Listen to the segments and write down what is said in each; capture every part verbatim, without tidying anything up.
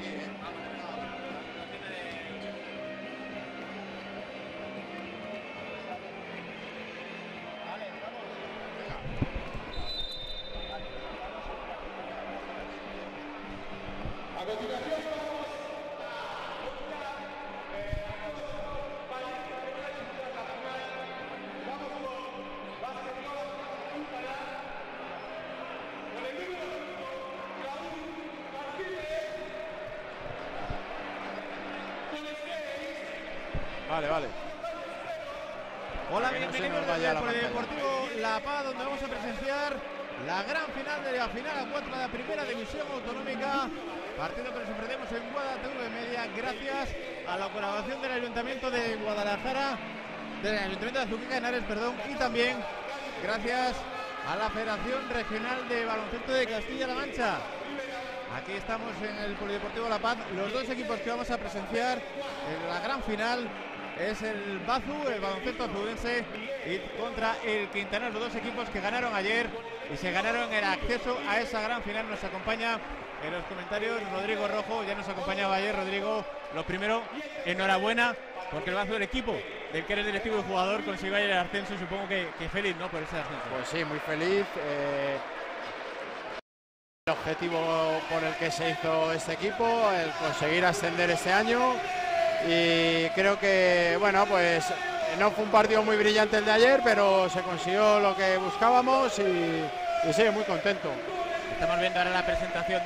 Vale, vale. Hola, bienvenidos al Polideportivo La Paz, donde vamos a presenciar la gran final de la final a cuatro de la primera división autonómica. Partido que nos enfrentemos en Guadalajara Media, gracias a la colaboración del Ayuntamiento de Guadalajara, del Ayuntamiento de Azuqueca de Henares, perdón, y también gracias a la Federación Regional de Baloncesto de Castilla-La Mancha. Aquí estamos en el Polideportivo La Paz. Los dos equipos que vamos a presenciar en la gran final es el Bazu, el baloncesto azudense, y contra el Quintanar, los dos equipos que ganaron ayer y se ganaron el acceso a esa gran final. Nos acompaña en los comentarios Rodrigo Rojo, ya nos acompañaba ayer. Rodrigo, lo primero, enhorabuena, porque el Bazu, el equipo del que eres directivo y jugador, consiguió ayer el ascenso, y supongo que, que feliz, ¿no?, por ese ascenso. Pues sí, muy feliz. Eh... El objetivo por el que se hizo este equipo, el conseguir ascender este año, y creo que, bueno, pues no fue un partido muy brillante el de ayer, pero se consiguió lo que buscábamos, y, y sí, muy contento. Estamos viendo ahora la presentación.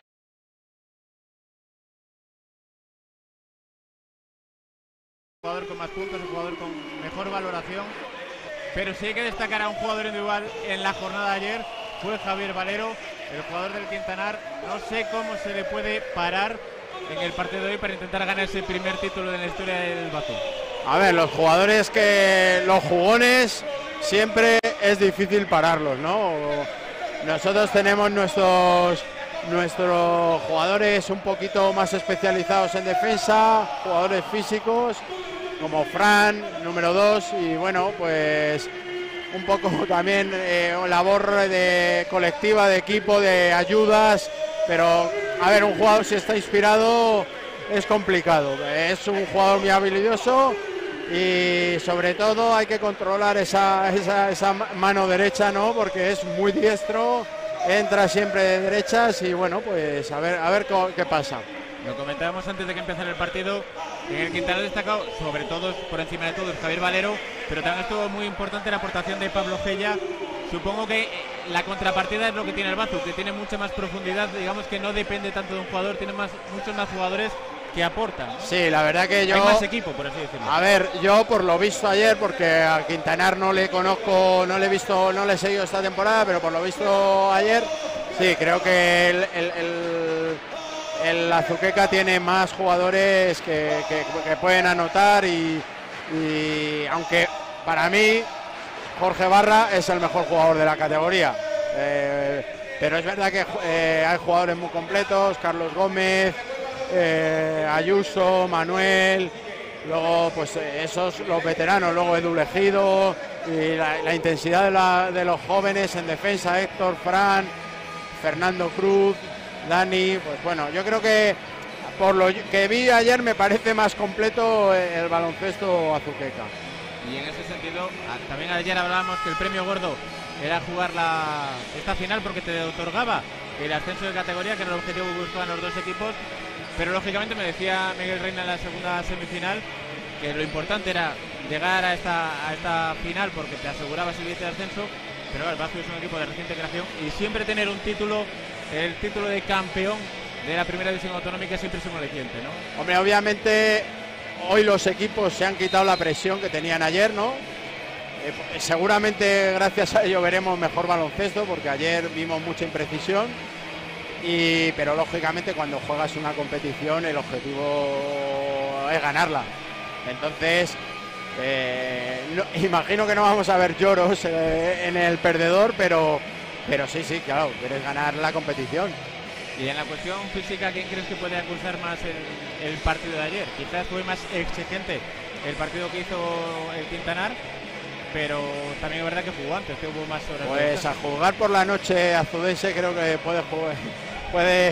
Un jugador con más puntos, un jugador con mejor valoración, pero sí hay que destacar a un jugador individual en la jornada de ayer, fue Javier Valero, el jugador del Quintanar. No sé cómo se le puede parar en el partido de hoy para intentar ganar ese primer título de la historia del Bazu. A ver, los jugadores que, los jugones, siempre es difícil pararlos, ¿no? Nosotros tenemos nuestros, nuestros jugadores un poquito más especializados en defensa, jugadores físicos, como Fran, número dos, y bueno, pues un poco también eh, labor de colectiva, de equipo, de ayudas, pero a ver, un jugador si está inspirado es complicado. Es un jugador muy habilidoso y sobre todo hay que controlar esa, esa, esa mano derecha, ¿no?, porque es muy diestro, entra siempre de derechas, y bueno, pues a ver, a ver qué pasa. Lo comentábamos antes de que empezara el partido, en el Quintanar destacado, sobre todo, por encima de todo, es Javier Valero, pero también estuvo muy importante la aportación de Pablo Gella. Supongo que la contrapartida es lo que tiene el Bazu, que tiene mucha más profundidad, digamos que no depende tanto de un jugador, tiene más, muchos más jugadores que aportan. Sí, la verdad que yo... Hay más equipo, por así decirlo. A ver, yo por lo visto ayer, porque a Quintanar no le conozco, no le he visto, no le he seguido esta temporada, pero por lo visto ayer, sí, creo que el... el, el el Azuqueca tiene más jugadores que, que, que pueden anotar, y, y aunque para mí Jorge Barra es el mejor jugador de la categoría, eh, pero es verdad que eh, hay jugadores muy completos, Carlos Gómez, eh, Ayuso, Manuel, luego pues esos los veteranos, luego Edu Legido, y la, la intensidad de, la, de los jóvenes en defensa, Héctor, Fran, Fernando Cruz, Dani, pues bueno, yo creo que por lo que vi ayer me parece más completo el baloncesto azuqueca. Y en ese sentido, también ayer hablábamos que el premio gordo era jugar la, esta final, porque te otorgaba el ascenso de categoría, que era el objetivo que buscaban los dos equipos, pero lógicamente me decía Miguel Reina en la segunda semifinal que lo importante era llegar a esta, a esta final porque te asegurabas el billete de ascenso, pero el Bazu es un equipo de reciente creación y siempre tener un título, el título de campeón de la primera división autonómica siempre es un aliciente, ¿no? Hombre, obviamente hoy los equipos se han quitado la presión que tenían ayer, ¿no? Eh, seguramente gracias a ello veremos mejor baloncesto, porque ayer vimos mucha imprecisión, y, pero lógicamente cuando juegas una competición el objetivo es ganarla. Entonces, eh, no, imagino que no vamos a ver lloros eh, en el perdedor, pero, pero sí, sí, claro, quieres ganar la competición. Y en la cuestión física, ¿quién crees que puede acusar más el, el partido de ayer? Quizás fue más exigente el partido que hizo el Quintanar, pero también es verdad que jugó antes, que hubo más horas. Pues a jugar por la noche Azudense creo que puede jugar, puede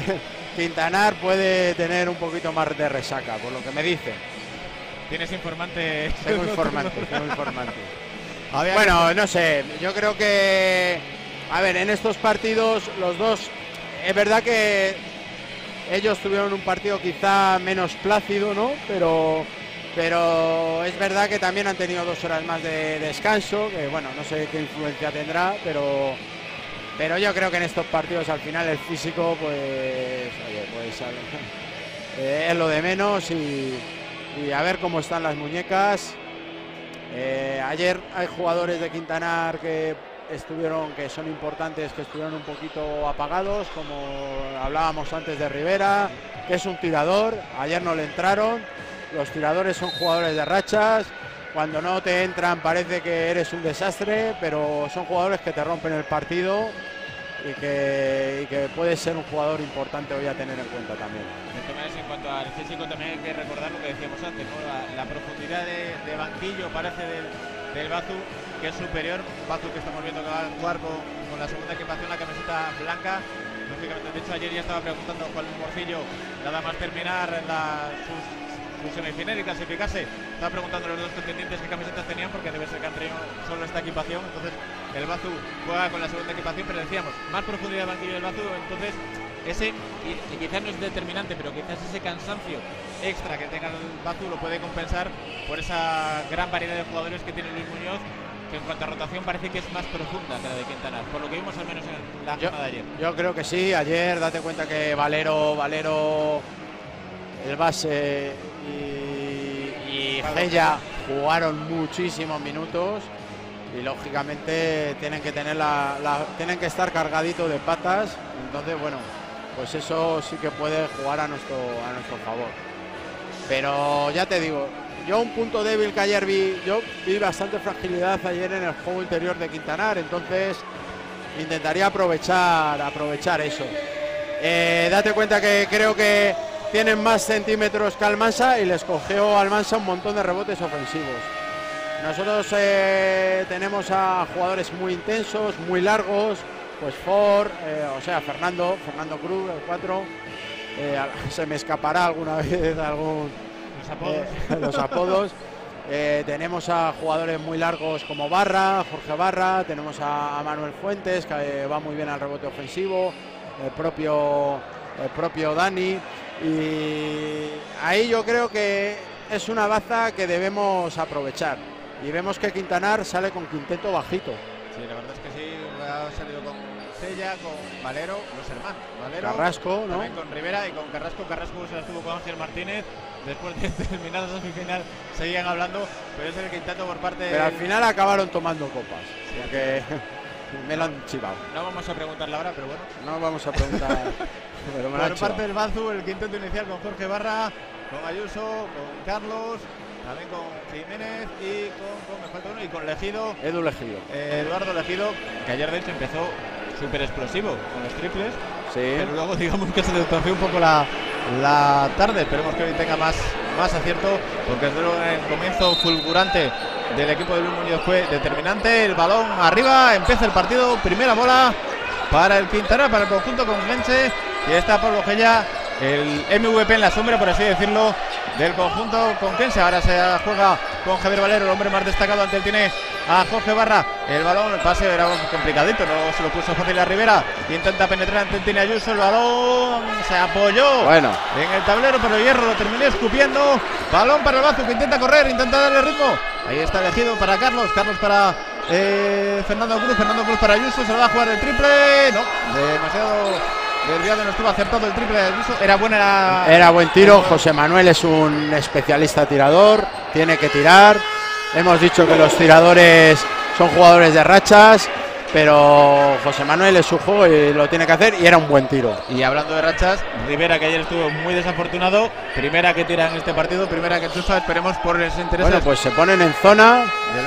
Quintanar puede tener un poquito más de resaca, por lo que me dicen. Tienes informante. Tengo informante, tengo informante. Bueno, no sé, yo creo que, a ver, en estos partidos los dos, es verdad que ellos tuvieron un partido quizá menos plácido, ¿no? Pero, pero es verdad que también han tenido dos horas más de descanso, que bueno, no sé qué influencia tendrá, pero, pero yo creo que en estos partidos al final el físico, pues, oye, pues eh, es lo de menos y, y a ver cómo están las muñecas. Eh, ayer hay jugadores de Quintanar que estuvieron, que son importantes, que estuvieron un poquito apagados, como hablábamos antes de Rivera, que es un tirador. Ayer no le entraron. Los tiradores son jugadores de rachas. Cuando no te entran parece que eres un desastre, pero son jugadores que te rompen el partido y que, y que puede ser un jugador importante hoy a tener en cuenta también. En cuanto al físico también hay que recordar lo que decíamos antes, ¿no? la, la profundidad de, de banquillo parece del, del Bazu, que es superior. Bazu que estamos viendo que va a jugar con, con la segunda equipación, la camiseta blanca. Lógicamente, de hecho ayer ya estaba preguntando Juan Morcillo, nada más terminar la, sus, sus semifinal y clasificarse, estaba preguntando a los dos contendientes qué camisetas tenían, porque debe ser que han tenido solo esta equipación. Entonces el Bazu juega con la segunda equipación, pero decíamos, más profundidad de banquillo del Bazu. Entonces ese, y quizás no es determinante, pero quizás ese cansancio extra que tenga el Bazu lo puede compensar por esa gran variedad de jugadores que tiene Luis Muñoz, que en cuanto a rotación parece que es más profunda que la de Quintanar, por lo que vimos al menos en la jornada de ayer. Yo creo que sí, ayer date cuenta que Valero, Valero, el base y, y Gella jugaron muchísimos minutos y lógicamente tienen que tener la, la tienen que estar cargaditos de patas. Entonces, bueno, pues eso sí que puede jugar a nuestro, a nuestro favor. Pero ya te digo, yo un punto débil que ayer vi, yo vi bastante fragilidad ayer en el juego interior de Quintanar, entonces intentaría aprovechar, aprovechar eso. Eh, date cuenta que creo que tienen más centímetros que Almansa y les cogió Almansa un montón de rebotes ofensivos. Nosotros eh, tenemos a jugadores muy intensos, muy largos. Pues Ford, eh, o sea, Fernando, Fernando Cruz, el cuatro, eh, se me escapará alguna vez algún, los apodos. Eh, los apodos. Eh, tenemos a jugadores muy largos como Barra, Jorge Barra, tenemos a, a Manuel Fuentes, que eh, va muy bien al rebote ofensivo, el propio, el propio Dani, y ahí yo creo que es una baza que debemos aprovechar, y vemos que Quintanar sale con quinteto bajito. Sí, la verdad es que sí, ha salido con Sella, con Valero, los hermanos Valero, Carrasco, ¿no? También con Rivera y con Carrasco. Carrasco se la estuvo con Ángel Martínez. Después de terminar la semifinal seguían hablando, pero es el quinteto por parte. Pero al final acabaron tomando copas, sí, porque me lo han chivado. No vamos a preguntar la hora, pero bueno. No vamos a preguntar. Pero me por lo parte del Bazu, el quinteto inicial con Jorge Barra, con Ayuso, con Carlos, también con Jiménez y con, con, me falta uno, y con Legido. Edu Legido. Eh, Eduardo Legido, que ayer de hecho empezó súper explosivo con los triples. Sí. Pero luego digamos que se destorció un poco la, la tarde. Esperemos que hoy tenga más, más acierto, porque desde luego en el comienzo fulgurante del equipo de Luis Muñoz fue determinante. El balón arriba, empieza el partido, primera bola para el Quintanar, para el conjunto conquense, y está Pablo Gella, el M V P en la sombra, por así decirlo, del conjunto conquense. Ahora se juega con Javier Valero, el hombre más destacado. Ante él tiene a Jorge Barra. El balón, el pase era complicadito, no se lo puso fácil a Rivera. Intenta penetrar, ante él tiene Ayuso. El balón se apoyó bueno. en el tablero, pero el hierro lo terminó escupiendo. Balón para el Bazu, que intenta correr, intenta darle ritmo. Ahí está elegido para Carlos. Carlos para eh, Fernando Cruz. Fernando Cruz para Ayuso. Se lo va a jugar el triple. No, demasiado desviado, no estuvo acertado el triple de Ayuso. Era buena la... Era buen tiro. José Manuel es un especialista tirador, tiene que tirar. Hemos dicho que los tiradores son jugadores de rachas, pero José Manuel es su juego y lo tiene que hacer, y era un buen tiro. Y hablando de rachas, Rivera, que ayer estuvo muy desafortunado, primera que tira en este partido, primera que enchufa, esperemos por ese interés. Bueno, pues se ponen en zona,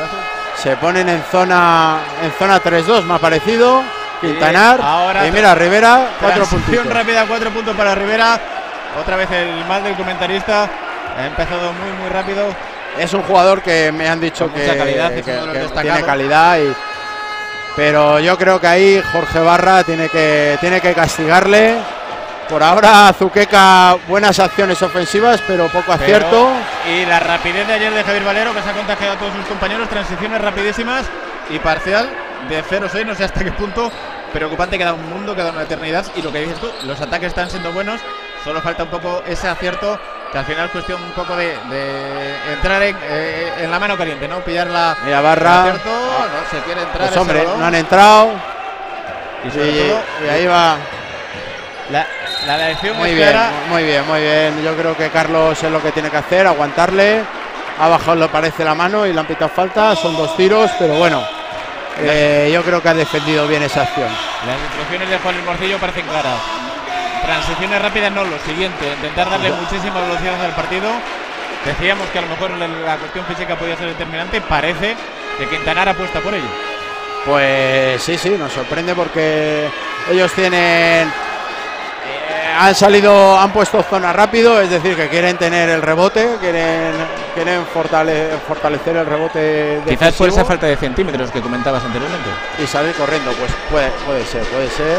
se ponen en zona, en zona tres dos, me ha parecido. Quintanar, y, ahora y mira, Rivera, cuatro puntos. rápida, cuatro puntos para Rivera. Otra vez el mal del comentarista. Ha empezado muy, muy rápido. Es un jugador que me han dicho con que, mucha calidad, que, es uno de los que destacados. Tiene calidad, y, pero yo creo que ahí Jorge Barra tiene que, tiene que castigarle Por ahora Azuqueca, buenas acciones ofensivas, pero poco acierto. Pero, y la rapidez de ayer de Javier Valero, que se ha contagiado a todos sus compañeros, transiciones rapidísimas y parcial de cero seis, no sé hasta qué punto. Preocupante, queda un mundo, queda una eternidad. Y lo que dices tú, los ataques están siendo buenos, solo falta un poco ese acierto, que al final es cuestión un poco de, de entrar en, eh, en la mano caliente, ¿no? Pillar la Mira, Barra. Acierto, no se quiere entrar. Pues hombre, no han entrado. Y, sobre y, todo, y ahí va. La, la elección muy es bien, clara. muy bien, muy bien. Yo creo que Carlos es lo que tiene que hacer, aguantarle. Ha bajado, le parece, la mano y le han pitado falta. Son dos tiros, pero bueno. Eh, yo creo que ha defendido bien esa acción. Las instrucciones de Juan Luis Morcillo parecen claras. Transiciones rápidas, no, lo siguiente, intentar darle muchísima velocidad al partido. Decíamos que a lo mejor la, la cuestión física podía ser determinante. Parece que Quintanar apuesta por ello. Pues sí, sí, nos sorprende porque ellos tienen eh, han salido, han puesto zona rápido, es decir, que quieren tener el rebote, quieren quieren fortale, fortalecer el rebote. Quizás por esa falta de centímetros que comentabas anteriormente. Y salir corriendo, pues puede, puede ser, puede ser.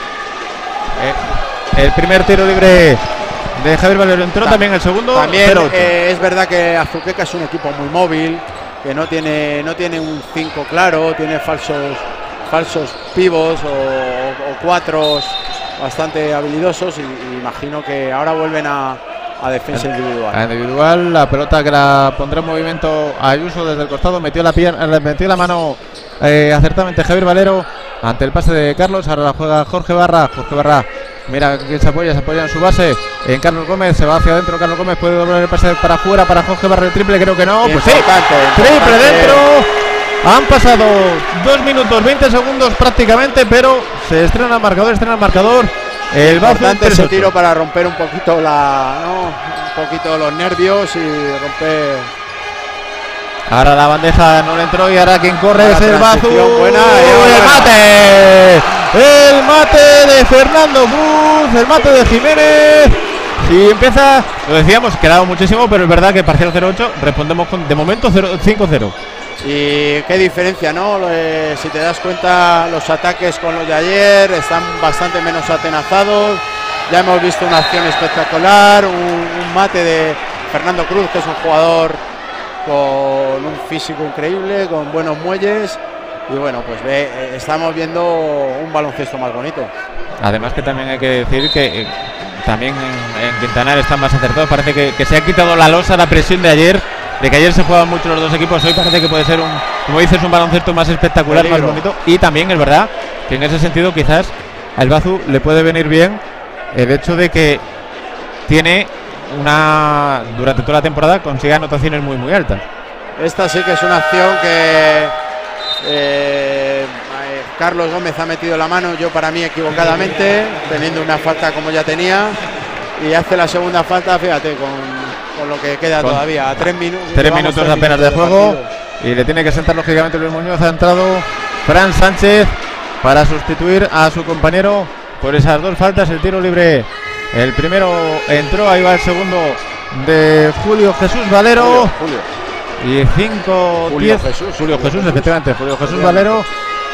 Eh, el primer tiro libre de Javier Valero entró, Ta también el segundo. También eh, es verdad que Azuqueca es un equipo muy móvil, que no tiene no tiene un cinco claro, tiene falsos falsos pivos o, o, o cuatros bastante habilidosos, y, y imagino que ahora vuelven a, a defensa individual. A individual, la pelota que la pondrá en movimiento Ayuso desde el costado, metió la pierna, metió la mano eh, acertadamente Javier Valero ante el pase de Carlos. Ahora la juega Jorge Barra. Jorge Barra, mira quién se apoya, se apoya en su base, en Carlos Gómez, se va hacia adentro. Carlos Gómez puede doblar el pase para afuera para Jorge Barra, el triple, creo que no. Pues sí, triple dentro. Han pasado dos minutos veinte segundos prácticamente, pero se estrena el marcador, estrena el marcador. El importante ese tiro para romper un poquito la, ¿no? un poquito los nervios y romper. Ahora la bandeja no le entró y ahora quien corre ahora es el Bazu. Buena, el mate. El mate de Fernando Cruz, el mate de Jiménez. Si empieza, lo decíamos, quedaba muchísimo, pero es verdad que parcial cero ocho, respondemos con de momento cinco cero. Y qué diferencia, ¿no? Eh, si te das cuenta, los ataques con los de ayer están bastante menos atenazados. Ya hemos visto una acción espectacular, un, un mate de Fernando Cruz, que es un jugador con un físico increíble, con buenos muelles. Y bueno, pues ve, eh, estamos viendo un baloncesto más bonito. Además que también hay que decir que eh, también en, en Quintanar están más acertados. Parece que, que se ha quitado la losa, la presión de ayer, de que ayer se jugaban mucho los dos equipos. Hoy parece que puede ser un, como dices, un baloncesto más espectacular, peligro, más bonito. Y también es verdad que en ese sentido quizás al Bazu le puede venir bien el hecho de que tiene una, durante toda la temporada consigue anotaciones muy muy altas. Esta sí que es una acción que eh, Carlos Gómez ha metido la mano, yo para mí equivocadamente, teniendo una falta como ya tenía, y hace la segunda falta, fíjate, con, con lo que queda con todavía, a tres minutos. Tres minutos tres apenas minutos de juego de y le tiene que sentar lógicamente Luis Muñoz. Ha entrado Fran Sánchez para sustituir a su compañero por esas dos faltas. El tiro libre, el primero entró, ahí va el segundo de Julio Jesús Valero. Julio, Julio. Y cinco diez. Jesús, Julio Jesús, Jesús, efectivamente, Julio Jesús Valero,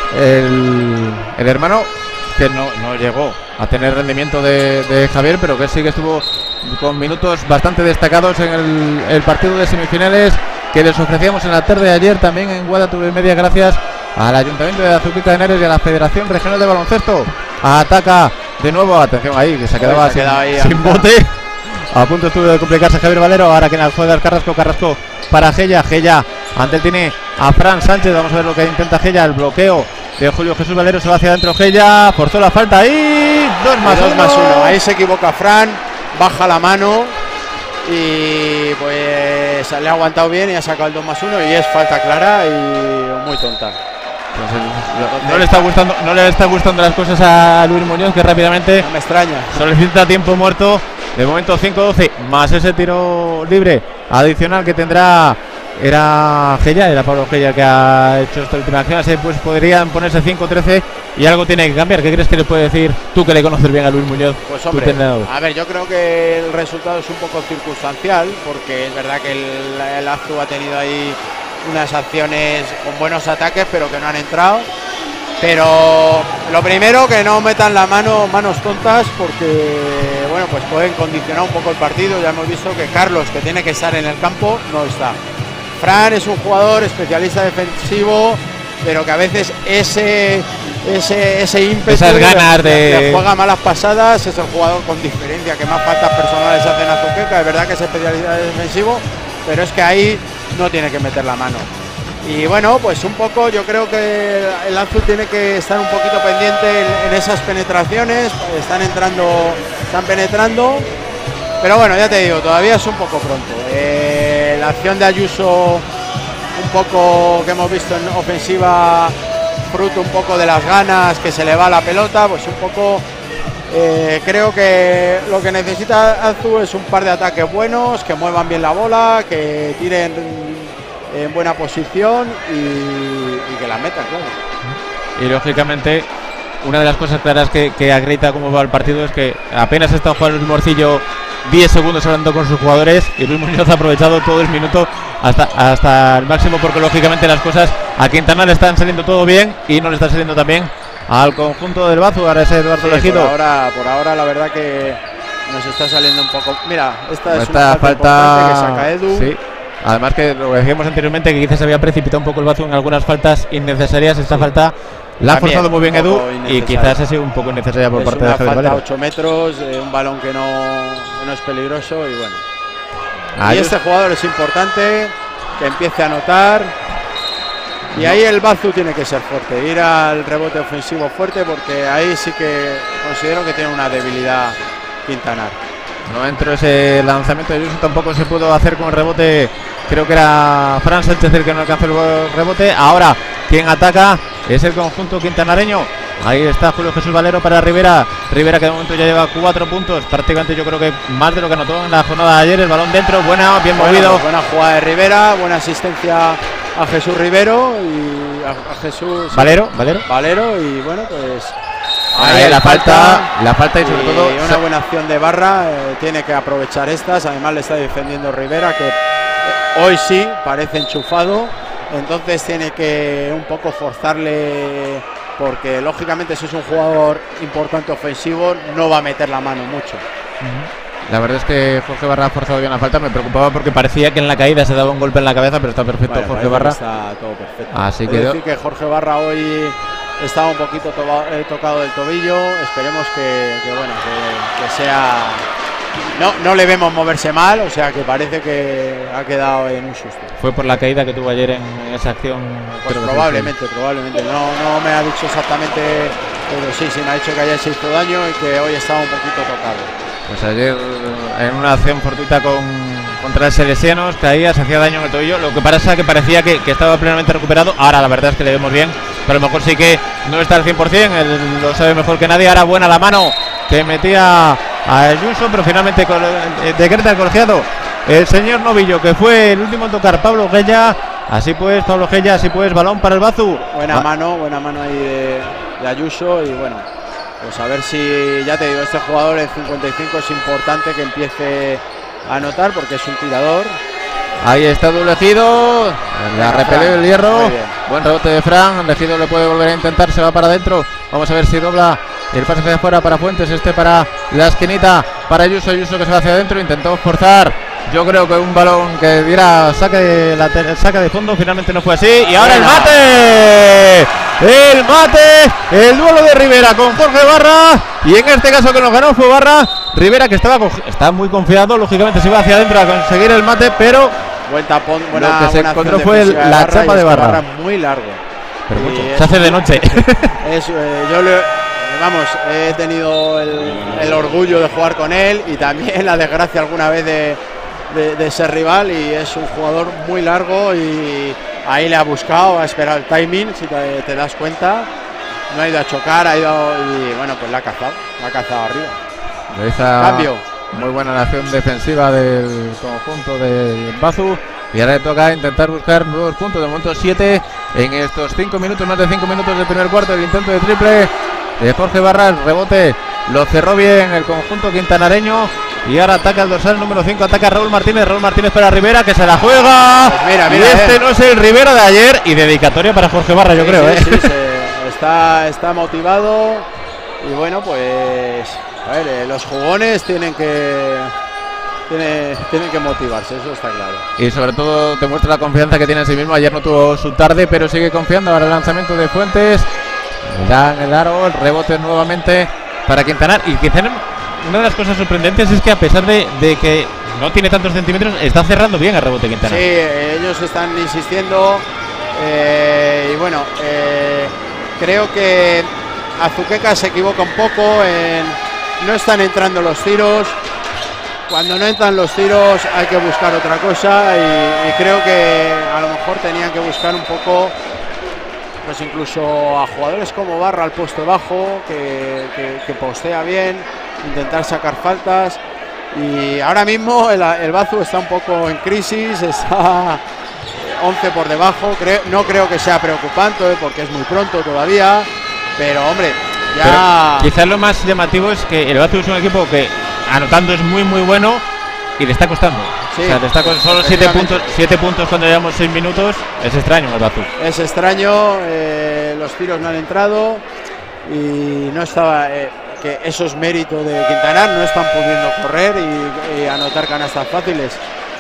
el, el hermano que no, no llegó a tener rendimiento de, de Javier, pero que sí que estuvo con minutos bastante destacados en el, el partido de semifinales que les ofrecíamos en la tarde de ayer también en Guadalajara Media, gracias al Ayuntamiento de Azuqueca de Henares y a la Federación Regional de Baloncesto. Ataca de nuevo, atención ahí, que se quedaba se sin, ahí, sin bote. A punto estuvo de complicarse Javier Valero. Ahora quien juega el Carrasco, Carrasco para Gella, Gella ante él tiene a Fran Sánchez. Vamos a ver lo que intenta Gella, el bloqueo de Julio Jesús Valero, se va hacia adentro Gella, forzó la falta ahí, dos más, dos uno. más uno. Ahí se equivoca Fran, baja la mano y pues le ha aguantado bien y ha sacado el dos más uno y es falta clara y muy tonta. Entonces, no le está gustando, no le está gustando las cosas a Luis Muñoz, que rápidamente no me extraña. Solicita tiempo muerto. De momento cinco doce, más ese tiro libre adicional que tendrá. Era Gella, era Pablo Gella que ha hecho esta última acción. Así pues podrían ponerse cinco trece y algo tiene que cambiar. ¿Qué crees que le puede decir tú, que le conoces bien a Luis Muñoz? Pues hombre, a ver, yo creo que el resultado es un poco circunstancial, porque es verdad que el, el Azu ha tenido ahí unas acciones con buenos ataques pero que no han entrado, Pero lo primero, que no metan la mano, manos tontas, porque bueno, pues pueden condicionar un poco el partido. Ya hemos visto que Carlos, que tiene que estar en el campo, no está. Fran es un jugador especialista defensivo, pero que a veces ese ese, ese ímpetu, esas ganas de... de, de juega malas pasadas, es el jugador con diferencia que más faltas personales hacen a Zuqueca. Es verdad que es especialista defensivo, pero es que ahí no tiene que meter la mano. Y bueno, pues un poco yo creo que el Azul tiene que estar un poquito pendiente en, en esas penetraciones. Están entrando, están penetrando, pero bueno, ya te digo, todavía es un poco pronto. Eh, la acción de Ayuso, un poco que hemos visto en ofensiva, fruto un poco de las ganas, que se le va la pelota, pues un poco eh, creo que lo que necesita Azul es un par de ataques buenos, que muevan bien la bola, que tiren en buena posición y, y que la metan, claro. Y lógicamente una de las cosas claras que, que acredita cómo va el partido es que apenas está jugando Luis Morcillo diez segundos hablando con sus jugadores y Luis Muñoz ha aprovechado todo el minuto hasta, hasta el máximo, porque lógicamente las cosas a Quintana le están saliendo todo bien y no le está saliendo también al conjunto del Bazu. Ahora es Eduardo sí, Elegido. Por ahora, por ahora la verdad que nos está saliendo un poco. Mira, esta es esta una falta, falta que saca Edu. Sí. Además que lo decíamos anteriormente, que quizás se había precipitado un poco el Bazu en algunas faltas innecesarias. Esta sí. falta la ha forzado muy bien Edu y quizás ha sido un poco innecesaria por es parte una de Javier falta Valero. ocho metros, eh, un balón que no, no es peligroso y bueno. Ahí y este es... jugador es importante que empiece a anotar. Y ahí el Bazu tiene que ser fuerte, ir al rebote ofensivo fuerte, porque ahí sí que considero que tiene una debilidad Quintanar. No entró ese lanzamiento de Yuso, tampoco se pudo hacer con el rebote. Creo que era Fran Sánchez el que no alcanzó el rebote. Ahora quien ataca es el conjunto quintanareño. Ahí está Julio Jesús Valero para Rivera. Rivera que de momento ya lleva cuatro puntos, prácticamente yo creo que más de lo que anotó en la jornada de ayer. El balón dentro, buena, bien bueno, movido. Pues buena jugada de Rivera, buena asistencia a Jesús Rivero y a, a Jesús Valero, Valero. Valero y bueno, pues ahí la falta, falta, la falta y sobre y todo una buena acción de Barra. Eh, tiene que aprovechar estas. Además le está defendiendo Rivera, que eh, hoy sí parece enchufado. Entonces tiene que un poco forzarle, porque lógicamente si es un jugador importante ofensivo no va a meter la mano mucho. La verdad es que Jorge Barra ha forzado bien la falta. Me preocupaba porque parecía que en la caída se daba un golpe en la cabeza, pero está perfecto. Bueno, Jorge Barra. Está todo perfecto. Así que decir que Jorge Barra hoy estaba un poquito to eh, tocado del tobillo. Esperemos que, que bueno, que, que sea. No, no le vemos moverse mal, o sea que parece que ha quedado en un susto. Fue por la caída que tuvo ayer en esa acción. Pues probablemente, probablemente. No, no me ha dicho exactamente, pero sí, sí me ha dicho que ayer se hizo daño y que hoy estaba un poquito tocado. Pues ayer en una acción fortuita con, contra el Salesianos caía, se hacía daño en el tobillo. Lo que pasa es que parecía que, que estaba plenamente recuperado. Ahora la verdad es que le vemos bien, pero a lo mejor sí que no está al cien por cien. Él lo sabe mejor que nadie. Ahora buena la mano que metía a Ayuso, pero finalmente con, eh, decreta el colegiado el señor Novillo, que fue el último en tocar, Pablo Guella. Así pues, Pablo Guella, así pues, balón para el Bazu. Buena ah. mano, buena mano ahí de, de Ayuso y bueno, pues a ver si, ya te digo, este jugador en cincuenta y cinco es importante que empiece a anotar porque es un tirador. Ahí está Elegido, la repelió el hierro. Buen rebote de Fran, Elegido le puede volver a intentar, se va para adentro. Vamos a ver si dobla el pase hacia afuera para Fuentes, este para la esquinita, para Ayuso, Ayuso que se va hacia adentro, intentó forzar. Yo creo que un balón que diera saque de, la, saca de fondo, finalmente no fue así. Y ahora el mate, el mate, el duelo de Rivera con Jorge Barra. Y en este caso que nos ganó fue Barra. Rivera que estaba, estaba muy confiado, lógicamente se iba hacia adentro a conseguir el mate, pero buen tapón, buena, lo que se buena encontró fue el, la Barra chapa de Barra. Barra muy largo. Pero mucho. Se hace de noche. Es, eh, yo le, vamos, he tenido el, el orgullo de jugar con él y también la desgracia alguna vez de, de, de ser rival, y es un jugador muy largo y ahí le ha buscado, ha esperado el timing, si te, te das cuenta. No ha ido a chocar, ha ido y bueno, pues la ha cazado, la ha cazado arriba. Esa Cambio. Muy buena la acción defensiva del conjunto del Bazu. Y ahora le toca intentar buscar nuevos puntos. De momento siete en estos cinco minutos, más de cinco minutos del primer cuarto. El intento de triple de Jorge Barra, el rebote lo cerró bien el conjunto quintanareño. Y ahora ataca el dorsal número cinco, ataca Raúl Martínez. Raúl Martínez para Rivera, que se la juega. Pues mira, mira, y este eh. no es el Rivera de ayer. Y dedicatoria para Jorge Barra, yo sí, creo. Sí, eh. sí, se está, está motivado y bueno, pues a ver, eh, los jugones tienen que tiene, tienen que motivarse, eso está claro. Y sobre todo demuestra la confianza que tiene en sí mismo. Ayer no tuvo su tarde, pero sigue confiando. Ahora el lanzamiento de Fuentes, dan el aro, el rebote nuevamente para Quintanar. Y quizá una de las cosas sorprendentes es que a pesar de, de que no tiene tantos centímetros, está cerrando bien el rebote Quintanar. Sí, ellos están insistiendo eh, y bueno, eh, creo que Azuqueca se equivoca un poco, en, no están entrando los tiros. Cuando no entran los tiros hay que buscar otra cosa y, y creo que a lo mejor tenían que buscar un poco, pues incluso a jugadores como Barra al poste bajo, que, que, que postea bien, intentar sacar faltas. Y ahora mismo el, el Bazu está un poco en crisis, está once por debajo. Creo, no creo que sea preocupante porque es muy pronto todavía, pero hombre, ya... Pero quizás lo más llamativo es que el Bazu es un equipo que anotando es muy muy bueno y le está costando. Sí, o sea, le está con solo siete puntos, siete puntos cuando llevamos seis minutos. Es extraño el Bazu. Es extraño, eh, los tiros no han entrado y no estaba... Eh, que eso es mérito de Quintanar, no están pudiendo correr y, y anotar canastas fáciles.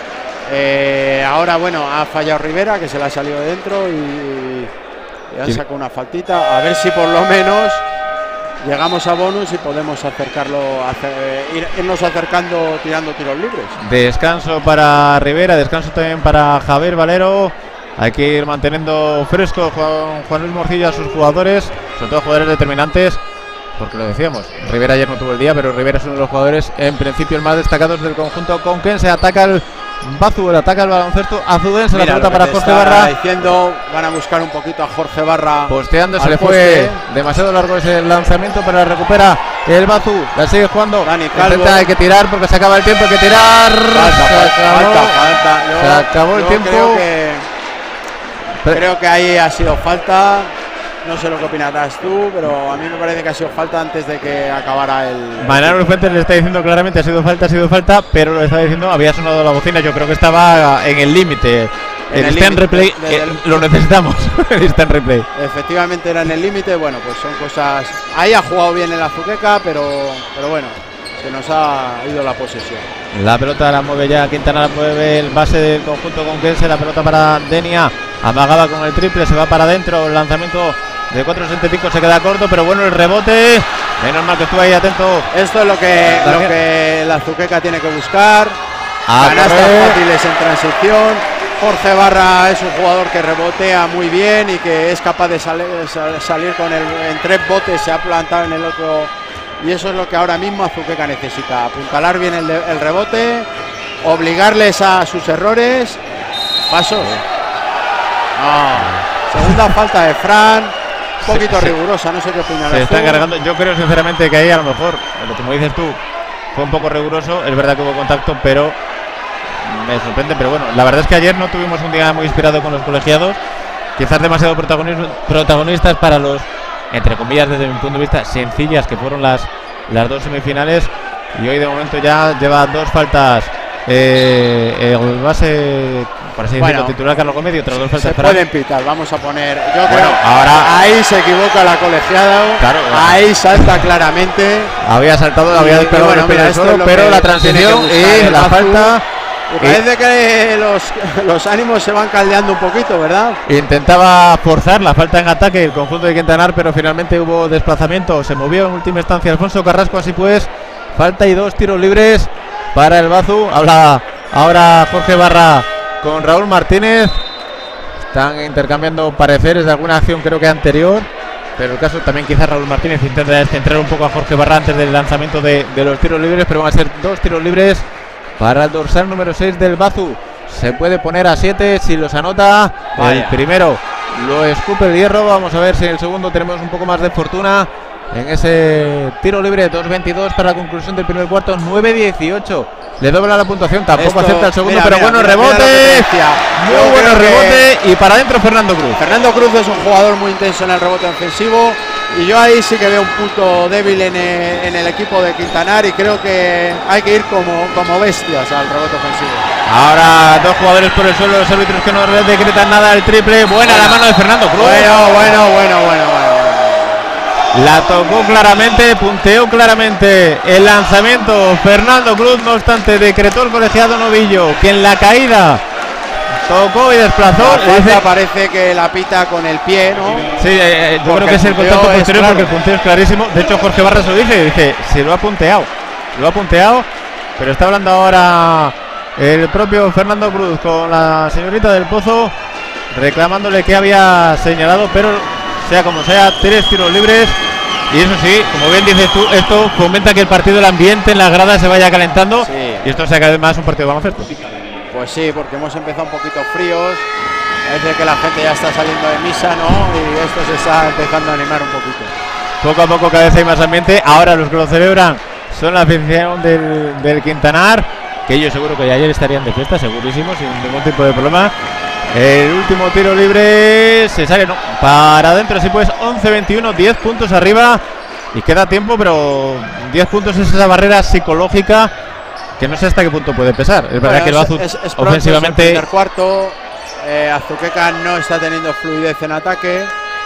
Eh, ahora, bueno, ha fallado Rivera, que se le ha salido de dentro y, y han sí. sacado una faltita. A ver si por lo menos llegamos a bonus y podemos acercarlo, hacer, ir, irnos acercando tirando tiros libres. Descanso para Rivera, descanso también para Javier Valero. Hay que ir manteniendo fresco Juan, Juan Luis Morcilla a sus jugadores, sobre todo jugadores determinantes. Porque lo decíamos, Rivera ayer no tuvo el día, pero Rivera es uno de los jugadores en principio el más destacados del conjunto conquense. Ataca el Bazu, ataca el baloncesto azudense, la pelota para Jorge Barra. Diciendo, van a buscar un poquito a Jorge Barra. Posteando, se le fue demasiado largo ese lanzamiento, pero la recupera el Bazu, la sigue jugando. Dani Calvo. Intenta, hay que tirar porque se acaba el tiempo, hay que tirar. Falta, se falta, acabó, falta, falta. Yo, se acabó el tiempo. Creo que, creo que ahí ha sido falta. No sé lo que opinarás tú, pero a mí me parece que ha sido falta antes de que acabara el... Manuel Fuentes le está diciendo claramente ha sido falta, ha sido falta, pero lo está diciendo, había sonado la bocina, yo creo que estaba en el límite. El, el stand replay, de, de, eh, lo necesitamos, el stand replay. Efectivamente era en el límite, bueno, pues son cosas... Ahí ha jugado bien el Azuqueca, pero, pero bueno, se nos ha ido la posesión. La pelota la mueve ya Quintana, la mueve el base del conjunto conquense, la pelota para Denia, amagada con el triple, se va para adentro, el lanzamiento de cuatro sesenta y cinco se queda corto, pero bueno el rebote, menos mal que estuvo ahí atento. Esto es lo que, lo que la Azuqueca tiene que buscar, canastas fáciles en transición. Jorge Barra es un jugador que rebotea muy bien y que es capaz de sal, sal, salir con el, en tres botes, se ha plantado en el otro, y eso es lo que ahora mismo Azuqueca necesita, apuntalar bien el, el rebote, obligarles a sus errores. Pasos. No. Segunda falta de Fran. Un poquito sí, rigurosa, no sé qué opinarás. Se está cargando. Yo creo sinceramente que ahí a lo mejor, como dices tú, fue un poco riguroso. Es verdad que hubo contacto, pero me sorprende. Pero bueno, la verdad es que ayer no tuvimos un día muy inspirado con los colegiados. Quizás demasiado protagonistas para los, entre comillas, desde mi punto de vista, sencillas que fueron las, las dos semifinales. Y hoy de momento ya lleva dos faltas. Eh, el base, por así decirlo, bueno, titular Carlos Gómez y otras dos faltas. Se para pueden pitar, vamos a poner. Yo bueno, creo ahora ahí se equivoca la colegiada, claro, ahí bueno. salta claramente. Había saltado, había despegado bueno, el mira, solo, pero la transición y la falta. Y parece que los, los ánimos se van caldeando un poquito, ¿verdad? Intentaba forzar la falta en ataque el conjunto de Quintanar, pero finalmente hubo desplazamiento. Se movió en última instancia Alfonso Carrasco, así pues, falta y dos tiros libres para el Bazu. Habla ahora Jorge Barra con Raúl Martínez. Están intercambiando pareceres de alguna acción, creo que anterior. Pero el caso también quizás Raúl Martínez intenta centrar un poco a Jorge Barra antes del lanzamiento de, de los tiros libres. Pero van a ser dos tiros libres para el dorsal número seis del Bazu. Se puede poner a siete si los anota. Vaya. El primero lo escupe el hierro. Vamos a ver si en el segundo tenemos un poco más de fortuna en ese tiro libre. Dos veintidós para la conclusión del primer cuarto. Nueve dieciocho. Le dobla la puntuación. Tampoco Esto, acepta el segundo, mira, pero mira, bueno mira, rebote. Mira muy bueno rebote. Y para adentro Fernando Cruz. Fernando Cruz es un jugador muy intenso en el rebote ofensivo. Y yo ahí sí que veo un punto débil en el, en el equipo de Quintanar. Y creo que hay que ir como, como bestias al rebote ofensivo. Ahora dos jugadores por el suelo. Los árbitros que no decretan nada. El triple. Buena bueno, la mano de Fernando Cruz. Bueno, bueno, bueno, bueno, bueno. La tocó claramente, punteó claramente el lanzamiento Fernando Cruz, no obstante decretó el colegiado Novillo que en la caída tocó y desplazó. La falta parece que la pita con el pie, ¿no? Sí, eh, yo porque creo que es el contacto posterior, claro. porque el punteo es clarísimo. De hecho, Jorge Barras lo dice, dice, se lo ha punteado, lo ha punteado, pero está hablando ahora el propio Fernando Cruz con la señorita del Pozo, reclamándole que había señalado, pero sea como sea, tres tiros libres. Y eso sí, como bien dices tú, esto fomenta que el partido, el ambiente en las gradas se vaya calentando, sí. Y esto sea cada vez más un partido de baloncesto. Pues sí, porque hemos empezado un poquito fríos, parece que la gente ya está saliendo de misa, ¿no? Y esto se está empezando a animar un poquito. Poco a poco cada vez hay más ambiente. Ahora los que lo celebran son la afición del, del Quintanar, que ellos seguro que ayer estarían de fiesta, segurísimo, sin ningún tipo de problema. El último tiro libre se sale, no, para adentro, sí, pues once veintiuno, diez puntos arriba y queda tiempo, pero diez puntos es esa barrera psicológica que no sé hasta qué punto puede pesar. Es verdad bueno, que el Bazú es, es, es pronto, ofensivamente... Es el primer cuarto, eh, Azuqueca no está teniendo fluidez en ataque,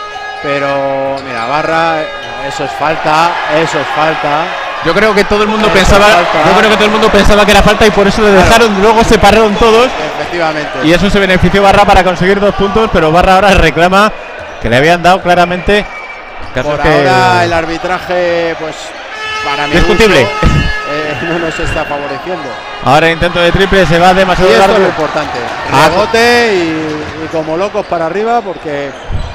pero mira, Barra, eso es falta, eso es falta. Yo creo que todo el mundo Eso pensaba, falta. yo creo que todo el mundo pensaba que era falta y por eso le dejaron, claro. Luego se pararon todos. Efectivamente. Y eso se benefició Barra para conseguir dos puntos, pero Barra ahora reclama que le habían dado claramente. Por que ahora el arbitraje, pues para mí discutible. Eh, no nos está favoreciendo. Ahora intento de triple, se va demasiado y esto largo. es lo importante. Rebote y, y como locos para arriba porque...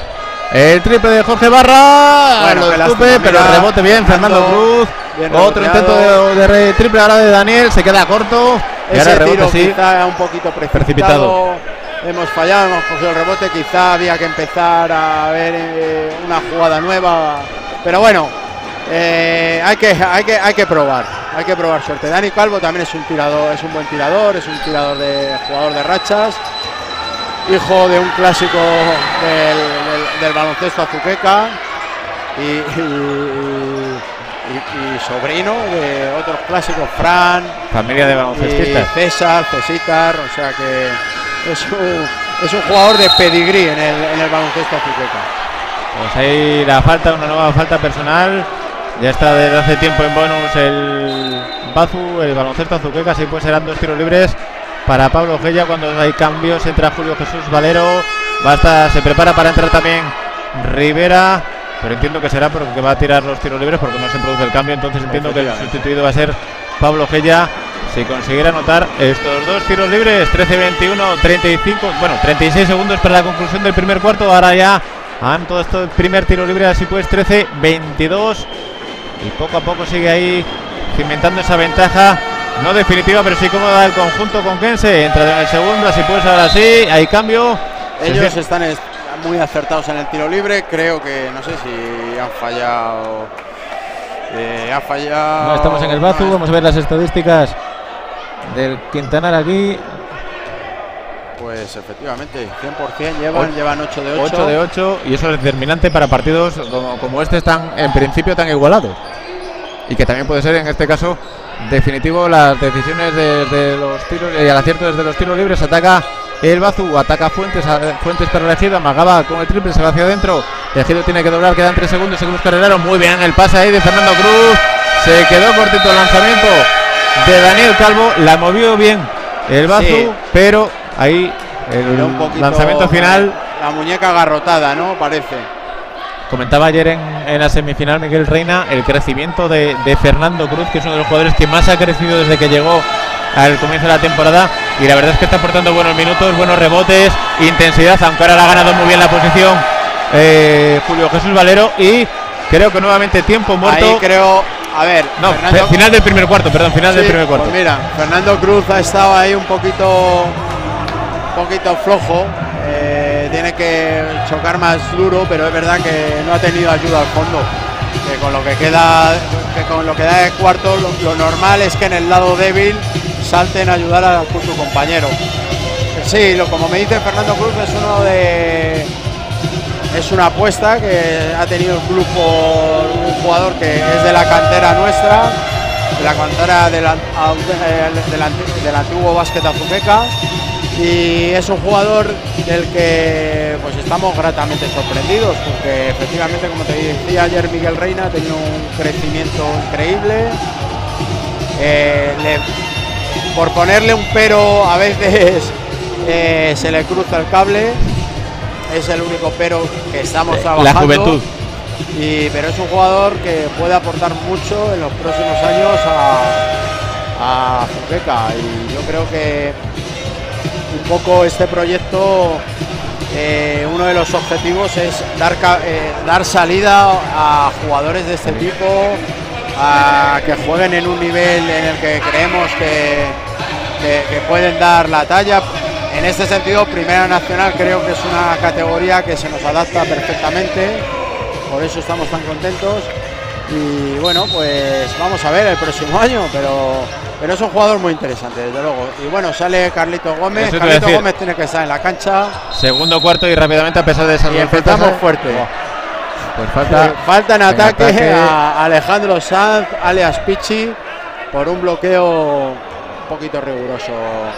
El triple de Jorge Barra, bueno, lo escupe, pero mira, rebote bien, Fernando Cruz. Bien otro intento de, de triple ahora de Daniel, se queda corto. Ese y ahora rebote, tiro sí, quizá un poquito precipitado. precipitado. Hemos fallado, hemos cogido el rebote, quizá había que empezar a ver eh, una jugada nueva. Pero bueno, eh, hay, que, hay, que, hay que probar, hay que probar suerte. Dani Calvo también es un tirador, es un buen tirador, es un tirador de jugador de rachas. Hijo de un clásico del, del, del baloncesto azuqueca y, y, y, y sobrino de otros clásicos, Fran, familia de baloncestistas, y César, Cesitar, o sea que es un, es un jugador de pedigrí en el, en el baloncesto azuqueca. Pues ahí la falta, una nueva falta personal, ya está desde hace tiempo en bonus el Bazú, el baloncesto azuqueca, así pues serán dos tiros libres para Pablo Gella. Cuando hay cambios entra Julio Jesús Valero, basta, se prepara para entrar también Rivera, pero entiendo que será porque va a tirar los tiros libres porque no se produce el cambio, entonces entiendo que el sustituido va a ser Pablo Gella si consiguiera anotar estos dos tiros libres. Trece veintiuno, treinta y cinco, bueno, treinta y seis segundos para la conclusión del primer cuarto. Ahora ya han todo esto el primer tiro libre, así pues trece veintidós y poco a poco sigue ahí cimentando esa ventaja. No definitiva, pero sí cómoda el conjunto conquense. Entra en el segundo, así pues ahora sí, hay cambio. Ellos sí están muy acertados en el tiro libre. Creo que, no sé si han fallado. Eh, ha fallado. No, estamos en el Bazú, no, vamos a ver las estadísticas del Quintanar aquí. Pues efectivamente, cien por cien llevan, llevan ocho de ocho. ocho de ocho, y eso es determinante para partidos como, como este, están en principio tan igualados. Y que también puede ser en este caso definitivo las decisiones de, de los tiros y el acierto desde los tiros libres. Ataca el Bazú, ataca Fuentes, a, Fuentes para el Ejido, amagaba con el triple, se va hacia adentro. El Ejido tiene que doblar, quedan tres segundos, se busca Herrero, muy bien el pase ahí de Fernando Cruz, se quedó cortito el lanzamiento de Daniel Calvo, la movió bien el Bazú, sí, pero ahí el un poquito, lanzamiento final. La muñeca agarrotada, ¿no? Parece. Comentaba ayer en, en la semifinal Miguel Reina el crecimiento de, de Fernando Cruz, que es uno de los jugadores que más ha crecido desde que llegó al comienzo de la temporada, y la verdad es que está aportando buenos minutos, buenos rebotes, intensidad, aunque ahora le ha ganado muy bien la posición eh, Julio Jesús Valero, y creo que nuevamente tiempo muerto. Ahí creo, a ver, no, Fernando, final del primer cuarto, perdón, final sí, del primer cuarto. Pues mira, Fernando Cruz ha estado ahí un poquito, un poquito flojo. Eh, tiene que chocar más duro, pero es verdad que no ha tenido ayuda al fondo, que con lo que queda que con lo que da de cuarto lo, lo normal es que en el lado débil salten a ayudar a su compañero. Sí, lo, como me dice Fernando Cruz, es uno de es una apuesta que ha tenido el club por un jugador que es de la cantera nuestra, de la cantera del, del, del, del antiguo básquet azuqueca. y es un jugador del que pues estamos gratamente sorprendidos, porque efectivamente, como te decía ayer, Miguel Reina ha tenido un crecimiento increíble. Eh, le, por ponerle un pero, a veces eh, se le cruza el cable, es el único pero que estamos eh, trabajando. La juventud. Y, pero es un jugador que puede aportar mucho en los próximos años a, a Azuqueca, y yo creo que un poco este proyecto, eh, uno de los objetivos es dar, eh, dar salida a jugadores de este tipo, a que jueguen en un nivel en el que creemos que, que, que pueden dar la talla. En este sentido, Primera Nacional creo que es una categoría que se nos adapta perfectamente, por eso estamos tan contentos. Y bueno, pues vamos a ver el próximo año, pero pero es un jugador muy interesante, desde luego. Y bueno, sale Carlito Gómez. Carlito Gómez tiene que estar en la cancha. Segundo cuarto y rápidamente, a pesar de esa. Y empezamos fuerte. Pues falta, falta en ataque, ataque a Alejandro Sanz, alias Pichi, por un bloqueo un poquito riguroso.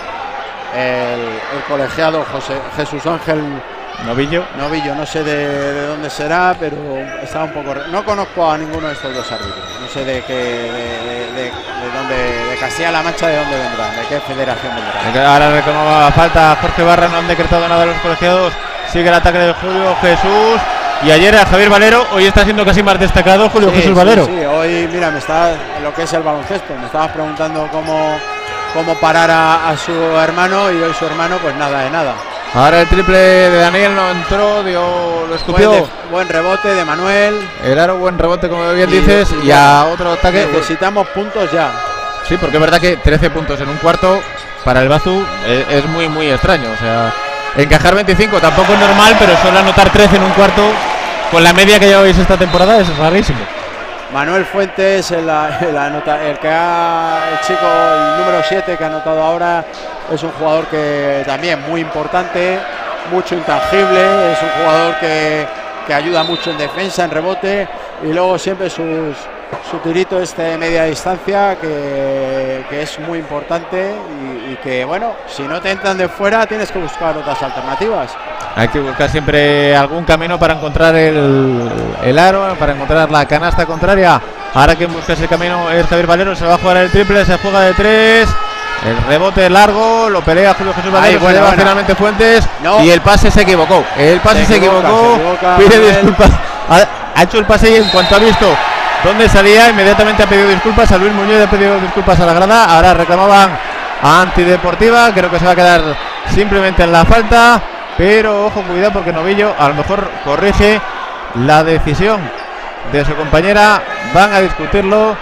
El, el colegiado José Jesús Ángel Novillo. Novillo, no sé de, de dónde será, pero está un poco. No conozco a ninguno de estos dos árbitros. No sé de qué, de, de, de, de dónde, de Castilla-La Mancha, de dónde vendrán, de qué federación vendrán. Ahora reclamaba falta Jorge Barra, no han decretado nada los colegiados. Sigue el ataque de Julio Jesús. Y ayer a Javier Valero, hoy está siendo casi más destacado Julio sí, Jesús sí, Valero. Sí, hoy, mira, me está lo que es el baloncesto. Me estabas preguntando cómo, cómo parar a, a su hermano, y hoy su hermano, pues nada de nada. Ahora el triple de Daniel no entró, dio, lo escupió. Buen, de, buen rebote de Manuel. El aro, buen rebote, como bien y, dices. Y, y a otro ataque. Necesitamos puntos ya. Sí, porque es verdad que trece puntos en un cuarto para el Bazu es, es muy, muy extraño. O sea, encajar veinticinco tampoco es normal, pero solo anotar trece en un cuarto con la media que lleváis esta temporada es rarísimo. Manuel Fuentes, el, el, anota, el que ha, el chico, el número siete que ha anotado ahora, es un jugador que también muy importante, mucho intangible, es un jugador que, que ayuda mucho en defensa, en rebote, y luego siempre sus, su tirito este de media distancia, que, que es muy importante, y, y que bueno, si no te entran de fuera tienes que buscar otras alternativas. Hay que buscar siempre algún camino para encontrar el, el aro, para encontrar la canasta contraria. Ahora quien busca ese camino es Javier Valero. Se va a jugar el triple, se juega de tres. El rebote largo, lo pelea Julio Jesús Valero. Ay, bueno, se lleva bueno. finalmente Fuentes. No. Y el pase se equivocó. El pase se, se equivoca, equivocó. Se equivoca, pide Manuel. disculpas. Ha, ha hecho el pase y en cuanto ha visto dónde salía, inmediatamente ha pedido disculpas a Luis Muñoz, ha pedido disculpas a la grada. Ahora reclamaban a Antideportiva. Creo que se va a quedar simplemente en la falta. Pero ojo, cuidado, porque Novillo a lo mejor corrige la decisión de su compañera. Van a discutirlo.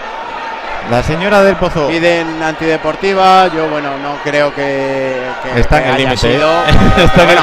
La señora del Pozo. Piden Antideportiva. Yo, bueno, no creo que, que está que en el límite. Está bueno,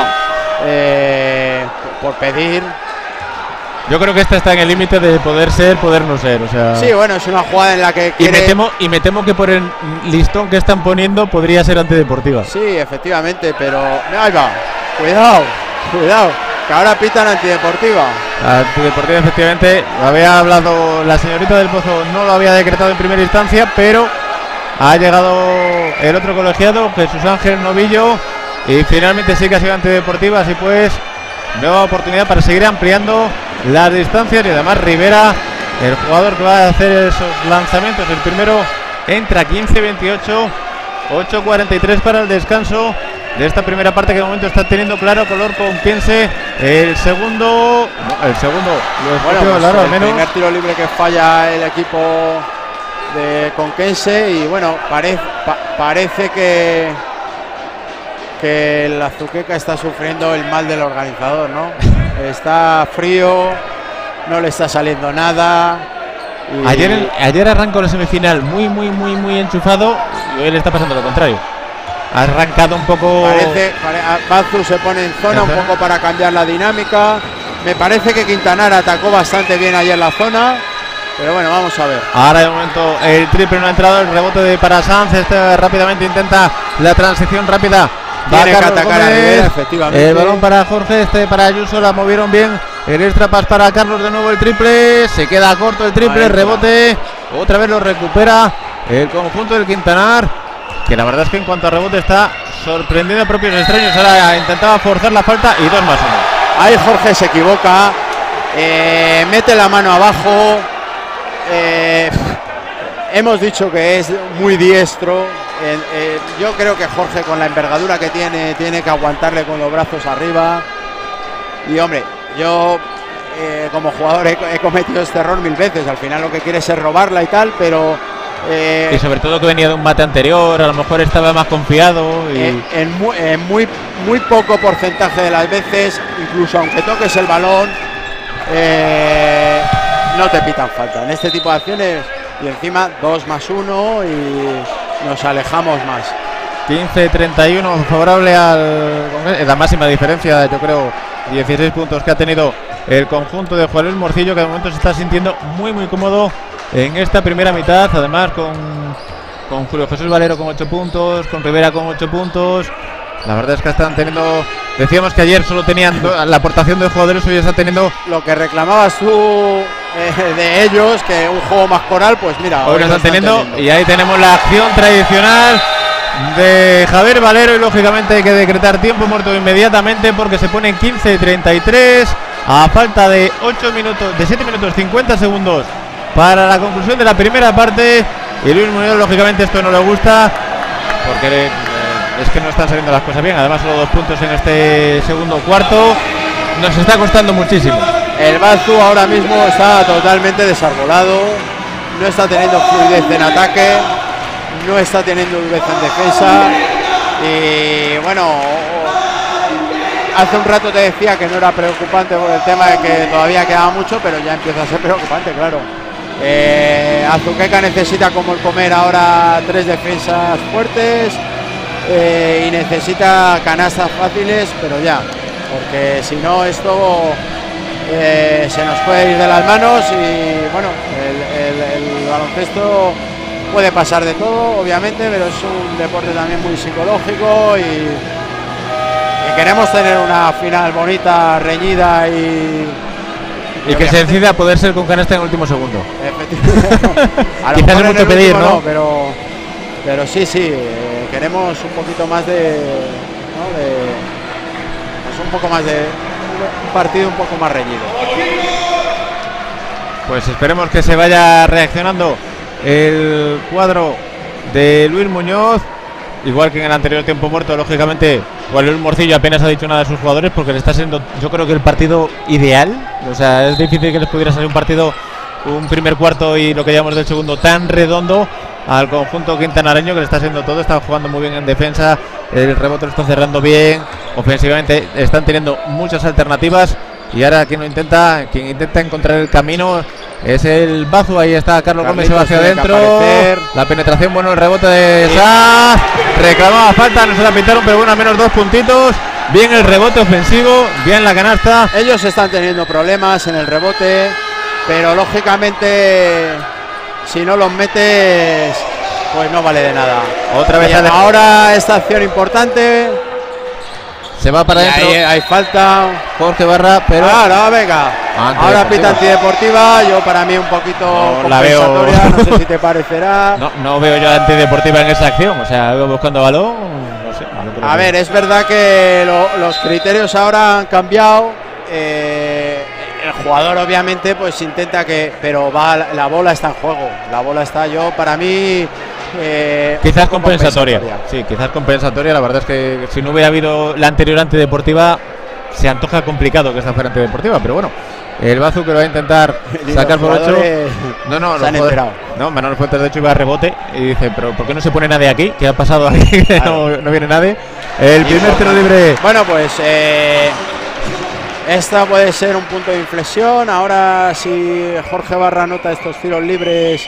eh, por pedir. Yo creo que esta está en el límite de poder ser, poder no ser. O sea. Sí, bueno, es una jugada en la que quiere... y, me temo, y me temo que por el listón que están poniendo podría ser Antideportiva. Sí, efectivamente, pero ahí va. Cuidado, cuidado, que ahora pitan Antideportiva. Antideportiva, efectivamente. Había hablado la señorita del Pozo, no lo había decretado en primera instancia, pero ha llegado el otro colegiado, Jesús Ángel Novillo, y finalmente sí que ha sido Antideportiva. Así pues, nueva oportunidad para seguir ampliando las distancias, y además Rivera, el jugador que va a hacer esos lanzamientos, el primero entra quince veintiocho, ocho cuarenta y tres para el descanso de esta primera parte, que de momento está teniendo claro color conquense. El segundo, no, el segundo lo bueno, pues claro, el menos. primer tiro libre que falla el equipo de Conquense, y bueno, parece pa, parece que que el Azuqueca está sufriendo el mal del organizador, ¿no? Está frío, no le está saliendo nada. Y ayer, ayer arrancó la semifinal muy, muy, muy, muy enchufado, y hoy le está pasando lo contrario. Ha arrancado un poco. Parece, pare, Bazu se pone en zona un poco para cambiar la dinámica. Me parece que Quintanar atacó bastante bien ayer la zona, pero bueno, vamos a ver. Ahora de momento el triple no ha entrado, el rebote de para Sanz. Este rápidamente intenta la transición rápida. Tiene que atacar a Rivera, efectivamente. El balón para Jorge, este para Ayuso, la movieron bien. El extra pas para Carlos, de nuevo el triple. Se queda corto el triple, rebote. Otra vez lo recupera el conjunto del Quintanar, que la verdad es que en cuanto a rebote está sorprendiendo a propios extraños. Ahora intentaba forzar la falta y dos más uno. Ahí Jorge se equivoca, eh, mete la mano abajo. Eh, hemos dicho que es muy diestro. Eh, eh, yo creo que Jorge, con la envergadura que tiene, tiene que aguantarle con los brazos arriba. Y hombre, yo eh, como jugador he, he cometido este error mil veces. Al final lo que quiere es robarla y tal, pero eh, y sobre todo que venía de un mate anterior, a lo mejor estaba más confiado y... en, en, muy, en muy muy poco porcentaje de las veces, incluso aunque toques el balón, eh, no te pitan falta en este tipo de acciones. Y encima dos más uno y nos alejamos más. quince treinta y uno favorable al la máxima diferencia, yo creo, dieciséis puntos que ha tenido el conjunto de Juan Luis Morcillo, que de momento se está sintiendo muy muy cómodo en esta primera mitad, además con, con Julio Jesús Valero con ocho puntos, con Rivera con ocho puntos. La verdad es que están teniendo, decíamos que ayer solo tenían la aportación de jugadores, hoy están teniendo lo que reclamabas tú eh, de ellos, que un juego más coral, pues mira, hoy, hoy lo están, están teniendo, teniendo. Y ahí tenemos la acción tradicional de Javier Valero y lógicamente hay que decretar tiempo muerto inmediatamente porque se pone quince treinta y tres a falta de ocho minutos, de siete minutos cincuenta segundos para la conclusión de la primera parte. Y Luis Muñoz, lógicamente esto no le gusta porque eh, es que no están saliendo las cosas bien. Además solo dos puntos en este segundo cuarto, nos está costando muchísimo. El Bazu ahora mismo está totalmente desarbolado, no está teniendo fluidez en ataque, no está teniendo dureza en defensa. Y bueno, hace un rato te decía que no era preocupante por el tema de que todavía quedaba mucho, pero ya empieza a ser preocupante, claro. eh, Azuqueca necesita como el comer ahora tres defensas fuertes, eh, y necesita canastas fáciles, pero ya, porque si no esto eh, se nos puede ir de las manos. Y bueno, el, el, el baloncesto puede pasar de todo, obviamente, pero es un deporte también muy psicológico y, y queremos tener una final bonita, reñida y, y, y que se decida poder ser con canasta en el último segundo. Quizás es mucho pedir, ¿no? ¿no? Pero, pero sí, sí, eh, queremos un poquito más de, ¿no? de pues un poco más de un partido un poco más reñido. Pues esperemos que se vaya reaccionando el cuadro de Luis Muñoz, igual que en el anterior tiempo muerto. Lógicamente Juan Luis Morcillo apenas ha dicho nada de sus jugadores porque le está siendo, yo creo que el partido ideal. O sea, es difícil que les pudiera salir un partido, un primer cuarto y lo que llamamos del segundo tan redondo al conjunto quintanaraño, que le está haciendo todo. Está jugando muy bien en defensa, el rebote lo está cerrando bien, ofensivamente están teniendo muchas alternativas. Y ahora quien lo intenta, quien intenta encontrar el camino es el Bazu. Ahí está Carlos Gómez, se va hacia adentro. La penetración, bueno, el rebote de Sá. Reclamaba falta, no se la pintaron, pero bueno, a menos dos puntitos. Bien el rebote ofensivo, bien la canasta. Ellos están teniendo problemas en el rebote, pero lógicamente si no los metes, pues no vale de nada. Otra vez ahora esta acción importante. Se va para adentro. Hay, hay falta. Jorge Barra, pero. Ahora, venga. Ahora pita antideportiva. Yo, para mí, un poquito no, la veo. No sé si te parecerá. No, no veo yo antideportiva en esa acción. O sea, veo buscando balón. No sé. No a ver, es verdad que lo, los criterios ahora han cambiado. Eh, el jugador, obviamente, pues intenta que. Pero va, la bola está en juego. La bola está, yo, para mí. Eh, quizás compensatoria. compensatoria, sí, quizás compensatoria. La verdad es que si no hubiera habido la anterior antideportiva, se antoja complicado que esta fuera antideportiva, pero bueno, el Bazu que lo va a intentar sacar por ocho. No, no, se han enterado. No, Manuel Fuentes de hecho iba a rebote y dice, pero ¿por qué no se pone nadie aquí? ¿Qué ha pasado aquí? no, no viene nadie. El primer tiro libre. Bueno, pues eh, esta puede ser un punto de inflexión. Ahora si Jorge Barra anota estos tiros libres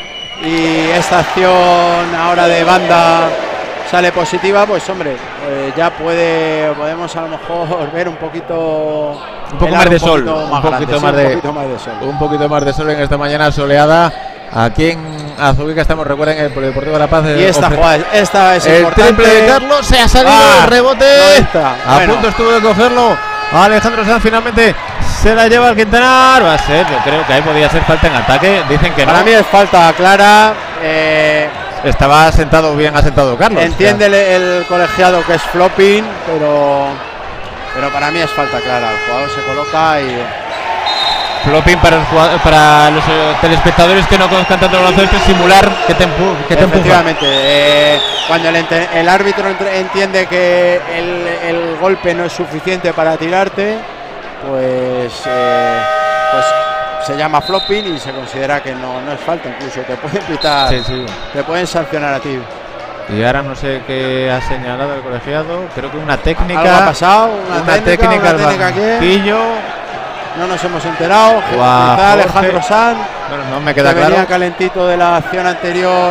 y esta acción ahora de banda sale positiva, pues hombre, eh, ya puede podemos a lo mejor ver un poquito un poco más de sol, un poquito más de sol, un poquito más de sol en esta mañana soleada aquí en Azuqueca. Estamos, recuerden, el Polideportivo de La Paz. Y esta jugada, esta es el importante. Triple de Carlos, se ha salido ah, el rebote. No a bueno. punto estuvo de cogerlo Alejandro Sanz, finalmente se la lleva al Quintanar. Va a ser, yo creo que ahí podía ser falta en ataque. Dicen que para no. mí es falta clara. Eh, estaba sentado bien asentado Carlos. Entiende el, el colegiado que es flopping, pero pero para mí es falta clara. El jugador se coloca y flopping para, el jugador, para los eh, telespectadores que no conozcan tanto el baloncesto es simular que te, empu que te empuja. Efectivamente, eh, cuando el, el árbitro entiende que el, el golpe no es suficiente para tirarte, pues, eh, pues se llama flopping y se considera que no, no es falta. Incluso te pueden pitar, sí, sí. te pueden sancionar a ti. Y ahora no sé qué ha señalado el colegiado, creo que una técnica. ¿Algo ha pasado? Una, una técnica, técnica, una técnica al banquillo. No nos hemos enterado. Guau, Está Alejandro Sanz. Bueno, no me queda que claro. Venía calentito de la acción anterior.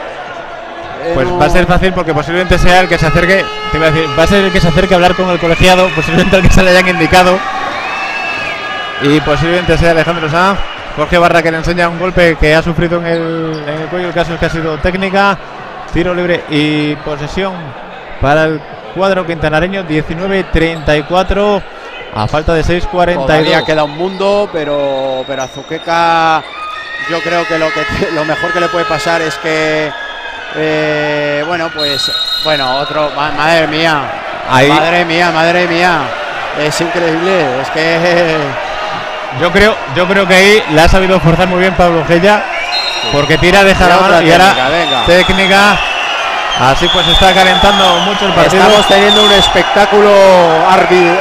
Pues un... va a ser fácil porque posiblemente sea el que se acerque. Te iba a decir, va a ser el que se acerque a hablar con el colegiado, posiblemente el que se le hayan indicado. Y posiblemente sea Alejandro Sanz. Jorge Barra, que le enseña un golpe que ha sufrido en el, en el cuello. El caso es que ha sido técnica. Tiro libre y posesión para el cuadro quintanareño. diecinueve treinta y cuatro a falta de seis cuarenta y dos. Todavía queda un mundo, pero pero Azuqueca, yo creo que lo que te, lo mejor que le puede pasar es que eh, bueno, pues bueno, otro ma madre mía. Ahí. Madre mía, madre mía. Es increíble, es que yo creo, yo creo que ahí le ha sabido forzar muy bien Pablo Gella. Porque tira, deja la mano y ahora venga. Técnica. Así pues está calentando mucho el partido. Estamos teniendo un espectáculo árbitro.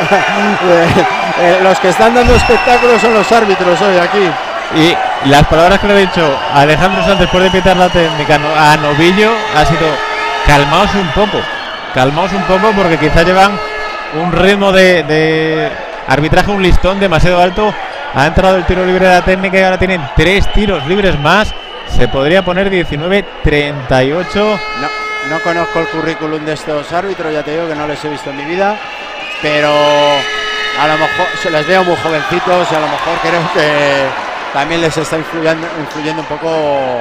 Los que están dando espectáculos son los árbitros hoy aquí. Y las palabras que le he dicho a Alejandro Sanz después de pitar la técnica a Novillo ha sido: calmaos un poco, calmaos un poco porque quizá llevan un ritmo de, de arbitraje, un listón demasiado alto. Ha entrado el tiro libre de la técnica y ahora tienen tres tiros libres más. Se podría poner diecinueve treinta y ocho. No, no conozco el currículum de estos árbitros, ya te digo que no les he visto en mi vida, pero a lo mejor se les veo muy jovencitos y a lo mejor creo que también les está influyendo, influyendo un poco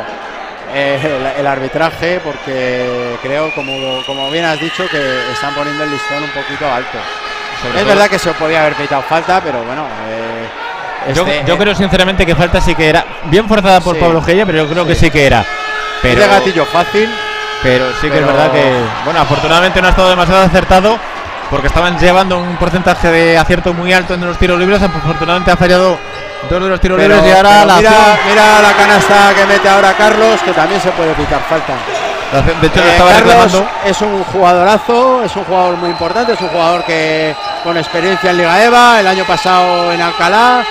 eh, el, el arbitraje, porque creo, como, como bien has dicho, que están poniendo el listón un poquito alto. Sobre es todo, verdad que se podía haber pitado falta, pero bueno... Eh, Este, yo, yo eh, creo sinceramente que falta sí que era bien forzada por sí, Pablo Gella, pero yo creo sí. que sí que era. Pero, es de gatillo fácil. Pero sí que pero... es verdad que, bueno, afortunadamente no ha estado demasiado acertado porque estaban llevando un porcentaje de acierto muy alto en los tiros libres. Afortunadamente ha fallado dos de los tiros pero, libres y ahora la mira, mira la canasta que mete ahora Carlos, que también se puede pitar falta. De hecho, eh, lo estaba Carlos reclamando. Es un jugadorazo, es un jugador muy importante, es un jugador que con experiencia en Liga EVA, el año pasado en Alcalá.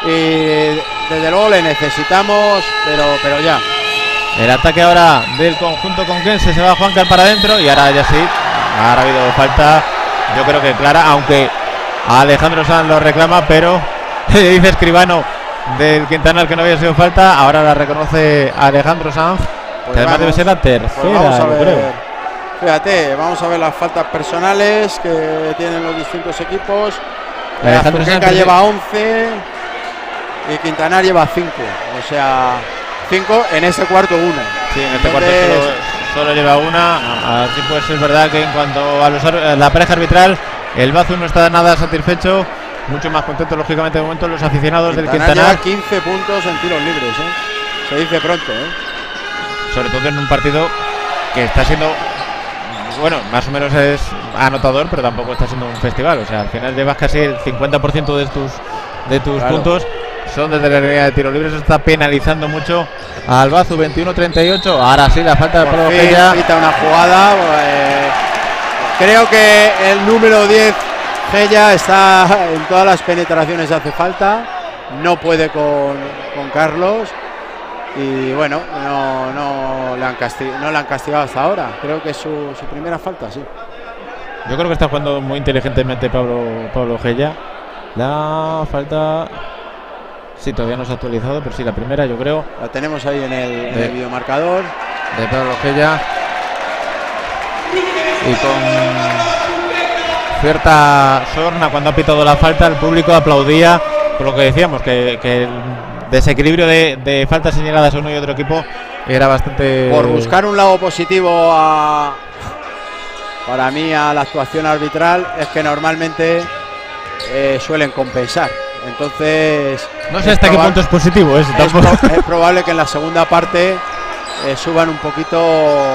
Y desde luego le necesitamos, pero pero ya. El ataque ahora del conjunto conquense, se va Juancar para adentro y ahora ya sí, ahora ha habido falta, yo creo que clara, aunque Alejandro Sanz lo reclama, pero dice Escribano del Quintanar que no había sido falta, ahora la reconoce Alejandro Sanz, pues que además vamos, debe ser la tercera, pues vamos a ver, creo. Fíjate, vamos a ver las faltas personales que tienen los distintos equipos. Alejandro Sanz lleva once y Quintanar lleva cinco, o sea, cinco en ese cuarto uno. Sí, en este cuarto solo, solo lleva una. Así pues es verdad que en cuanto a, los, a la pareja arbitral, el Bazu no está nada satisfecho, mucho más contento lógicamente de momento los aficionados Quintanar del Quintanar. Lleva quince puntos en tiros libres, ¿eh? Se dice pronto, ¿eh? Sobre todo en un partido que está siendo, bueno, más o menos es anotador, pero tampoco está siendo un festival, o sea, al final llevas casi el cincuenta por ciento de tus de tus claro. puntos son desde la línea de tiro libre. Eso está penalizando mucho al Bazu. Veintiuno treinta y ocho. Ahora sí, la falta de Pablo Gella. Quita una jugada. Eh, creo que el número diez, Gella, está en todas las penetraciones, hace falta. No puede con, con Carlos. Y bueno, no, no, le han castigado, no le han castigado hasta ahora. Creo que es su, su primera falta, sí. Yo creo que está jugando muy inteligentemente Pablo, Pablo Gella. La falta... Sí, todavía no se ha actualizado, pero sí, la primera yo creo. La tenemos ahí en el, en el videomarcador. De Pablo Gella. Y con cierta sorna cuando ha pitado la falta, el público aplaudía por lo que decíamos, que, que el desequilibrio de, de faltas señaladas a uno y otro equipo era bastante... Por buscar un lado positivo a... para mí a la actuación arbitral, es que normalmente eh, suelen compensar. Entonces no sé hasta qué punto es positivo eso. Es, pro, es probable que en la segunda parte eh, suban un poquito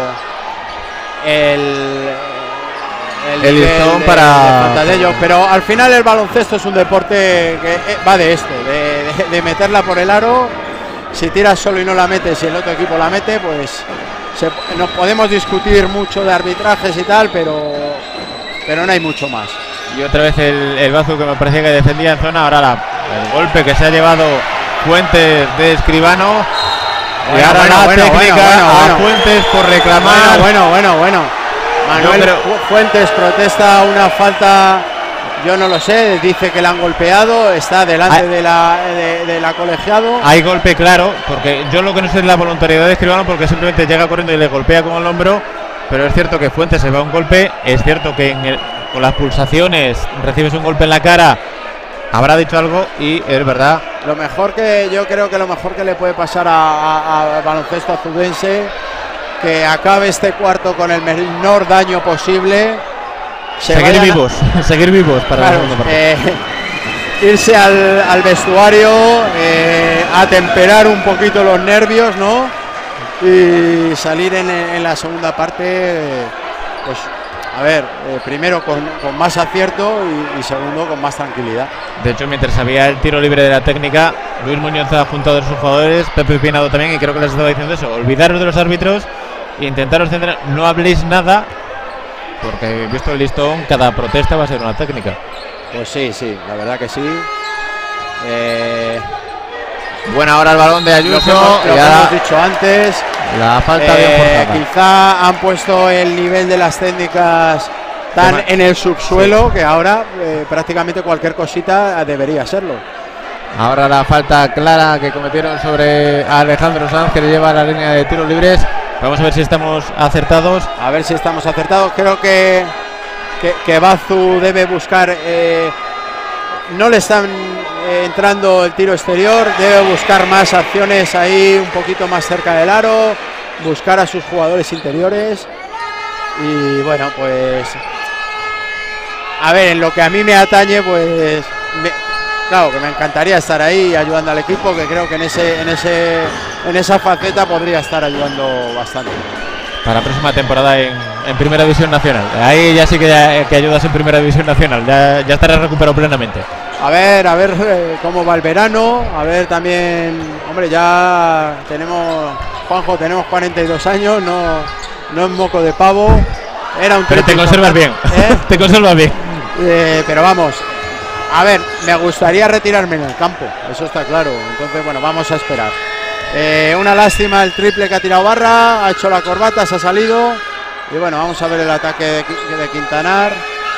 el, el, el listón de, para de, de ellos. Pero al final el baloncesto es un deporte que eh, va de esto, de, de, de meterla por el aro. Si tiras solo y no la metes y el otro equipo la mete, pues se, nos podemos discutir mucho de arbitrajes y tal, pero pero no hay mucho más. Y otra vez el, el Bazu, que me parecía que defendía en zona. Ahora la, el golpe que se ha llevado Fuentes de Escribano. Bueno, y ahora bueno, la bueno, técnica bueno, bueno, a bueno. Fuentes por reclamar. Bueno, bueno, bueno, bueno. Manuel creo... Fuentes protesta una falta, yo no lo sé, dice que la han golpeado, está delante hay, de la de, de la colegiado. Hay golpe claro, porque yo lo que no sé es la voluntariedad de Escribano, porque simplemente llega corriendo y le golpea con el hombro, pero es cierto que Fuentes se va a un golpe, es cierto que en el, con las pulsaciones recibes un golpe en la cara, habrá dicho algo y es verdad. Lo mejor que yo creo que lo mejor que le puede pasar a, a, a baloncesto azudense, que acabe este cuarto con el menor daño posible. Seguir vivos, a... seguir vivos para claro, la segunda eh, irse al, al vestuario, eh, atemperar un poquito los nervios, ¿no? Y salir en, en la segunda parte, eh, pues a ver, eh, primero con, con más acierto y, y segundo con más tranquilidad. De hecho, mientras había el tiro libre de la técnica, Luis Muñoz ha juntado a sus jugadores, Pepe Pinado también, y creo que les estaba diciendo eso: olvidaros de los árbitros e intentaros centrar, no habléis nada, porque visto el listón, cada protesta va a ser una técnica. Pues sí, sí, la verdad que sí. Eh, Buena hora el balón de Ayuso. Lo que hemos, lo que hemos dicho antes. La falta eh, bien forzada. Quizá han puesto el nivel de las técnicas tan en el subsuelo, sí, que ahora eh, prácticamente cualquier cosita debería serlo. Ahora la falta clara que cometieron sobre Alejandro Sanz, que le lleva a la línea de tiros libres. Vamos a ver si estamos acertados. A ver si estamos acertados. Creo que que, que Bazu debe buscar. Eh, no le están eh, entrando el tiro exterior. Debe buscar más acciones ahí, un poquito más cerca del aro. Buscar a sus jugadores interiores. Y bueno, pues a ver, en lo que a mí me atañe, pues me, claro que me encantaría estar ahí ayudando al equipo, que creo que en ese en ese en esa faceta podría estar ayudando bastante. Para la próxima temporada en, en Primera División Nacional. Ahí ya sí que, ya, que ayudas en Primera División Nacional. Ya, ya estarás recuperado plenamente. A ver, a ver eh, cómo va el verano. A ver también, hombre, ya tenemos, Juanjo, tenemos cuarenta y dos años, no, no es moco de pavo. Era un pero te conservas bien, ¿eh? Te conservas bien. Eh, pero vamos, a ver, me gustaría retirarme en el campo, eso está claro. Entonces, bueno, vamos a esperar. Eh, una lástima el triple que ha tirado Barra, ha hecho la corbata, se ha salido. Y bueno, vamos a ver el ataque de, de Quintanar,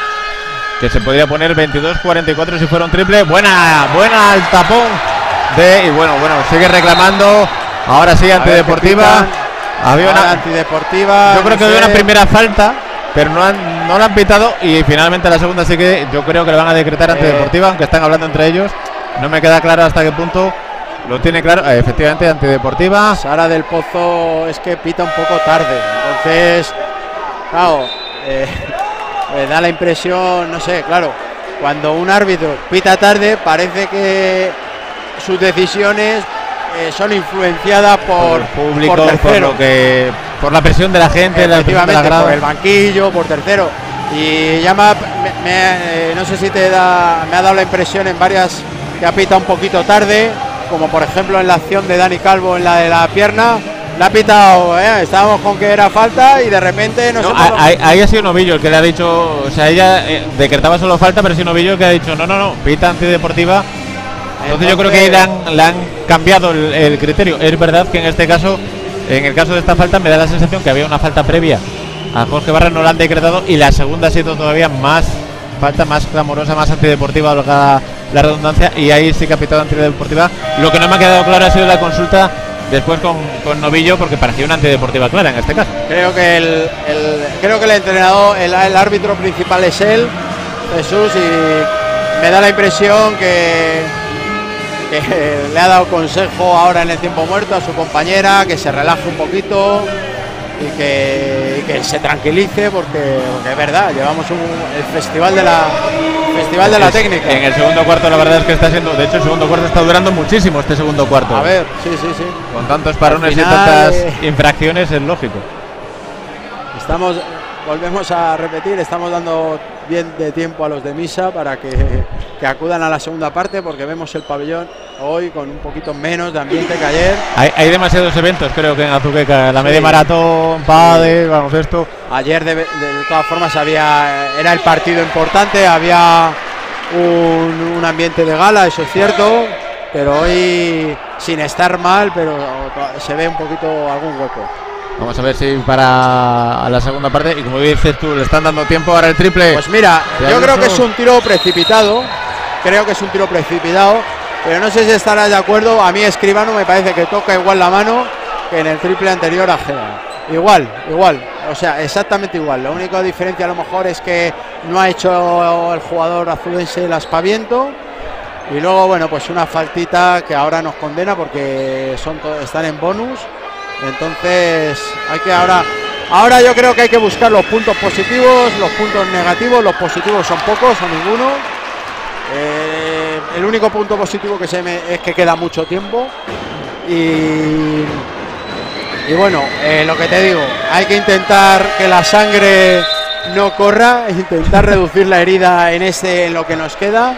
que se podría poner veintidós cuarenta y cuatro si fuera un triple. Buena, buena al tapón de, y bueno, bueno, sigue reclamando. Ahora sí, antideportiva. Había una antideportiva. Yo creo no que sé. había una primera falta, pero no, han, no la han pitado. Y finalmente la segunda sí que yo creo que le van a decretar antideportiva, eh. aunque están hablando entre ellos. No me queda claro hasta qué punto lo tiene claro. Eh, efectivamente, antideportiva. Sara del Pozo es que pita un poco tarde. Entonces, claro, eh, me da la impresión, no sé, claro, cuando un árbitro pita tarde, parece que sus decisiones eh, son influenciadas por, por el público, por, por lo que, por la presión de la gente, la presión de la grada, por el banquillo, por tercero. Y ya me, me, eh, no sé si te da, me ha dado la impresión en varias que ha pitado un poquito tarde, como por ejemplo en la acción de Dani Calvo en la de la pierna. La ha pitado, ¿eh? Estábamos con que era falta y de repente no, no sé. Ahí, ahí ha sido Novillo el que le ha dicho, o sea, ella eh, decretaba solo falta, pero ha sido Novillo el que ha dicho no, no, no, pita antideportiva. Entonces, Entonces yo creo que ahí le han, le han cambiado el, el criterio. Es verdad que en este caso, en el caso de esta falta, me da la sensación que había una falta previa a Jorge Barra, no la han decretado, y la segunda ha sido todavía más falta, más clamorosa, más antideportiva, la, la redundancia, y ahí sí que ha pitado antideportiva. Lo que no me ha quedado claro ha sido la consulta después con, con Novillo, porque parecía una antideportiva clara en este caso. Creo que el, el creo que el entrenador, el, el árbitro principal es él, Jesús, y me da la impresión que, que le ha dado consejo ahora en el tiempo muerto a su compañera, que se relaje un poquito y que, y que se tranquilice, porque, porque es verdad, llevamos un, el festival de la festival de la técnica. En el segundo cuarto la verdad es que está siendo, de hecho el segundo cuarto está durando muchísimo este segundo cuarto. A ver, sí, sí, sí. Con tantos parones final, y tantas eh, infracciones es lógico. Estamos, volvemos a repetir, estamos dando bien de tiempo a los de misa para que, que acudan a la segunda parte, porque vemos el pabellón hoy con un poquito menos de ambiente que ayer. Hay, hay demasiados eventos, creo que en Azuqueca, la Sí. media maratón, pádel, baloncesto. Ayer de, de, de todas formas había, era el partido importante, había un, un ambiente de gala, eso es cierto, pero hoy sin estar mal, pero se ve un poquito algún hueco. Vamos a ver si para la segunda parte, y como dices tú, le están dando tiempo ahora el triple. Pues mira, yo creo que es un tiro precipitado, creo que es un tiro precipitado, pero no sé si estarás de acuerdo. A mí Escribano me parece que toca igual la mano que en el triple anterior a Gea. Igual, igual, o sea, exactamente igual. La única diferencia a lo mejor es que no ha hecho el jugador azulense el aspaviento. Y luego, bueno, pues una faltita que ahora nos condena porque son están en bonus. Entonces hay que ahora, ahora yo creo que hay que buscar los puntos positivos, los puntos negativos. Los positivos son pocos o ninguno. Eh, el único punto positivo que se me es que queda mucho tiempo. Y, y bueno, eh, lo que te digo, hay que intentar que la sangre no corra, intentar reducir la herida en este, en lo que nos queda.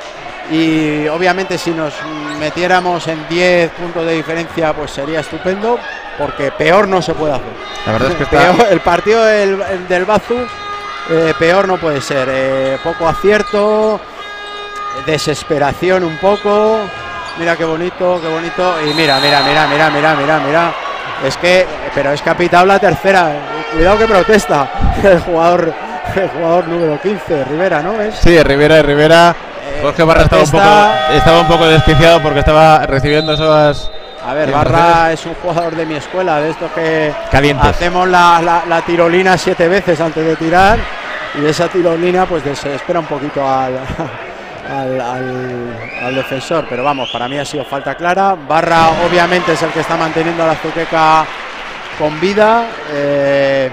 Y obviamente si nos metiéramos en diez puntos de diferencia pues sería estupendo, porque peor no se puede hacer. La verdad es que está... peor, el partido del, del Bazu eh, peor no puede ser. Eh, poco acierto, desesperación un poco. Mira qué bonito, qué bonito. Y mira, mira, mira, mira, mira, mira, mira. Es que, pero es que ha pitado la tercera. Cuidado que protesta el jugador, el jugador número quince, Rivera, ¿no? ¿Ves? Sí, Rivera, Rivera. Jorge Barra estaba un, poco, estaba un poco desquiciado porque estaba recibiendo esas... A ver, Barra es un jugador de mi escuela, de estos que calientes. Hacemos la, la, la tirolina siete veces antes de tirar, y esa tirolina pues desespera un poquito al, al, al, al defensor, pero vamos, para mí ha sido falta clara. Barra obviamente es el que está manteniendo a la Azuqueca con vida, eh,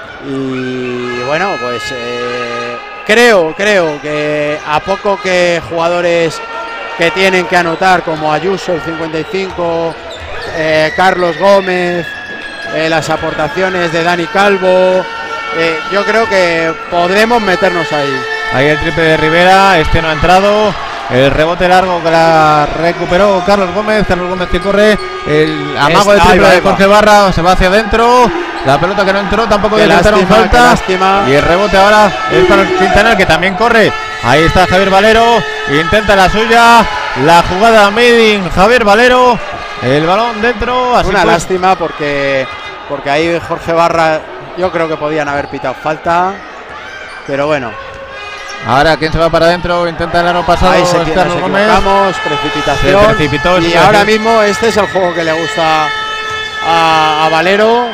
y bueno, pues... Eh, Creo, creo que a poco que jugadores que tienen que anotar, como Ayuso, el cincuenta y cinco, eh, Carlos Gómez, eh, las aportaciones de Dani Calvo, eh, yo creo que podremos meternos ahí. Ahí el triple de Rivera, este no ha entrado. El rebote largo que la recuperó Carlos Gómez. Carlos Gómez que corre. El amago de triple de Jorge Barra se va hacia adentro. La pelota que no entró, tampoco decretaron falta. Y el rebote ahora es para el Quintanar, que también corre. Ahí está Javier Valero. Intenta la suya. La jugada made in Javier Valero. El balón dentro. Así Una pues. lástima porque, porque ahí Jorge Barra, yo creo que podían haber pitado falta. Pero bueno. Ahora, ¿quién se va para adentro? Intenta el aro pasado. Ahí se Carlos Gómez. Precipitación. Se precipitó, y ahora mismo este es el juego que le gusta a, a Valero.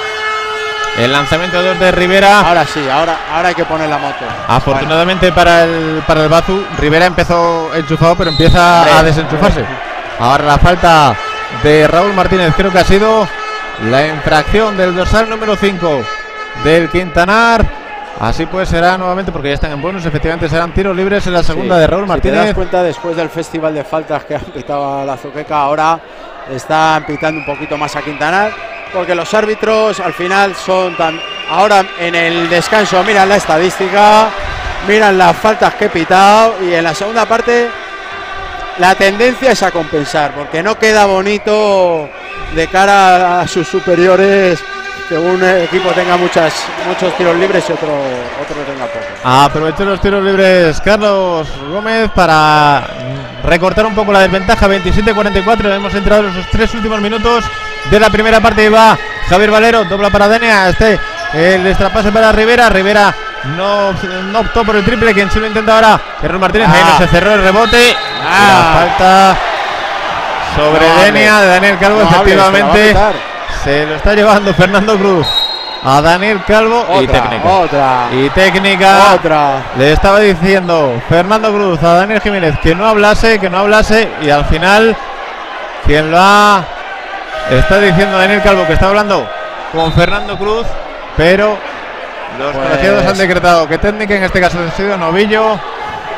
El lanzamiento dos de Rivera. Ahora sí, ahora, ahora hay que poner la moto. Afortunadamente bueno. para el para el Bazu, Rivera empezó enchufado, pero empieza Hombre. a desenchufarse. Ahora la falta de Raúl Martínez, creo que ha sido la infracción del dorsal número cinco del Quintanar. Así pues será nuevamente, porque ya están en bonus, efectivamente serán tiros libres en la segunda sí, de Raúl Martínez. Si te das cuenta, después del festival de faltas que han pitado a la Azuqueca, ahora están pitando un poquito más a Quintanar, porque los árbitros al final son tan... Ahora en el descanso miran la estadística, miran las faltas que he pitado, y en la segunda parte la tendencia es a compensar, porque no queda bonito de cara a sus superiores que un equipo tenga muchas muchos tiros libres y otro otro tenga poco. Aprovechó los tiros libres Carlos Gómez para recortar un poco la desventaja. Veintisiete cuarenta y cuatro. Hemos entrado en los tres últimos minutos de la primera parte. Y va Javier Valero, dobla para Denia. Este el extrapase para Rivera. Rivera no, no optó por el triple. Quien sí lo intenta ahora, Carlos Martínez. Ah. Ahí no se cerró el rebote. Ah. La falta sobre no Denia de Daniel Calvo, no efectivamente. Se lo está llevando Fernando Cruz a Daniel Calvo. Otra, y técnica. Otra. Y técnica. Otra. Le estaba diciendo Fernando Cruz a Daniel Jiménez que no hablase, que no hablase. Y al final, quien lo ha. Está diciendo Daniel Calvo que está hablando con Fernando Cruz. Pero los pues... colegiados han decretado que técnica, en este caso ha sido Novillo.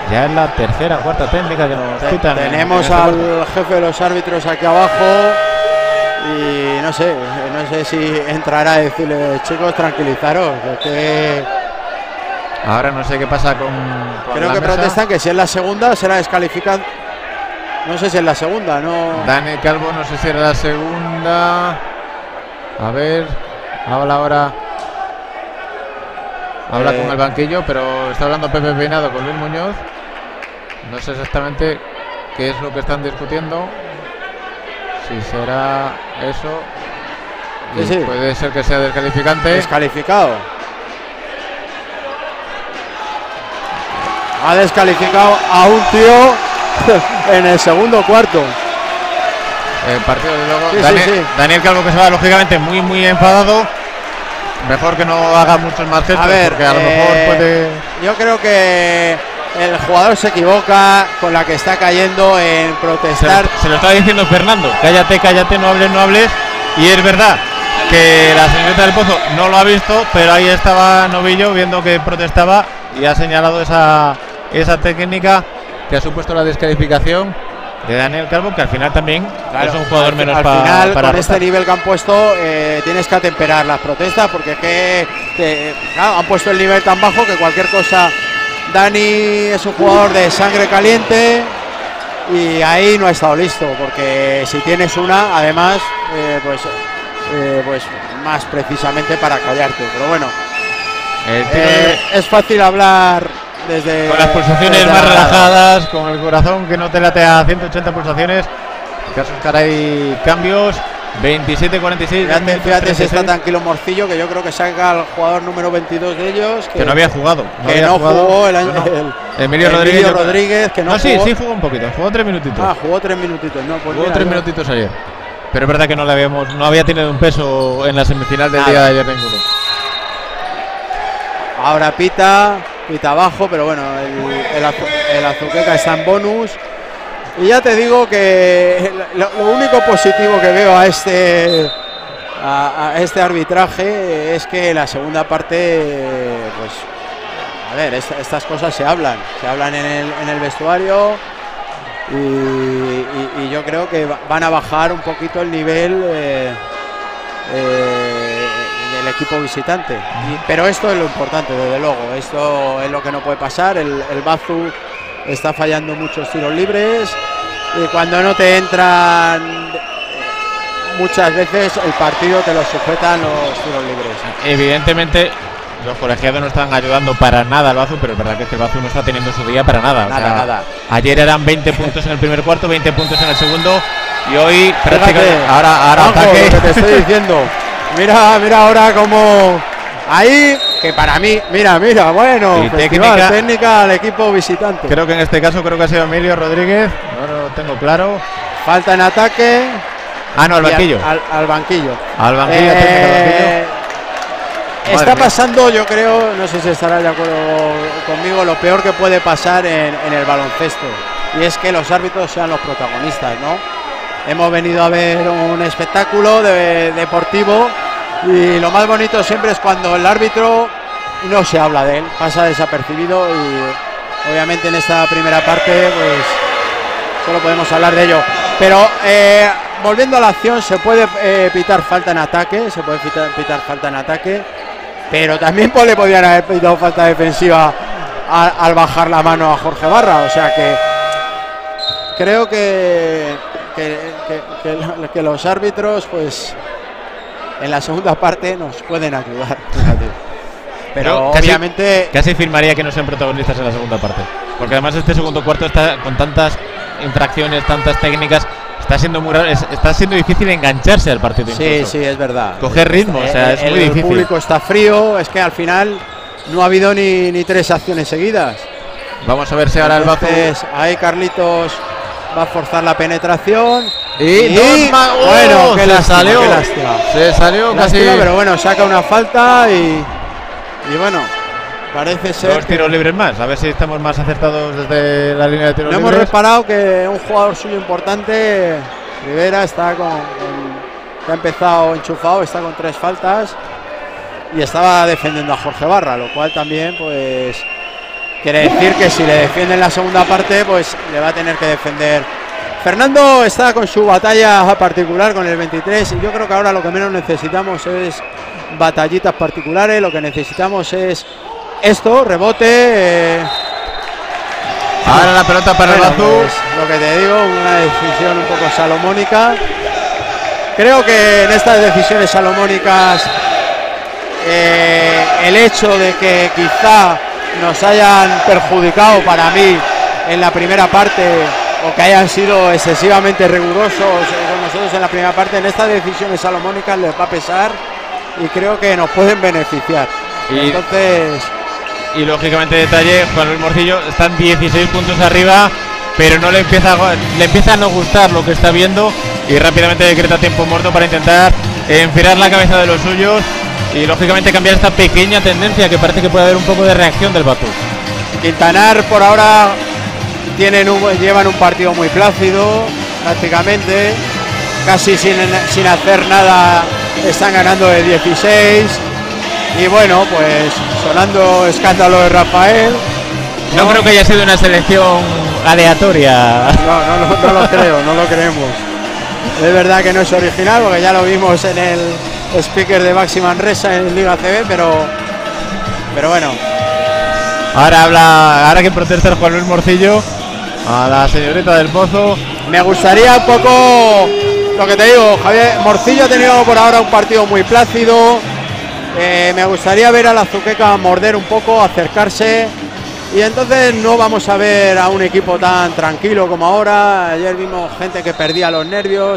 Ya es la tercera, cuarta técnica que nos quitan. Tenemos en, en al cuarto. jefe de los árbitros aquí abajo y no sé, no sé si entrará a decirle, chicos, tranquilizaros. Que Ahora no sé qué pasa con, con creo la que mesa. protestan que si es la segunda será descalificado. No sé si es la segunda, no. Dani Calvo, no sé si era la segunda. A ver, habla ahora. Habla Eh. con el banquillo, pero está hablando Pepe Peinado con Luis Muñoz. No sé exactamente qué es lo que están discutiendo. Si será eso. Sí, Y sí. puede ser que sea descalificante. Descalificado. Ha descalificado a un tío en el segundo cuarto. El partido de luego. Sí, sí, Daniel, sí. Daniel Calvo, que se va lógicamente muy muy enfadado. Mejor que no haga muchos más gestos, A ver, porque a lo eh, mejor puede. Yo creo que el jugador se equivoca con la que está cayendo en Se lo, protestar. se lo estaba diciendo Fernando, cállate, cállate, no hables, no hables. Y es verdad que la señorita del Pozo no lo ha visto, pero ahí estaba Novillo viendo que protestaba y ha señalado esa, esa técnica que ha supuesto la descalificación de Daniel Calvo, que al final también Claro, es un jugador al, menos al pa- final, para con este rotar. nivel que han puesto, eh, tienes que atemperar las protestas porque es que te- claro, han puesto el nivel tan bajo que cualquier cosa. Dani es un jugador de sangre caliente y ahí no ha estado listo, porque si tienes una, además, eh, pues, eh, pues más precisamente para callarte. Pero bueno, El tiro eh, libre, es fácil hablar desde con las pulsaciones desde más la grada. relajadas, con el corazón que no te late a ciento ochenta pulsaciones. En caso que ahora hay cambios. veintisiete cuarenta y seis. Fíjate, fíjate si está tranquilo Morcillo, que yo creo que saca al jugador número veintidós de ellos, que, que no había jugado. No que había no jugado. jugó el año. No, no. el- Emilio Emilio Rodríguez. yo- Rodríguez, que no No, sí, jugó. sí jugó un poquito. Jugó tres minutitos. Ah, jugó tres minutitos, no, pues jugó mira, tres yo- minutitos ayer. Pero es verdad que no le habíamos, no había tenido un peso en la semifinal del Nada. día de ayer ninguno. Ahora pita, pita abajo, pero bueno, el, el, azu- el Azuqueca está en bonus. Y ya te digo que lo, lo único positivo que veo a este a, a este arbitraje es que la segunda parte, pues, a ver, esta- estas cosas se hablan, se hablan en el, en el vestuario y, y- y yo creo que va- van a bajar un poquito el nivel eh, eh, del equipo visitante. Y- pero esto es lo importante, desde luego, esto es lo que no puede pasar. El, el Bazu está fallando muchos tiros libres y cuando no te entran, muchas veces el partido te lo sujetan los tiros libres. Evidentemente los colegiados no están ayudando para nada al Bazu, pero es verdad que el Bazu no está teniendo su día para nada. O Nada, sea, nada. Ayer eran veinte puntos en el primer cuarto, veinte puntos en el segundo y hoy Fíjate, prácticamente ahora, ahora Juanjo, ataque. lo que te estoy diciendo. Mira, mira ahora como ahí, que para mí, mira, mira, bueno, Y festival, técnica- técnica al equipo visitante. Creo que en este caso creo que ha sido Emilio Rodríguez, no lo tengo claro. Falta en ataque. Ah, no, al y banquillo. Al, al- al banquillo. Al banquillo, Eh, técnico al banquillo. Madre Está mía. pasando, yo creo, no sé si estará de acuerdo conmigo, lo peor que puede pasar en, en el baloncesto. Y es que los árbitros sean los protagonistas, ¿no? Hemos venido a ver un espectáculo de- deportivo y lo más bonito siempre es cuando el árbitro no se habla de él, pasa desapercibido y obviamente en esta primera parte pues solo podemos hablar de ello. Pero eh, volviendo a la acción, se puede eh, pitar falta en ataque, se puede pitar, pitar falta en ataque, pero también pues, le podrían haber pitado falta defensiva a- al bajar la mano a Jorge Barra, o sea que creo que, que, que- que lo- que los árbitros pues en la segunda parte nos pueden ayudar, fíjate. Pero Yo casi- obviamente Casi firmaría que no sean protagonistas en la segunda parte. Porque además este segundo cuarto está con tantas infracciones, tantas técnicas, está siendo muy raro, es- está siendo difícil engancharse al partido. sí, incluso. sí, es verdad. Coger ritmo, o sea, es el, muy el difícil. público está frío, es que al final no ha habido ni, ni tres acciones seguidas. Vamos a ver si ahora el Bazu. Entonces, ahí Carlitos va a forzar la penetración. Y, dos ma- ¡Oh! bueno, qué se lástima, salió. qué lástima. Se salió casi. Lástima, pero bueno, saca una falta y, y bueno, parece ser Dos que tiros libres más. A ver si estamos más acertados desde la línea de tiros no hemos libres. reparado que un jugador suyo importante, Rivera, está con, con- que ha empezado enchufado, está con tres faltas y estaba defendiendo a Jorge Barra, lo cual también pues quiere decir que si le defienden la segunda parte, pues le va a tener que defender. Fernando está con su batalla particular con el veintitrés y yo creo que ahora lo que menos necesitamos es batallitas particulares, lo que necesitamos es esto, rebote. Eh. Ahora la pelota para bueno, el Bazú. Pues, lo que te digo, una decisión un poco salomónica. Creo que en estas decisiones salomónicas eh, el hecho de que quizá nos hayan perjudicado para mí en la primera parte o que hayan sido excesivamente rigurosos con nosotros en la primera parte, en estas decisiones salomónicas les va a pesar y creo que nos pueden beneficiar. Y entonces, y lógicamente detalle, Juan Luis Morcillo están dieciséis puntos arriba, pero no le empieza a, le empieza a no gustar lo que está viendo y rápidamente decreta tiempo muerto para intentar enfilar la cabeza de los suyos y lógicamente cambiar esta pequeña tendencia que parece que puede haber un poco de reacción del Bazú. Quintanar por ahora tienen un, llevan un partido muy plácido, prácticamente, casi sin, sin hacer nada, están ganando de dieciséis y bueno, pues sonando escándalo de Rafael. No, no creo que haya sido una selección aleatoria. No, no, no, no lo creo, no lo creemos. Es verdad que no es original, porque ya lo vimos en el speaker de Baxi Manresa en Liga C B, pero, pero bueno. Ahora habla, ahora que protesta el Juan Luis Morcillo a la señorita del Pozo. Me gustaría un poco, lo que te digo, Javier Morcillo ha tenido por ahora un partido muy plácido. Eh, me gustaría ver a la Azuqueca morder un poco, acercarse. Y entonces no vamos a ver a un equipo tan tranquilo como ahora. Ayer vimos gente que perdía los nervios.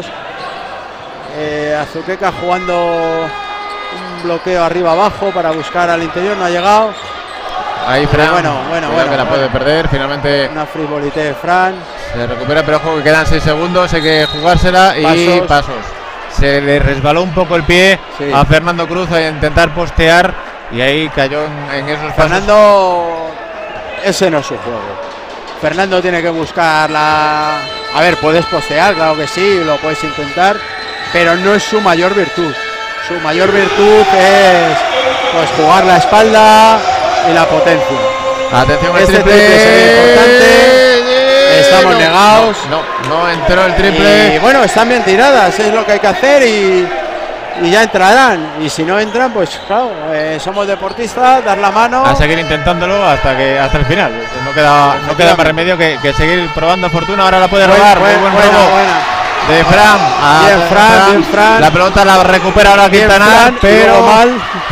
Eh, Azuqueca jugando un bloqueo arriba abajo para buscar al interior, no ha llegado. Ahí Fran, bueno, bueno, bueno, que la bueno. puede perder, finalmente una frivolité de Fran. Se recupera, pero ojo que quedan seis segundos, hay que jugársela y pasos. pasos. Se le resbaló un poco el pie sí. a Fernando Cruz a intentar postear y ahí cayó en, en esos Fernando, pasos. Ese no es su juego. Fernando tiene que buscar la... A ver, puedes postear, claro que sí, lo puedes intentar, pero no es su mayor virtud. Su mayor virtud es pues jugar la espalda y la potencia. Atención, este el triple, triple sería importante. Estamos no, negados. No, no, no entró el triple. Y bueno, están bien tiradas, es lo que hay que hacer y, y ya entrarán. Y si no entran, pues claro, eh, somos deportistas, dar la mano. A seguir intentándolo hasta que hasta el final. No queda, no queda más remedio que, que seguir probando fortuna. Ahora la puede robar. Buen, Muy buen buena, robo. buena. De Fran, a bien, Fran, Fran. bien Fran. La pelota la recupera ahora Quintanar, pero mal.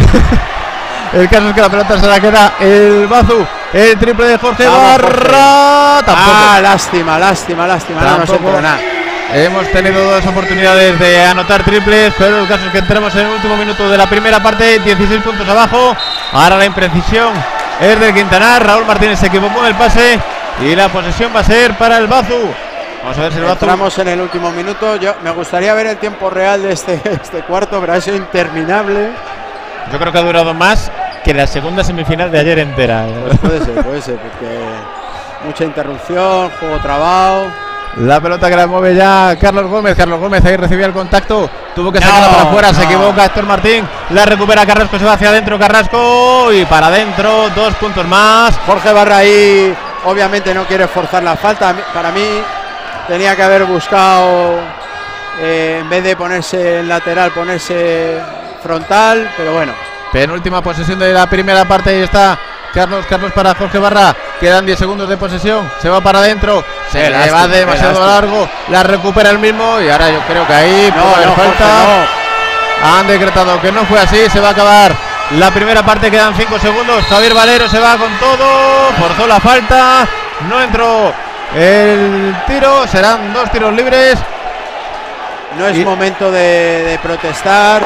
El caso es que la pelota se la queda el Bazú. El triple de Jorge Vamos, Barra. Jorge. Ah, lástima, lástima, lástima. No nos entró nada. Hemos tenido dos oportunidades de anotar triples, pero el caso es que entramos en el último minuto de la primera parte, dieciséis puntos abajo. Ahora la imprecisión es del Quintanar. Raúl Martínez se equivocó en el pase y la posesión va a ser para el Bazú. Vamos a ver si el Bazú... Entramos en el último minuto. Yo me gustaría ver el tiempo real de este, este cuarto, pero ha sido interminable. Yo creo que ha durado más que la segunda semifinal de ayer entera. Pues puede ser, puede ser, porque mucha interrupción, juego trabado. La pelota que la mueve ya Carlos Gómez. Carlos Gómez ahí recibía el contacto. Tuvo que sacarla no, para afuera. No. Se equivoca Héctor Martín. La recupera Carrasco. Se va hacia adentro Carrasco. Y para adentro. Dos puntos más. Jorge Barra ahí obviamente no quiere forzar la falta. Para mí tenía que haber buscado, eh, en vez de ponerse en lateral, ponerse frontal. Pero bueno. Penúltima posesión de la primera parte. Ahí está Carlos, Carlos para Jorge Barra. Quedan diez segundos de posesión. Se va para adentro. Se le va demasiado largo. La recupera el mismo. Y ahora yo creo que ahí no, puede haber no, falta. Jorge, no. Han decretado que no fue así. Se va a acabar la primera parte. Quedan cinco segundos. Javier Valero se va con todo. Forzó la falta. No entró el tiro. Serán dos tiros libres. No es y... momento de, de protestar.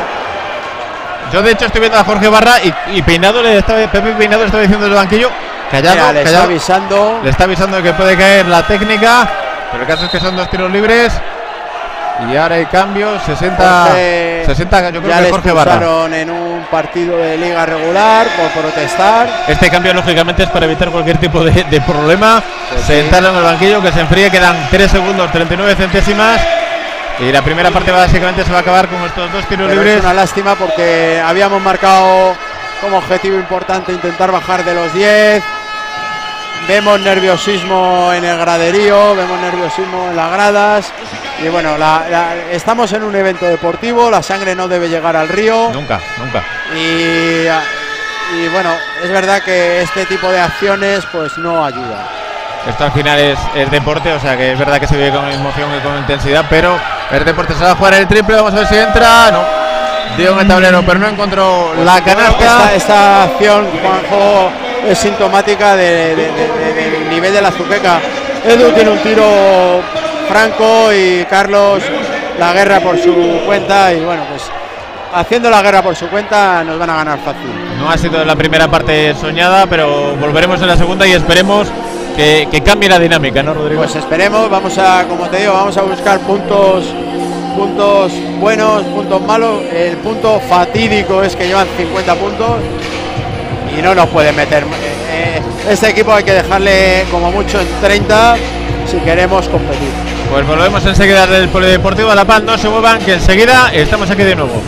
Yo de hecho estoy viendo a Jorge Barra y, y Peinado le estaba, Pepe Peinado le estaba diciendo desde el banquillo, callado, Mira, le callado, está avisando. Le está avisando de que puede caer la técnica, pero el caso es que son dos tiros libres. Y ahora hay cambios, sesenta, Jorge, sesenta yo creo ya que Jorge Barra. En un partido de liga regular por protestar. Este cambio lógicamente es para evitar cualquier tipo de, de problema. Pues sentarlo sí. en el banquillo, que se enfríe, quedan tres segundos, treinta y nueve centésimas. Y la primera parte básicamente se va a acabar con estos dos tiros Pero libres. Es una lástima porque habíamos marcado como objetivo importante intentar bajar de los diez. vemos nerviosismo en el graderío, vemos nerviosismo en las gradas. Y bueno, la, la, estamos en un evento deportivo, la sangre no debe llegar al río. Nunca, nunca. Y, y bueno, es verdad que este tipo de acciones pues no ayuda. Esto al final es, es deporte, o sea que es verdad que se vive con emoción y con intensidad, pero el deporte se va a jugar el triple, vamos a ver si entra, no, dio en el tablero, pero no encontró pues la canasta. Esta, esta acción, Juanjo, es sintomática de, de, de, de, del nivel de la Azuqueca. Edu tiene un tiro franco y Carlos la guerra por su cuenta, y bueno, pues haciendo la guerra por su cuenta nos van a ganar fácil. No ha sido la primera parte soñada, pero volveremos en la segunda y esperemos Que, que cambie la dinámica, ¿no, Rodrigo? Pues esperemos, vamos a, como te digo, vamos a buscar puntos puntos buenos, puntos malos. El punto fatídico es que llevan cincuenta puntos y no nos pueden meter. Eh, este equipo hay que dejarle como mucho en treinta si queremos competir. Pues volvemos enseguida del Polideportivo de La Paz, no se muevan, que enseguida estamos aquí de nuevo.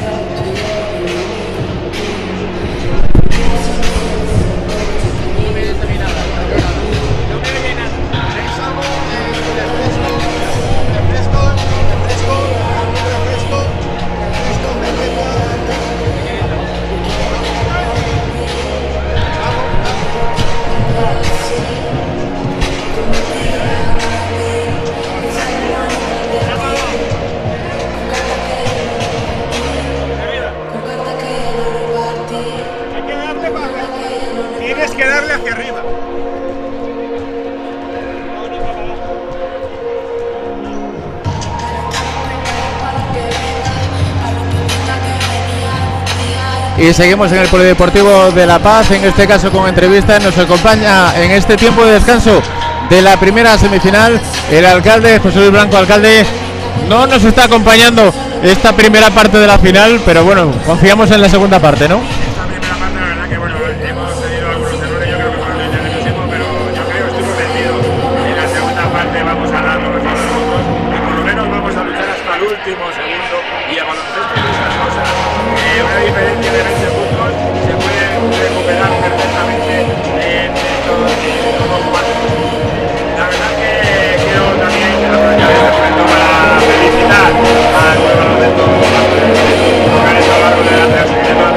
Y seguimos en el Polideportivo de La Paz, en este caso con entrevistas. Nos acompaña en este tiempo de descanso de la primera semifinal el alcalde, José Luis Blanco. Alcalde, no nos está acompañando esta primera parte de la final, pero bueno, confiamos en la segunda parte, ¿no? Esta primera parte, la verdad que bueno, hemos tenido algunos errores, yo creo que por el nerviosismo, pero yo creo, estoy convencido, en la segunda parte vamos a dar los mejores puntos y por lo menos vamos a luchar hasta el último segundo, y a baloncesto y esas cosas, eh, una diferencia de veinte puntos se puede recuperar perfectamente en estos cuatro. La verdad que quiero también aprovechar este momento para felicitar al baloncesto organizado a lo largo de la temporada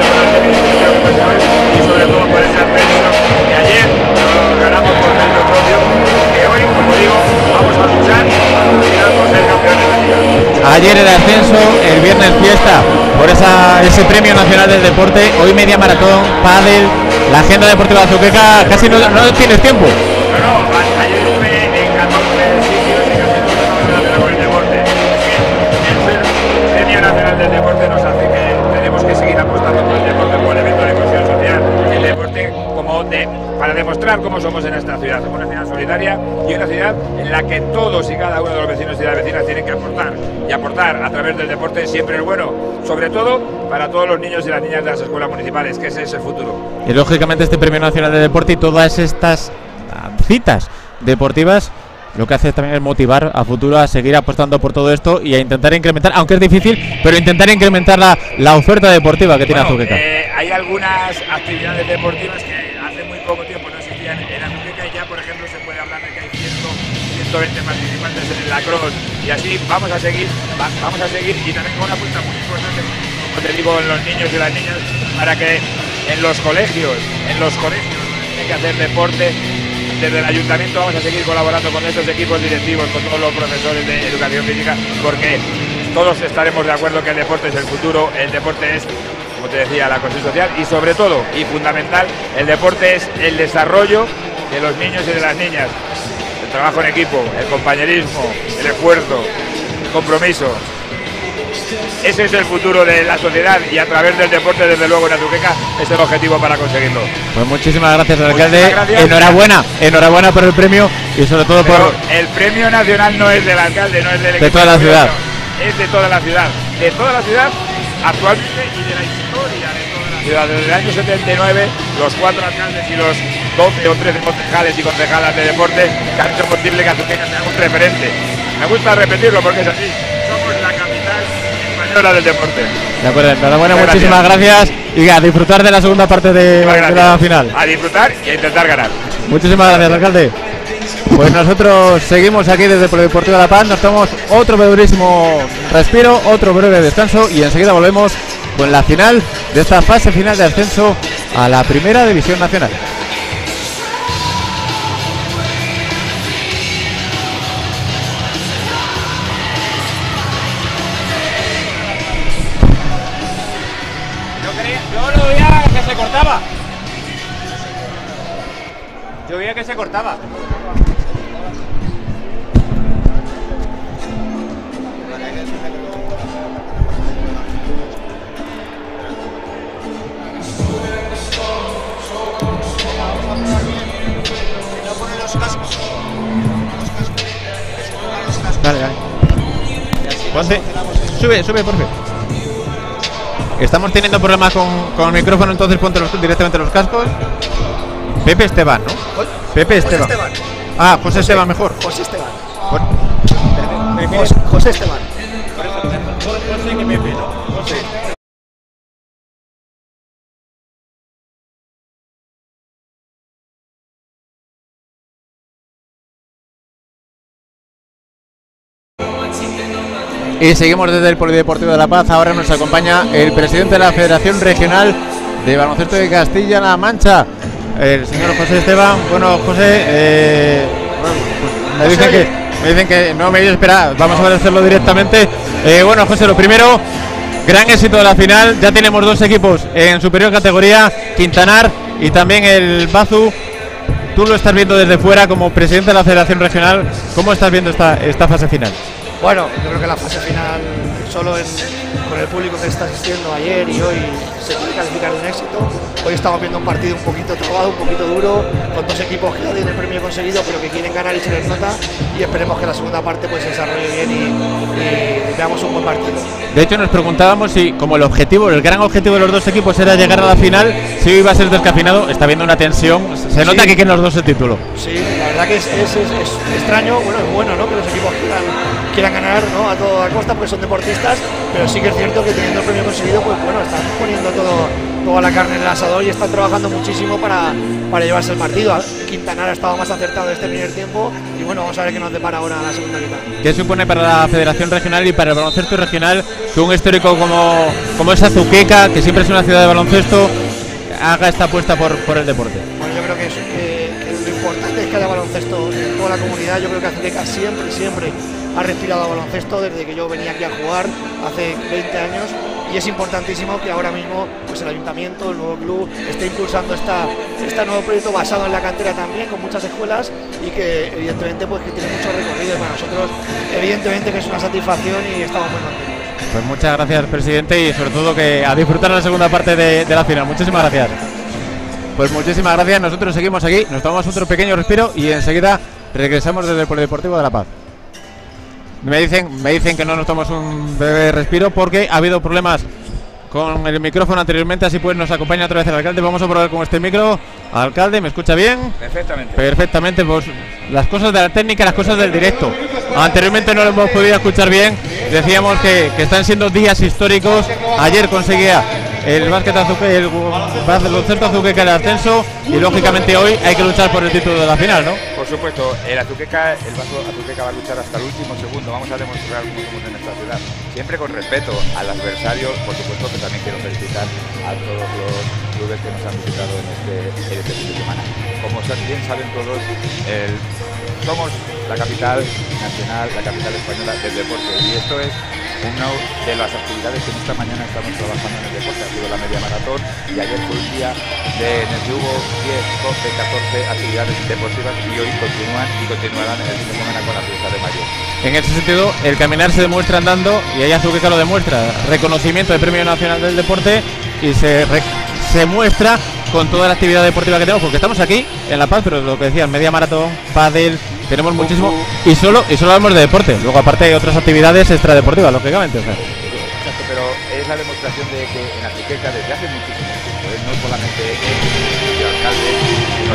y sobre todo por ese ascenso que ayer nos ganamos por mérito propio, que hoy, como digo, vamos a luchar al final por ser campeones de liga. Ayer el ascenso, el viernes fiesta por esa, ese premio nacional del deporte, hoy media maratón, pádel, la agenda deportiva azuqueca, casi no, no tienes tiempo. No, no, ayer estuve en catorce sitios y casi no estamos relacionados con el deporte. El ser premio nacional del deporte nos hace que tenemos que seguir apostando por el deporte como elemento de cohesión social. El deporte como de, para demostrar cómo somos en esta ciudad. Somos una ciudad solidaria y una ciudad en la que todos y cada uno de los vecinos y las vecinas tienen que aportar. Y aportar a través del deporte siempre es bueno. Sobre todo para todos los niños y las niñas de las escuelas municipales, que ese es el futuro. Y lógicamente este premio nacional de deporte y todas estas citas deportivas lo que hace también es motivar a futuro a seguir apostando por todo esto y a intentar incrementar, aunque es difícil, pero intentar incrementar la, la oferta deportiva que tiene bueno, Azuqueca. Eh, hay algunas actividades deportivas que hace muy poco tiempo no existían en Azuqueca y ya, por ejemplo, se puede hablar de que hay cien, ciento veinte participantes en el lacrosse y así vamos a seguir, va, vamos a seguir y también con una apuesta muy importante, como te digo, en los niños y las niñas, para que en los colegios, en los colegios tienen que hacer deporte. Desde el ayuntamiento vamos a seguir colaborando con estos equipos directivos, con todos los profesores de educación física, porque todos estaremos de acuerdo que el deporte es el futuro, el deporte es, como te decía, la cohesión social y sobre todo, y fundamental, el deporte es el desarrollo de los niños y de las niñas, el trabajo en equipo, el compañerismo, el esfuerzo, el compromiso. Ese es el futuro de la sociedad y a través del deporte, desde luego, en Azuqueca es el objetivo para conseguirlo. Pues muchísimas gracias, alcalde. Gracias. Enhorabuena, enhorabuena por el premio y sobre todo Pero por... el premio nacional no es del alcalde, no es del de toda la ciudad. Es de toda la ciudad, de toda la ciudad actualmente y de la historia de toda la ciudad. Desde el año setenta y nueve, los cuatro alcaldes y los doce o trece concejales y concejalas de deporte que han hecho posible que Azuqueca sea un referente. Me gusta repetirlo porque es así. Somos la capital hora del deporte. De acuerdo, enhorabuena, Muchas muchísimas gracias. gracias y a disfrutar de la segunda parte de, de la final. A disfrutar y a intentar ganar. Muchísimas gracias, alcalde. Pues nosotros seguimos aquí desde el Polideportivo de La Paz, nos tomamos otro brevísimo respiro, otro breve descanso y enseguida volvemos con la final de esta fase final de ascenso a la Primera División Nacional. Yo lo veía que se cortaba. Yo veía que se cortaba. Dale, dale. Ponte. Sube, sube, por favor. Estamos teniendo problemas con, con el micrófono, entonces ponte los, directamente los cascos. Pepe Esteban, ¿no? Pepe Esteban. Esteban. Ah, José Esteban mejor. José Esteban. José, José, José Esteban. José que Pepe, ¿no? José. Y seguimos desde el Polideportivo de La Paz. Ahora nos acompaña el presidente de la Federación Regional de Baloncesto de Castilla-La Mancha, el señor José Esteban. Bueno, José, eh, bueno, pues me, dicen que, me dicen que no me voy a esperar, vamos a hacerlo directamente. Eh, bueno, José, lo primero, gran éxito de la final. Ya tenemos dos equipos en superior categoría, Quintanar y también el Bazu. Tú lo estás viendo desde fuera como presidente de la Federación Regional. ¿Cómo estás viendo esta, esta fase final? Bueno, yo creo que la fase final, solo en, con el público que está asistiendo ayer y hoy, se puede calificar de un éxito. Hoy estamos viendo un partido un poquito trabado, un poquito duro, con dos equipos que no tienen el premio conseguido, pero que quieren ganar y se les nota. Y esperemos que la segunda parte pues, se desarrolle bien y, y veamos un buen partido. De hecho, nos preguntábamos si, como el objetivo, el gran objetivo de los dos equipos era llegar a la final, si hoy iba a ser descafeinado. Está viendo una tensión. Se nota sí. que quieren los dos el título. Sí, la verdad que es, es, es, es extraño, bueno, es bueno, ¿no? Que los equipos quieran, quieran ganar, ¿no? A toda costa, porque son deportistas, pero sí que es cierto que teniendo el premio conseguido, pues bueno, están poniendo todo, toda la carne en el asador y están trabajando muchísimo para, para llevarse el partido. Quintanar ha estado más acertado este primer tiempo y bueno, vamos a ver qué nos depara ahora la segunda mitad. ¿Qué supone para la Federación Regional y para el baloncesto regional que un histórico como, como es Azuqueca, que siempre es una ciudad de baloncesto, haga esta apuesta por, por el deporte? Bueno, yo creo que, es, que, que lo importante es que haya baloncesto en toda la comunidad. Yo creo que Azuqueca siempre, siempre ha respirado baloncesto desde que yo venía aquí a jugar hace veinte años y es importantísimo que ahora mismo pues el ayuntamiento, el nuevo club esté impulsando esta, este nuevo proyecto basado en la cantera también, con muchas escuelas y que evidentemente pues que tiene mucho recorrido. Para nosotros evidentemente que es una satisfacción y estamos muy contentos. Pues muchas gracias, presidente, y sobre todo que a disfrutar la segunda parte de, de la final. Muchísimas gracias. Pues muchísimas gracias, nosotros seguimos aquí, nos tomamos otro pequeño respiro y enseguida regresamos desde el Polideportivo de La Paz. Me dicen, me dicen que no nos tomamos un breve respiro porque ha habido problemas con el micrófono anteriormente, así pues nos acompaña otra vez el alcalde. Vamos a probar con este micro. Alcalde, ¿me escucha bien? Perfectamente. Perfectamente, pues las cosas de la técnica, las cosas del directo. Anteriormente no lo hemos podido escuchar bien, decíamos que, que están siendo días históricos. Ayer conseguía el básquet Azuqueca, el baloncesto Azuqueca el ascenso y lógicamente hoy hay que luchar por el título de la final, ¿no? Por supuesto, el Azuqueca, el Azuqueca va a luchar hasta el último segundo. Vamos a demostrar cómo somos en esta ciudad, siempre con respeto al adversario. Por supuesto que también quiero felicitar a todos los clubes que nos han visitado en este, en este fin de semana. Como bien saben todos, el, somos la capital nacional, la capital española del deporte y esto es una de las actividades que esta mañana estamos trabajando en el deporte. Ha sido la media maratón y ayer fue un día de, en el que hubo diez, doce, catorce actividades deportivas y hoy continúan y continuarán en el fin de semana con la fiesta de mayo. En ese sentido, el caminar se demuestra andando y ahí Azuqueca lo demuestra. Reconocimiento del Premio Nacional del Deporte y se, re, se muestra con toda la actividad deportiva que tenemos, porque estamos aquí en La Paz, pero lo que decían, media maratón, pádel, tenemos muchísimo y solo y solo hablamos de deporte. Luego aparte hay otras actividades extradeportivas, lógicamente. O sea. Exacto, pero es la demostración de que en Azuqueca desde hace muchísimo tiempo, ¿eh? No solamente el alcalde, sino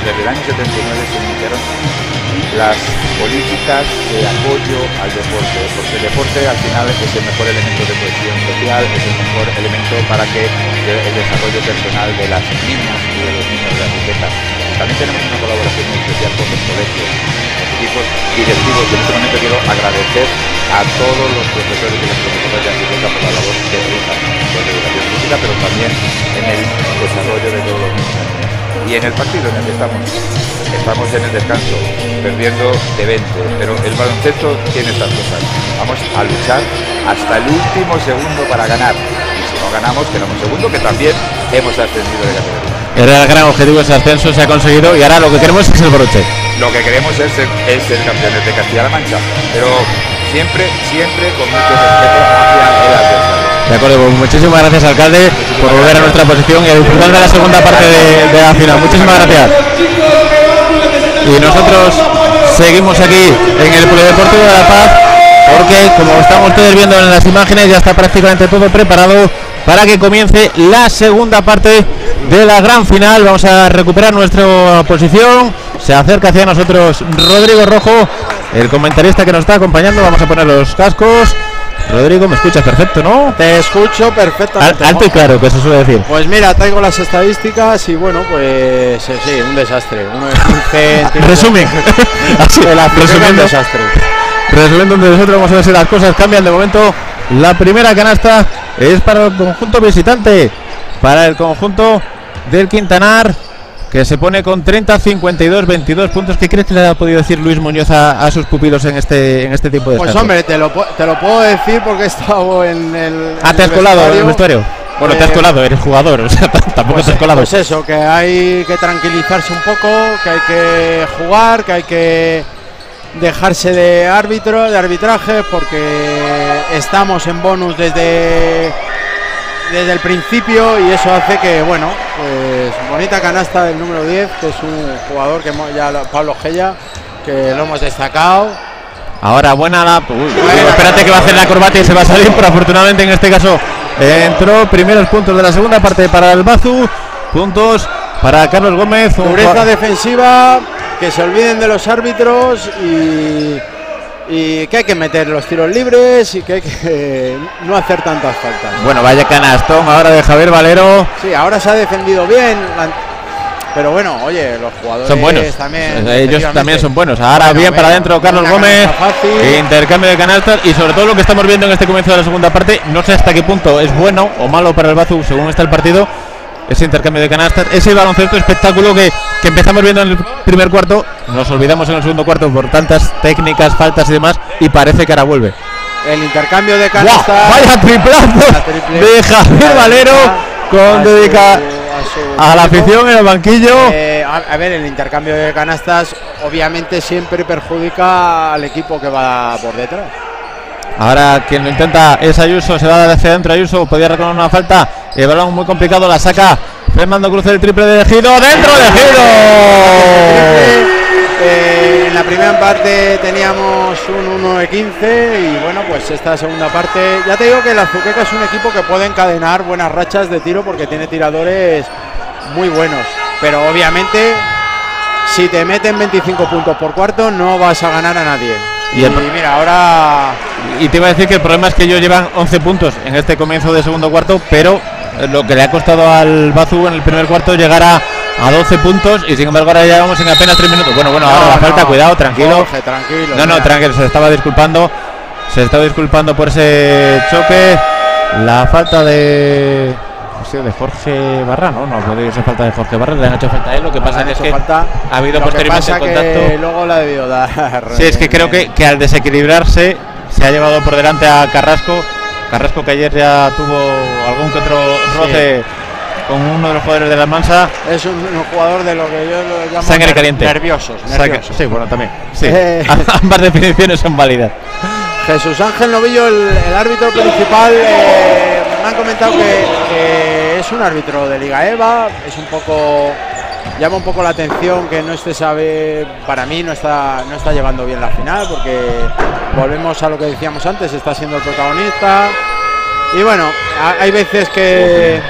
desde el año setenta y nueve se iniciaron las políticas de apoyo al deporte, porque el deporte al final es el mejor elemento de cohesión social, es el mejor elemento para que el desarrollo personal de las niñas y de los niños de las riquezas. También tenemos una colaboración muy especial con los colegios, los equipos directivos. Yo en este momento quiero agradecer a todos los profesores y las profesoras de Antiqueta por la labor que realizan en la educación física, pero también en el desarrollo de todos los niños. Y en el partido en el que estamos, estamos en el descanso, perdiendo de veinte, pero el baloncesto tiene estas cosas. Vamos a luchar hasta el último segundo para ganar. Y si no ganamos, quedamos segundo, que también hemos ascendido de categoría. Era el gran objetivo, ese ascenso se ha conseguido y ahora lo que queremos es el broche. Lo que queremos es ser, es ser campeones de Castilla-La Mancha, pero siempre, siempre con mucho respeto hacia el adversario. De acuerdo, pues muchísimas gracias, alcalde, por volver a nuestra posición y a disfrutar de la segunda parte de, de la final. Muchísimas gracias. Y nosotros seguimos aquí en el Polideportivo de La Paz, porque como estamos todos viendo en las imágenes, ya está prácticamente todo preparado para que comience la segunda parte de la gran final. Vamos a recuperar nuestra posición. Se acerca hacia nosotros Rodrigo Rojo, el comentarista que nos está acompañando. Vamos a poner los cascos. Rodrigo, me escuchas perfecto, ¿no? Te escucho perfectamente. Al, alto y claro, que se suele decir. Pues mira, traigo las estadísticas y bueno, pues sí, un desastre. Uno de quince. Resumen. Así, de la resumiendo, un desastre. Resumiendo donde nosotros, vamos a ver si las cosas cambian. De momento, la primera canasta es para el conjunto visitante, para el conjunto del Quintanar, que se pone con treinta, cincuenta y dos, veintidós puntos. ¿Qué crees que le ha podido decir Luis Muñoz a, a sus pupilos en este en este tiempo de Pues descanso? hombre, te lo, te lo puedo decir porque he estado en el. Ah, ¿te has colado en el vestuario? Bueno, eh, te has colado, eres jugador, o sea, tampoco pues, te has colado. Pues eso, que hay que tranquilizarse un poco, que hay que jugar, que hay que dejarse de árbitro, de arbitraje, porque estamos en bonus desde desde el principio y eso hace que, bueno, pues bonita canasta del número diez, que es un jugador que hemos, ya Pablo Gella, que lo hemos destacado. Ahora buena la... Uy, bueno, espérate que va a hacer la corbata y se va a salir, pero afortunadamente en este caso entró. Primeros puntos de la segunda parte para el Bazu, puntos para Carlos Gómez. Dureza defensiva, que se olviden de los árbitros y, y que hay que meter los tiros libres y que hay que no hacer tantas faltas. Bueno, vaya canastón ahora de Javier Valero. Sí, ahora se ha defendido bien, pero bueno, oye, los jugadores son buenos. También, ellos también son buenos. Ahora bueno, bien para adentro Carlos Gómez, intercambio de canastas y sobre todo lo que estamos viendo en este comienzo de la segunda parte, no sé hasta qué punto es bueno o malo para el Bazu según está el partido, ese intercambio de canastas, ese baloncesto espectáculo que, que empezamos viendo en el primer cuarto, nos olvidamos en el segundo cuarto por tantas técnicas, faltas y demás, y parece que ahora vuelve. El intercambio de canastas. Vaya triplazo triple de Javier Valero con dedica a, su a la afición en el banquillo. Eh, a, a ver, el intercambio de canastas obviamente siempre perjudica al equipo que va por detrás. Ahora quien lo intenta es Ayuso, se va hacia adentro Ayuso, podía reconocer una falta, el balón muy complicado, la saca Fernando Cruz, el triple de Ejido, dentro de Ejido. Eh, en la primera parte teníamos un uno de quince y bueno, pues esta segunda parte, ya te digo que el Azuqueca es un equipo que puede encadenar buenas rachas de tiro porque tiene tiradores muy buenos, pero obviamente si te meten veinticinco puntos por cuarto no vas a ganar a nadie. Y, el, y mira, ahora... Y te iba a decir que el problema es que ellos llevan once puntos en este comienzo de segundo cuarto, pero lo que le ha costado al Bazu en el primer cuarto llegar a, a doce puntos y sin embargo ahora ya vamos en apenas tres minutos. Bueno, bueno, ahora no, la falta, no, cuidado, tranquilo. Jorge, tranquilo. No, no, tranquilo, se estaba disculpando. Se estaba disculpando por ese choque. La falta de... de Jorge Barra, no, no puede ser falta de Jorge Barra, le han hecho falta a él, lo que pasa es que falta, ha habido posteriormente que contacto. Que luego la ha debido dar. Sí, es que creo que, que al desequilibrarse se ha llevado por delante a Carrasco. Carrasco que ayer ya tuvo algún que otro roce sí. con uno de los jugadores de la Mansa. Es un, un jugador de lo que yo lo llamo sangre caliente. Nerviosos, nerviosos. Sí, bueno, también. Sí. Eh. Ambas definiciones son válidas. Jesús Ángel Novillo, el, el árbitro principal, eh, me han comentado que, que es un árbitro de Liga EVA, es un poco, llama un poco la atención que no esté, sabe, para mí no está, no está llevando bien la final, porque volvemos a lo que decíamos antes, está siendo el protagonista, y bueno, hay veces que,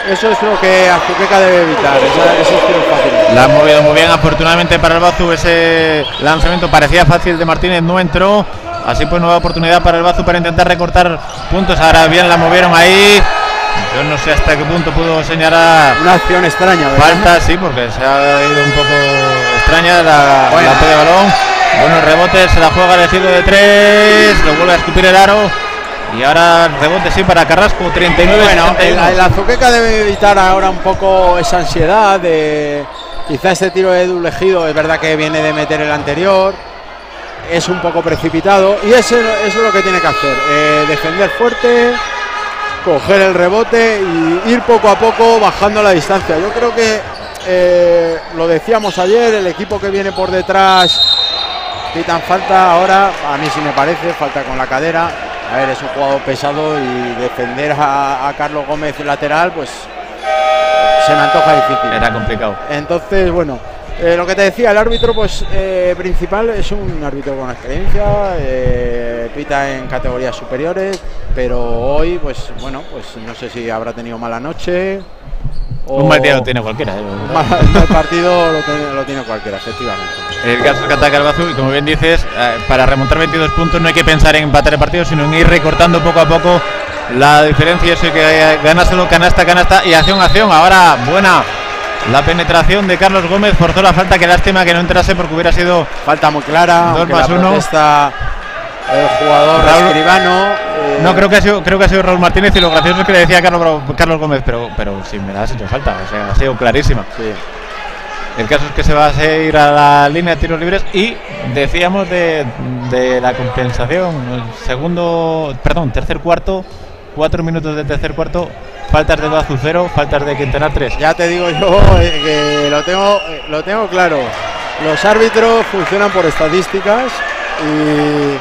eso es lo que Azuqueca debe evitar, esa, esos tiros fáciles. La han movido muy bien, afortunadamente para el Bazu ese lanzamiento parecía fácil de Martínez, no entró. Así pues nueva oportunidad para el Bazu para intentar recortar puntos. Ahora bien la movieron ahí. Yo no sé hasta qué punto pudo señalar una acción extraña, ¿verdad? Falta, sí, porque se ha ido un poco extraña la, bueno. la de balón. Buenos rebotes, se la juega elegido de tres, lo vuelve a escupir el aro. Y ahora rebote sí para Carrasco, treinta y nueve. Bueno, el, el Azuqueca debe evitar ahora un poco esa ansiedad de quizá este tiro de Edu Legido, es verdad que viene de meter el anterior, es un poco precipitado y eso, eso es lo que tiene que hacer, eh, defender fuerte, coger el rebote y ir poco a poco bajando la distancia. Yo creo que eh, lo decíamos ayer, el equipo que viene por detrás pitan falta ahora, a mí sí me parece, falta con la cadera. A ver, es un jugador pesado y defender a, a Carlos Gómez lateral, pues se me antoja difícil. Era complicado. Entonces, bueno, eh, lo que te decía, el árbitro pues eh, principal es un árbitro con experiencia, eh, pita en categorías superiores, pero hoy, pues bueno, pues no sé si habrá tenido mala noche. O un mal día lo tiene cualquiera. ¿eh? Un mal, mal partido lo tiene, lo tiene cualquiera, efectivamente. El caso es que ataca el Bazu y como bien dices, eh, para remontar veintidós puntos no hay que pensar en empatar el partido, sino en ir recortando poco a poco la diferencia. Eso hay que eh, ganárselo canasta, canasta y acción, acción. Ahora buena la penetración de Carlos Gómez, forzó la falta, qué lástima que no entrase porque hubiera sido falta muy clara. Dos más uno. Está el jugador Raúl, Escribano. Eh, no, creo que ha sido, creo que ha sido Raúl Martínez y lo gracioso es que le decía a Carlos, Carlos Gómez, pero, pero si me la has hecho falta, o sea, ha sido clarísima. Sí. El caso es que se va a ir a la línea de tiros libres y decíamos de, de la compensación, el segundo, perdón, tercer cuarto, cuatro minutos de tercer cuarto, faltas de Bazu cero, faltas de Quintanar tres. Ya te digo yo eh, que lo tengo, eh, lo tengo claro, los árbitros funcionan por estadísticas y...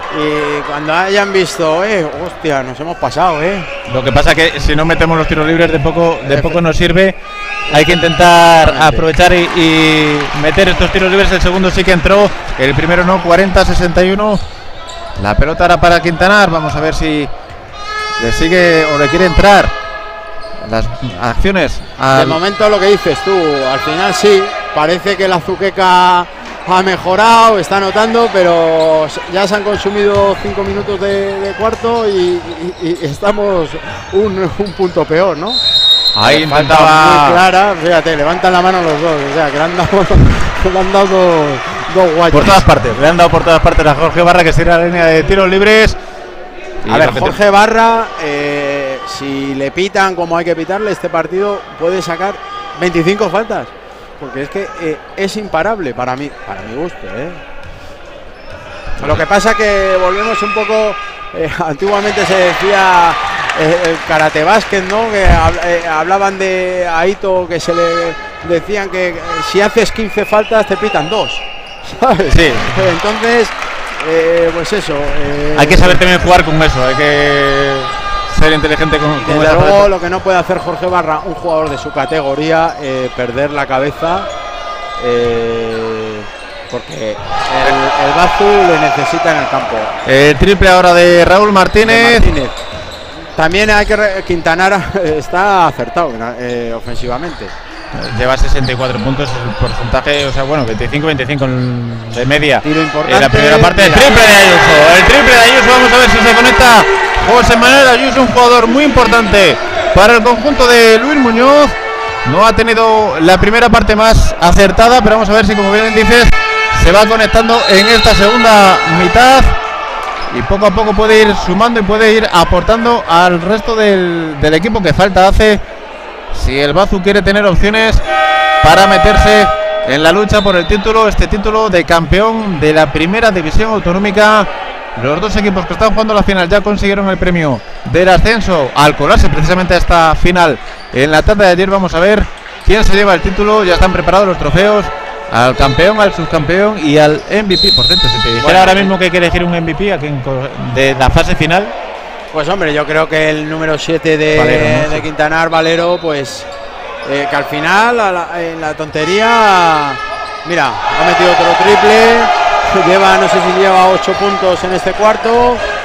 Y cuando hayan visto, eh, hostia, nos hemos pasado, eh. Lo que pasa que si no metemos los tiros libres de poco, de poco nos sirve. Hay que intentar aprovechar y, y meter estos tiros libres. El segundo sí que entró, el primero no, cuarenta sesenta y uno. La pelota era para Quintanar. Vamos a ver si le sigue o le quiere entrar las acciones. Al... De momento lo que dices tú, al final sí, parece que la Azuqueca ha mejorado, está anotando, pero ya se han consumido cinco minutos de, de cuarto y, y, y estamos un, un punto peor, ¿no? Ahí intentaba muy clara, fíjate, levantan la mano los dos, o sea, que le han dado, le han dado dos, dos guayos. Por todas partes, le han dado por todas partes a Jorge Barra, que sería la línea de tiros libres. A ver, Jorge Barra, eh, si le pitan como hay que pitarle, este partido puede sacar veinticinco faltas. Porque es que eh, es imparable para mí, para mi gusto, ¿eh? Lo que pasa que volvemos un poco, eh, antiguamente se decía eh, el karate básquet, ¿no? Que eh, hablaban de Aito, que se le decían que eh, si haces quince faltas te pitan dos, ¿sabes? Sí. Entonces, eh, pues eso. Eh, hay que saber también jugar con eso, hay que ser inteligente con, con desde luego lo que no puede hacer Jorge Barra, un jugador de su categoría, eh, perder la cabeza, eh, porque el, el Bazu le necesita en el campo. El triple ahora de Raúl Martínez. De Martínez. También hay que re Quintanar está acertado eh, ofensivamente. Lleva sesenta y cuatro puntos, el porcentaje, o sea, bueno, veinticinco veinticinco de media. Tiro importante. En la primera parte, el triple de Ayuso. El triple de Ayuso, vamos a ver si se conecta José Manuel Ayuso, un jugador muy importante para el conjunto de Luis Muñoz. No ha tenido la primera parte más acertada, pero vamos a ver si, como bien dices, se va conectando en esta segunda mitad. Y poco a poco puede ir sumando y puede ir aportando al resto del, del equipo que falta hace. Si el Bazu quiere tener opciones para meterse en la lucha por el título, este título de campeón de la primera división autonómica. Los dos equipos que están jugando la final ya consiguieron el premio del ascenso al colarse precisamente a esta final. En la tarde de ayer vamos a ver quién se lleva el título. Ya están preparados los trofeos al campeón, al subcampeón y al M V P. Por cierto, si te dijera bueno, ahora mismo que hay que elegir un M V P aquí en, de la fase final. Pues hombre, yo creo que el número siete de, Valero, ¿no? de Quintanar, Valero, pues eh, que al final, a la, en la tontería, mira, ha metido otro triple, lleva, no sé si lleva ocho puntos en este cuarto,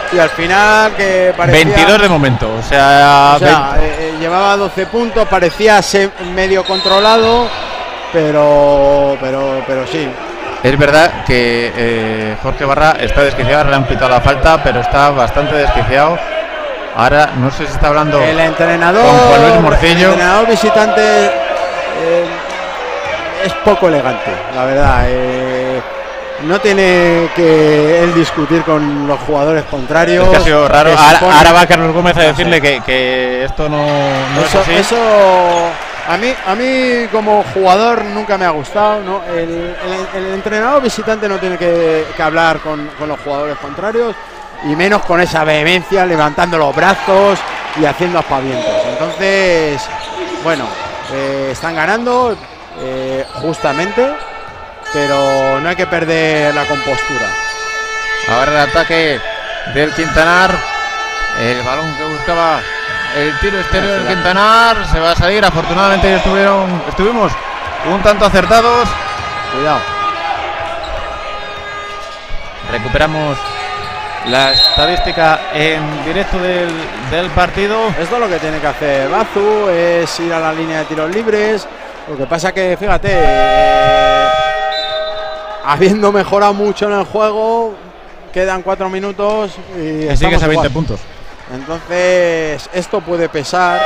y al final que parecía veintidós de momento, o sea, o sea eh, llevaba doce puntos, parecía ser medio controlado, pero pero pero sí. Es verdad que eh, Jorge Barra está desquiciado, le han pitado la falta, pero está bastante desquiciado. Ahora no sé si está hablando el entrenador con Juan Luis Morcillo. El entrenador visitante eh, es poco elegante, la verdad. Eh, no tiene que él discutir con los jugadores contrarios. Es que ha sido raro. Ahora, pone, ahora va Carlos Gómez a decirle que, que esto no, no eso, es así. Eso a mí, a mí como jugador nunca me ha gustado, ¿no? El, el, el entrenador visitante no tiene que, que hablar con, con los jugadores contrarios, y menos con esa vehemencia, levantando los brazos y haciendo aspavientos. Entonces, bueno, eh, están ganando eh, justamente, pero no hay que perder la compostura. Ahora el ataque del Quintanar, el balón que buscaba el tiro exterior del Quintanar, se va a salir. Afortunadamente estuvieron, estuvimos un tanto acertados. Cuidado. Recuperamos la estadística en directo del, del partido. Esto es lo que tiene que hacer Bazu, es ir a la línea de tiros libres. Lo que pasa que, fíjate, eh, habiendo mejorado mucho en el juego, quedan cuatro minutos y, y sigues a veinte puntos. Entonces, esto puede pesar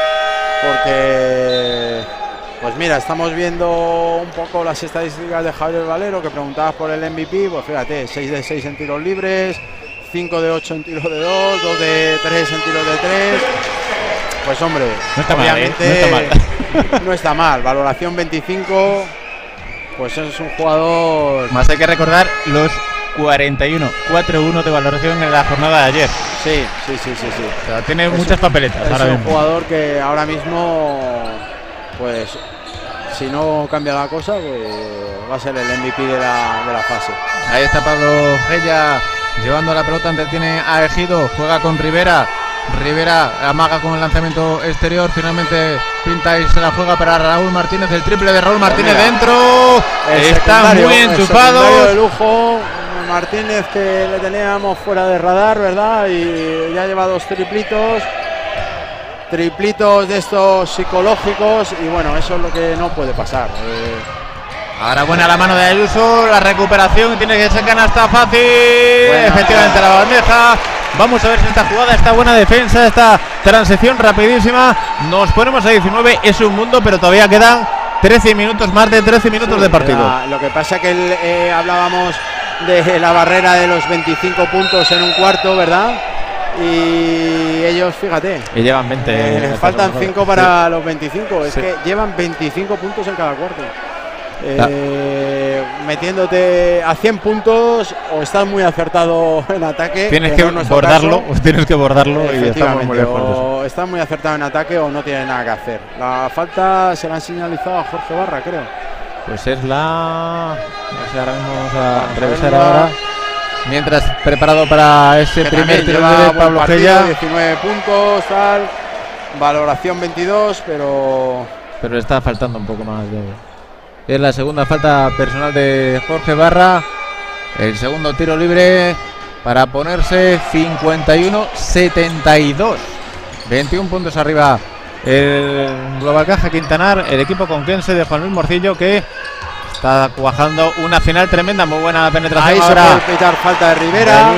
porque, pues mira, estamos viendo un poco las estadísticas de Javier Valero, que preguntabas por el M V P. Pues fíjate, seis de seis en tiros libres, cinco de ocho en tiros de dos, dos de tres en tiros de tres. Pues hombre, no está obviamente mal, ¿eh? no, está mal. no está mal. Valoración veinticinco, pues es un jugador. Más hay que recordar los cuarenta y uno, cuatro uno de valoración en la jornada de ayer. Sí, sí, sí, sí, sí. O sea, tiene es muchas un, papeletas. Es ahora un mismo. jugador que ahora mismo, pues, si no cambia la cosa, pues va a ser el M V P de la, de la fase. Ahí está Pablo Gella llevando la pelota, entretiene a Ejido, juega con Rivera. Rivera amaga con el lanzamiento exterior, finalmente pinta y se la juega para Raúl Martínez, el triple de Raúl Martínez pues dentro. Están muy enchufados. De lujo, Martínez, que le teníamos fuera de radar, ¿verdad? Y ya lleva dos triplitos. Triplitos de estos psicológicos, y bueno, eso es lo que no puede pasar. Eh, Ahora buena la mano de Ayuso, la recuperación, tiene que ser canasta fácil. Buena, efectivamente buena. La bandeja. Vamos a ver si esta jugada, esta buena defensa, esta transición rapidísima. Nos ponemos a diecinueve, es un mundo, pero todavía quedan trece minutos, más de trece minutos sí, de partido. La, lo que pasa es que el, eh, hablábamos de la barrera de los veinticinco puntos en un cuarto, ¿verdad? Y ellos, fíjate, y llevan veinte. Eh, faltan cinco para sí. los veinticinco. Es sí. que llevan veinticinco puntos en cada cuarto. Eh, metiéndote a cien puntos, o estás muy acertado en ataque, tienes que, que no bordarlo caso, o tienes que bordarlo y estamos muy lejos. O estás muy acertado en ataque o no tienes nada que hacer. La falta se la han señalizado a Jorge Barra, creo. Pues es la, no sé, ahora mismo vamos a revisar ahora. Mientras preparado para ese que primer tiro de Pablo Gella, diecinueve puntos, tal, valoración veintidós, pero pero le está faltando un poco más de. Es la segunda falta personal de Jorge Barra. El segundo tiro libre para ponerse cincuenta y uno setenta y dos. veintiún puntos arriba el Global Caja Quintanar, el equipo conquense de Juan Luis Morcillo, que está cuajando una final tremenda. Muy buena penetración. Ahí ahora se puede pitar falta de Rivera.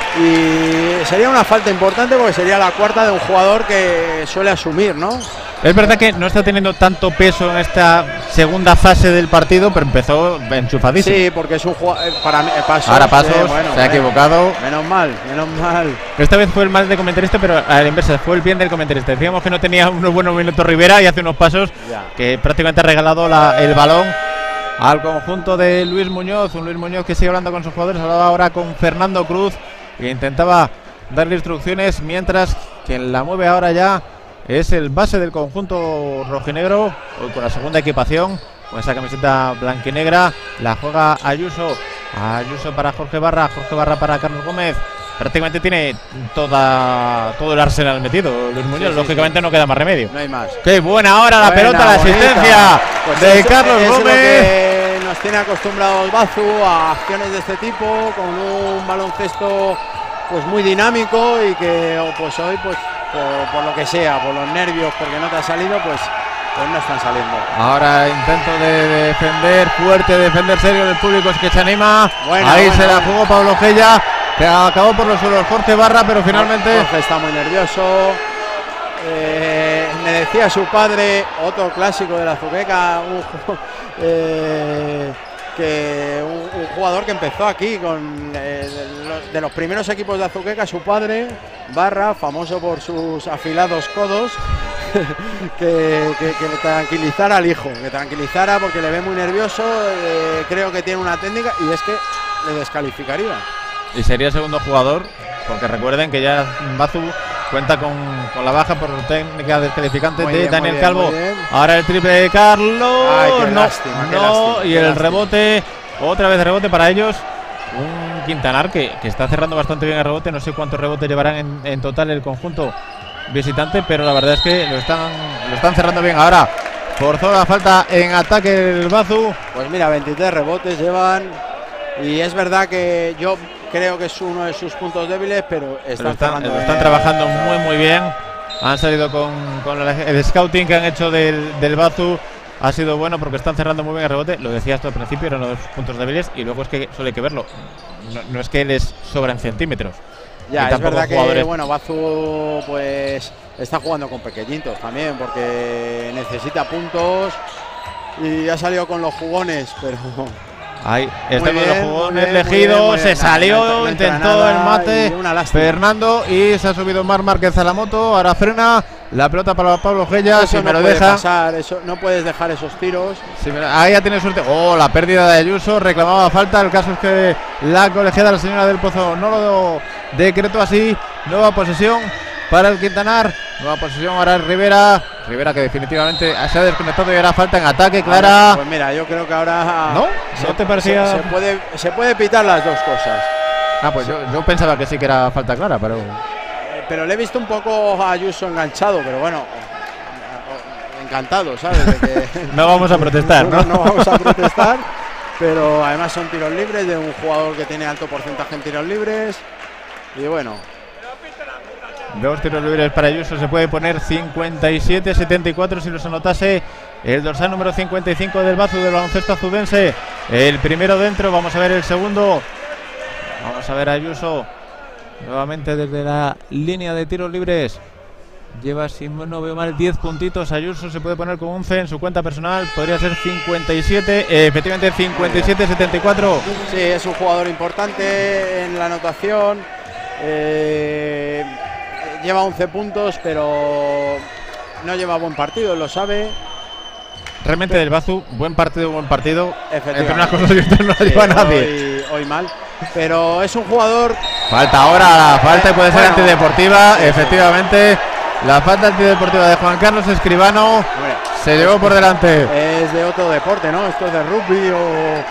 Y sería una falta importante porque sería la cuarta de un jugador que suele asumir, ¿no? Es verdad que no está teniendo tanto peso en esta segunda fase del partido, pero empezó enchufadísimo. Sí, porque es un jugador para mí, pasos, ahora pasos, eh, bueno, se ha equivocado. Menos mal, menos mal. Esta vez fue el mal de comentarista, pero a la inversa, fue el bien del comentarista. Decíamos que no tenía unos buenos minutos Rivera y hace unos pasos ya. que prácticamente ha regalado la, el balón al conjunto de Luis Muñoz. Un Luis Muñoz que sigue hablando con sus jugadores, hablaba ahora con Fernando Cruz e intentaba darle instrucciones, mientras quien la mueve ahora ya es el base del conjunto rojinegro, hoy con la segunda equipación, con esa camiseta blanquinegra. La juega Ayuso, Ayuso para Jorge Barra, Jorge Barra para Carlos Gómez. Prácticamente tiene toda todo el arsenal metido Luis Muñoz, sí, sí, lógicamente sí. no queda más remedio. No hay más. Qué buena hora la buena, pelota, la asistencia pues de eso, Carlos eso Gómez. Es lo que nos tiene acostumbrados Bazu a acciones de este tipo, con un baloncesto pues muy dinámico y que pues hoy pues por, por lo que sea, por los nervios, porque no te ha salido, pues, pues no están saliendo. Ahora intento de defender fuerte, defender serio del público, es que se anima. Bueno, ahí bueno, se la bueno. jugó Pablo Gella, que acabó por los suelos Jorge Barra, pero finalmente Jorge está muy nervioso. Eh, me decía su padre, otro clásico de la Azuqueca, un, eh, que un, un jugador que empezó aquí con eh, de, los, de los primeros equipos de Azuqueca, su padre Barra, famoso por sus afilados codos, que, que, que tranquilizara al hijo, que tranquilizara porque le ve muy nervioso. Eh, creo que tiene una técnica y es que le descalificaría. y sería segundo jugador, porque recuerden que ya Bazu cuenta con, con la baja por técnica descalificante Muy de bien, Daniel muy bien, Calvo. muy bien. Ahora el triple de Carlos. Ay, qué no, lástima, qué no, lástima, y qué el lástima. rebote, otra vez rebote para ellos. Un Quintanar que, que está cerrando bastante bien el rebote. No sé cuántos rebotes llevarán en, en total el conjunto visitante, pero la verdad es que lo están, lo están cerrando bien. Ahora forzó la falta en ataque el Bazu. Pues mira, veintitrés rebotes llevan. Y es verdad que yo creo que es uno de sus puntos débiles, pero están, Lo están, cerrando lo bien. están trabajando muy muy bien. Han salido con, con el, el scouting que han hecho del, del Bazu. Ha sido bueno porque están cerrando muy bien el rebote. Lo decía hasta el principio, era uno de sus puntos débiles. Y luego es que solo hay que verlo. No, no es que les sobran centímetros. Ya, Y es tampoco verdad que jugadores- bueno, Bazu pues está jugando con pequeñitos también, porque necesita puntos y ha salido con los jugones, pero Ahí está Muy con los bien, jugones muy bien, elegidos. muy bien, muy Se bien. salió, No, no entra intentó nada el mate. y una lástima. Fernando y se ha subido Mar Márquez a la moto. Ahora frena la pelota para Pablo Gella. eso Si me no lo puede deja. pasar, eso no puedes dejar esos tiros. Si me- ahí ya tiene suerte. Oh, la pérdida de Ayuso. Reclamaba falta. El caso es que la colegiada, la señora del Pozo, no lo decretó así. Nueva posesión para el Quintanar. Nueva posesión ahora el Rivera. Rivera que definitivamente se ha desconectado y hará falta en ataque, Clara. Pues mira, yo creo que ahora ¿No? se, ¿No te parecía? se, se puede se puede pitar las dos cosas. Ah, pues yo, yo pensaba que sí que era falta clara, pero. Eh, Pero le he visto un poco a Ayuso enganchado, pero bueno, encantado, ¿sabes? De que No vamos a protestar, ¿no? no vamos a protestar, pero además son tiros libres de un jugador que tiene alto porcentaje en tiros libres. Y bueno, Dos tiros libres para Ayuso, se puede poner cincuenta y siete a setenta y cuatro si los anotase el dorsal número cincuenta y cinco del Bazu del baloncesto azudense. El primero dentro, vamos a ver el segundo. Vamos a ver a Ayuso nuevamente desde la línea de tiros libres. Lleva, si no veo mal, diez puntitos. Ayuso se puede poner con once en su cuenta personal. Podría ser cincuenta y siete, eh, efectivamente cincuenta y siete a setenta y cuatro. sí, es un jugador importante en la anotación. Eh, lleva once puntos, pero no lleva buen partido, lo sabe. Realmente del Bazu, buen partido, buen partido. Efectivamente. Entre unas cosas y otras no Sí, lleva a nadie. hoy, hoy mal, pero es un jugador. Falta ahora, la falta y puede ser Bueno, antideportiva, sí, sí. efectivamente. La falta antideportiva de Juan Carlos Escribano Hombre, se llevó por delante. es de otro deporte, ¿no? Esto es de rugby o,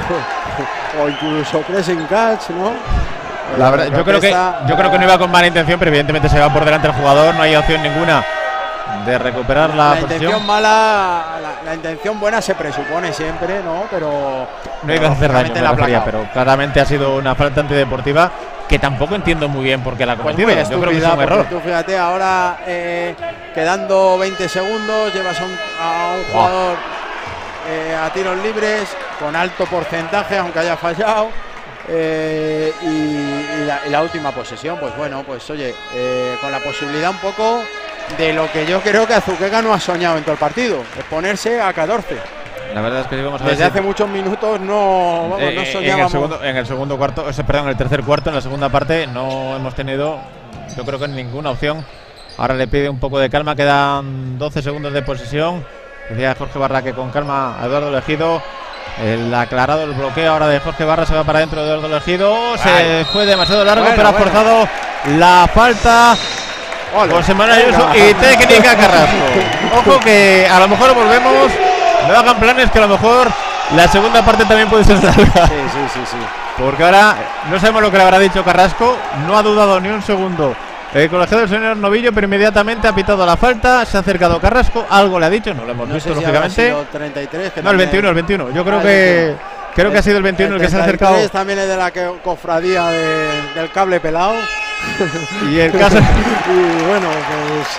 o incluso pressing catch, ¿no? La verdad, yo creo que Protesta- yo creo que no iba con mala intención, pero evidentemente se va por delante el jugador, no hay opción ninguna de recuperar la, la intención posición. mala, la, la intención buena se presupone siempre, ¿no? Pero No iba a hacer daño, realmente me la ha refería, aplacado. pero claramente ha sido una falta antideportiva que tampoco entiendo muy bien por qué la ha Pues cometido. muy Yo creo que es estúpida, un error. porque tú fíjate, ahora eh, quedando veinte segundos, llevas a un, a un jugador eh, a tiros libres con alto porcentaje, aunque haya fallado. eh, y, y la, y la última posesión, pues bueno, pues oye, eh, con la posibilidad un poco de lo que yo creo que Azuqueca no ha soñado en todo el partido, es ponerse a catorce. La verdad es que vamos a ver Desde si- hace muchos minutos no, vamos, Eh, no en, el soñábamos. segundo, en el segundo cuarto, o sea, perdón, en el tercer cuarto, en la segunda parte, no hemos tenido, yo creo que ninguna opción. Ahora le pide un poco de calma, quedan doce segundos de posesión. Decía Jorge Barra que con calma a Eduardo Elegido. El aclarado el bloqueo ahora de Jorge Barra, se va para adentro de Eduardo Elegido. Se Ay. fue demasiado largo, Bueno, pero ha bueno. forzado la falta. Ole. José Manuel Ayuso Venga. y técnica Carrasco. Ojo que a lo mejor volvemos. No hagan planes, que a lo mejor la segunda parte también puede ser larga. Sí, sí, sí, sí. Porque ahora no sabemos lo que le habrá dicho Carrasco. No ha dudado ni un segundo el colegiado del señor Novillo, pero inmediatamente ha pitado la falta. Se ha acercado Carrasco, algo le ha dicho, no lo hemos No visto sé si habrá lógicamente. sido treinta y tres, que No, el también- veintiuno, el veintiuno. Yo creo Ah, el que, veintiuno. creo que ha sido el veintiuno el, el que se ha acercado. También es de la que, cofradía de, del cable pelado. Y el caso. Y bueno, pues.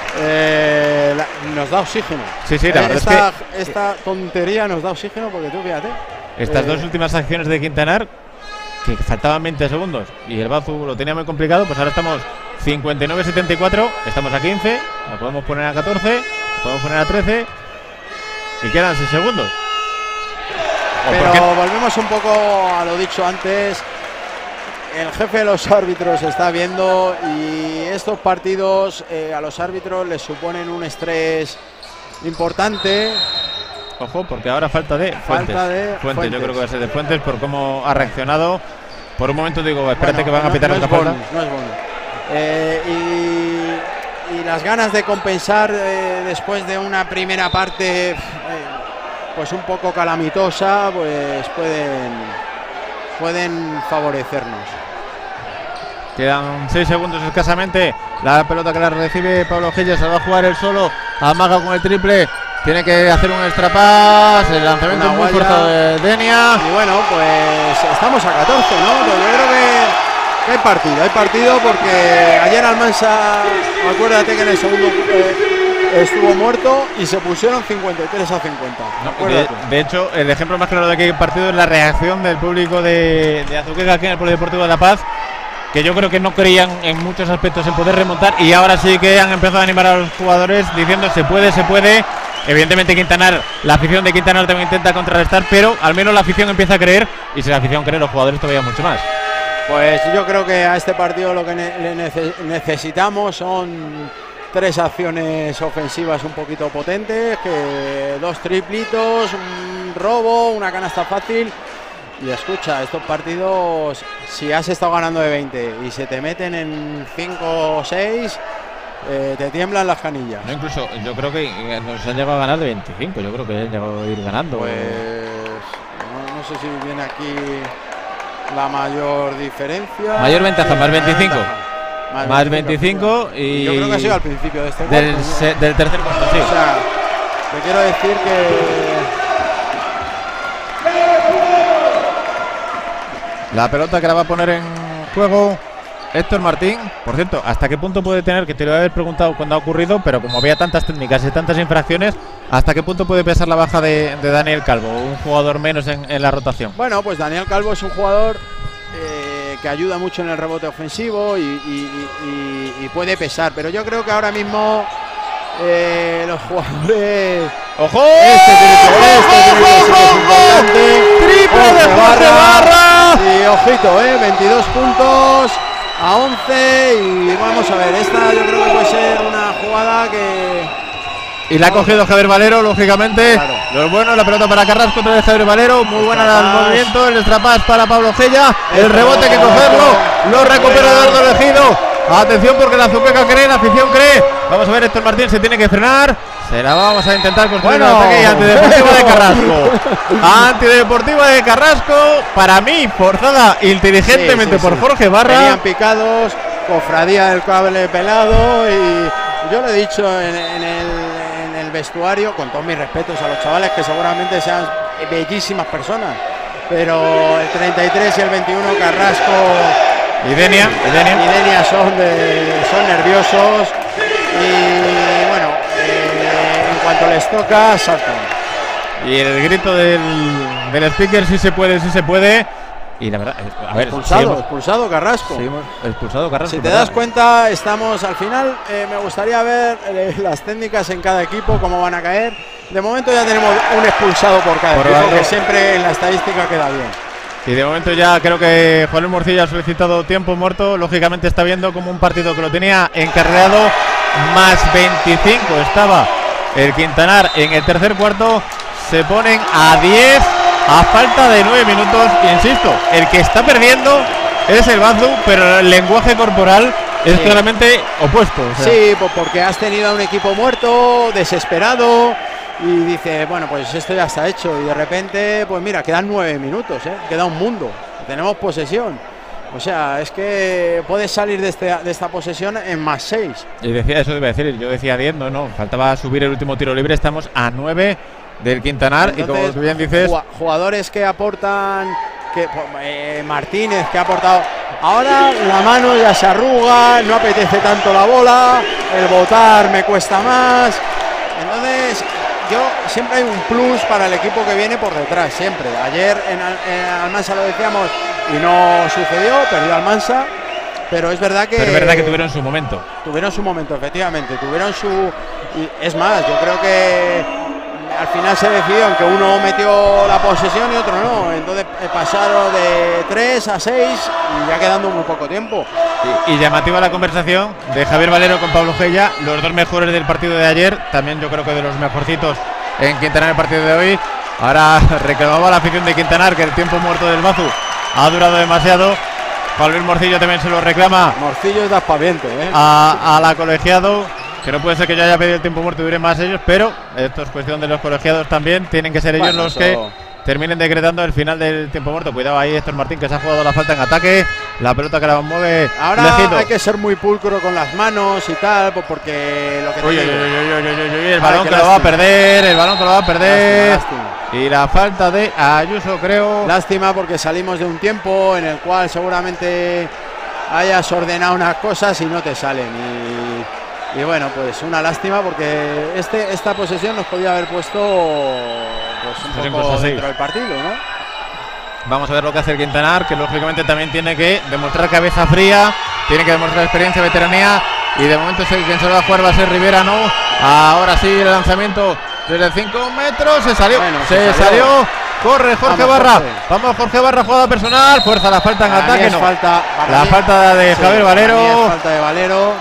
Eh, la, nos da oxígeno. Sí, sí, la verdad esta, es que esta tontería nos da oxígeno porque tú fíjate. Estas eh, dos últimas acciones de Quintanar, que faltaban veinte segundos y el Bazu lo tenía muy complicado, pues ahora estamos cincuenta y nueve setenta y cuatro, estamos a quince, lo podemos poner a catorce, lo podemos poner a trece y quedan seis segundos. Pero volvemos un poco a lo dicho antes. El jefe de los árbitros está viendo y estos partidos eh, a los árbitros les suponen un estrés importante. Ojo, porque ahora falta de Fuentes. Falta de Fuentes. Fuentes. Yo creo que va a ser de Fuentes por cómo ha reaccionado. Por un momento digo, espérate bueno, que van no, a pitar no otra es falta. bonus, no es bonus. Eh, y, y las ganas de compensar eh, después de una primera parte eh, pues un poco calamitosa, pues pueden, pueden favorecernos. Quedan seis segundos escasamente. La pelota que la recibe Pablo Gilles, se va a jugar él solo. Amaga con el triple. Tiene que hacer un extra pass. El lanzamiento muy forzado de Denia. Y bueno, pues estamos a catorce, ¿no? Pues yo creo que, que hay partido. Hay partido porque ayer Almansa, acuérdate que en el segundo eh, estuvo muerto y se pusieron cincuenta y tres a cincuenta. No, de, de hecho, el ejemplo más claro de que hay partido es la reacción del público de, de Azuqueca aquí en el Polideportivo de La Paz, que yo creo que no creían en muchos aspectos en poder remontar y ahora sí que han empezado a animar a los jugadores diciendo se puede, se puede. Evidentemente Quintanar, la afición de Quintanar también intenta contrarrestar, pero al menos la afición empieza a creer y si la afición cree los jugadores todavía mucho más. Pues yo creo que a este partido lo que ne nece necesitamos son tres acciones ofensivas un poquito potentes, que dos triplitos, un robo, una canasta fácil. Y escucha, estos partidos, si has estado ganando de veinte y se te meten en cinco o seis, eh, te tiemblan las canillas. No, incluso yo creo que nos han llegado a ganar de veinticinco, yo creo que han llegado a ir ganando. Pues no, no sé si viene aquí la mayor diferencia. Mayor ventaja, más veinticinco. Más, más veinticinco y... Yo creo que ha sido al principio de este del, cuarto, se, ¿no? del tercer cuarto, sí. O sea, te quiero decir que... La pelota que la va a poner en juego Héctor Martín. Por cierto, ¿hasta qué punto puede tener, que te lo voy a haber preguntado cuando ha ocurrido, pero como había tantas técnicas y tantas infracciones, ¿hasta qué punto puede pesar la baja de, de Daniel Calvo, un jugador menos en, en la rotación? Bueno, pues Daniel Calvo es un jugador eh, que ayuda mucho en el rebote ofensivo y, y, y, y puede pesar, pero yo creo que ahora mismo eh, los jugadores... ¡Ojo! Este triple, este triple sí que es importante. ¡Triple de Jorge Barra! Y ojito, eh, veintidós puntos a once y vamos a ver, esta yo creo que puede ser una jugada que... Y la ha cogido Javier Valero, lógicamente. Claro. Lo bueno, la pelota para Carrasco, otra vez Javier Valero. Muy buena el movimiento, el extrapass para Pablo Gella. El rebote que cogerlo, lo recupera Eduardo Elegido. Atención porque la Azuqueca cree, la afición cree. Vamos a ver, Héctor Martín se tiene que frenar. Se la vamos a intentar construir bueno, un ataque antideportiva de Carrasco. Antideportiva de Carrasco, para mí, forzada inteligentemente sí, sí, por sí. Jorge Barra. Venían picados, cofradía del cable pelado y yo lo he dicho en, en, el, en el vestuario, con todos mis respetos a los chavales que seguramente sean bellísimas personas, pero el treinta y tres y el veintiuno Carrasco y Denia, y Denia. Y Denia son, de, son nerviosos y bueno, eh, en cuanto les toca saltan. Y el grito del, del speaker, sí se puede, sí se puede. Y la verdad, a ver, expulsado, seguimos, expulsado Carrasco. Seguimos, expulsado Carrasco. Si te das cuenta, estamos al final. Eh, me gustaría ver eh, las técnicas en cada equipo, cómo van a caer. De momento ya tenemos un expulsado por cada por equipo, que siempre en la estadística queda bien. Y de momento ya creo que Juan Luis Morcilla ha solicitado tiempo muerto. Lógicamente está viendo como un partido que lo tenía encarreado. Más veinticinco estaba el Quintanar en el tercer cuarto. Se ponen a diez a falta de nueve minutos. Insisto, el que está perdiendo es el Bazu, pero el lenguaje corporal es sí. claramente opuesto. O sea. Sí, pues porque has tenido a un equipo muerto, desesperado. Y dice, bueno, pues esto ya está hecho. Y de repente, pues mira, quedan nueve minutos, ¿eh? Queda un mundo. Tenemos posesión. O sea, es que puedes salir de, este, de esta posesión en más seis. Y decía, eso iba a decir, yo decía diez, no, no, faltaba subir el último tiro libre. Estamos a nueve del Quintanar. Entonces, y como tú bien dices, jugadores que aportan, que eh, Martínez que ha aportado. Ahora la mano ya se arruga, no apetece tanto la bola, el botar me cuesta más. Entonces yo siempre hay un plus para el equipo que viene por detrás, siempre. Ayer en, en Almansa lo decíamos y no sucedió, perdió Almansa. Pero es verdad que. Pero es verdad que tuvieron su momento. Tuvieron su momento, efectivamente. Tuvieron su. Y es más, yo creo que al final se decidió en que uno metió la posesión y otro no. Entonces pasaron de tres a seis y ya quedando muy poco tiempo. Y, y llamativa la conversación de Javier Valero con Pablo Gella, los dos mejores del partido de ayer. También yo creo que de los mejorcitos en Quintanar el partido de hoy. Ahora reclamaba la afición de Quintanar que el tiempo muerto del Bazu ha durado demasiado. Juan Luis Morcillo también se lo reclama. Morcillo es de aspaviento, ¿eh? A, a la colegiado, que no puede ser que yo haya pedido el tiempo muerto y dure más ellos, pero esto es cuestión de los colegiados también. Tienen que ser ellos bueno, los eso... que terminen decretando el final del tiempo muerto. Cuidado ahí, Héctor Martín, que se ha jugado la falta en ataque. La pelota que la mueve. Ahora Legido. Hay que ser muy pulcro con las manos y tal, porque lo que te uy, digo, uy, uy, uy, uy, uy, el balón que lástima. lo va a perder, el balón que lo va a perder. Lástima, lástima. Y la falta de Ayuso, creo. Lástima porque salimos de un tiempo en el cual seguramente hayas ordenado unas cosas y no te salen. Y, y bueno, pues una lástima porque este esta posesión nos podía haber puesto pues un poco dentro del partido, ¿no? Vamos a ver lo que hace el Quintanar, que lógicamente también tiene que demostrar cabeza fría, tiene que demostrar experiencia, veteranía, y de momento el quien se lo va a jugar va a ser Rivera, ¿no? Ahora sí, el lanzamiento desde cinco metros, se salió, bueno, se, se salió. salió, corre Jorge Vamos, Barra, Jorge. Vamos Jorge Barra, jugada personal, fuerza la falta en para ataque, no, falta, la mí, falta de sí, Javier Valero, falta de Valero.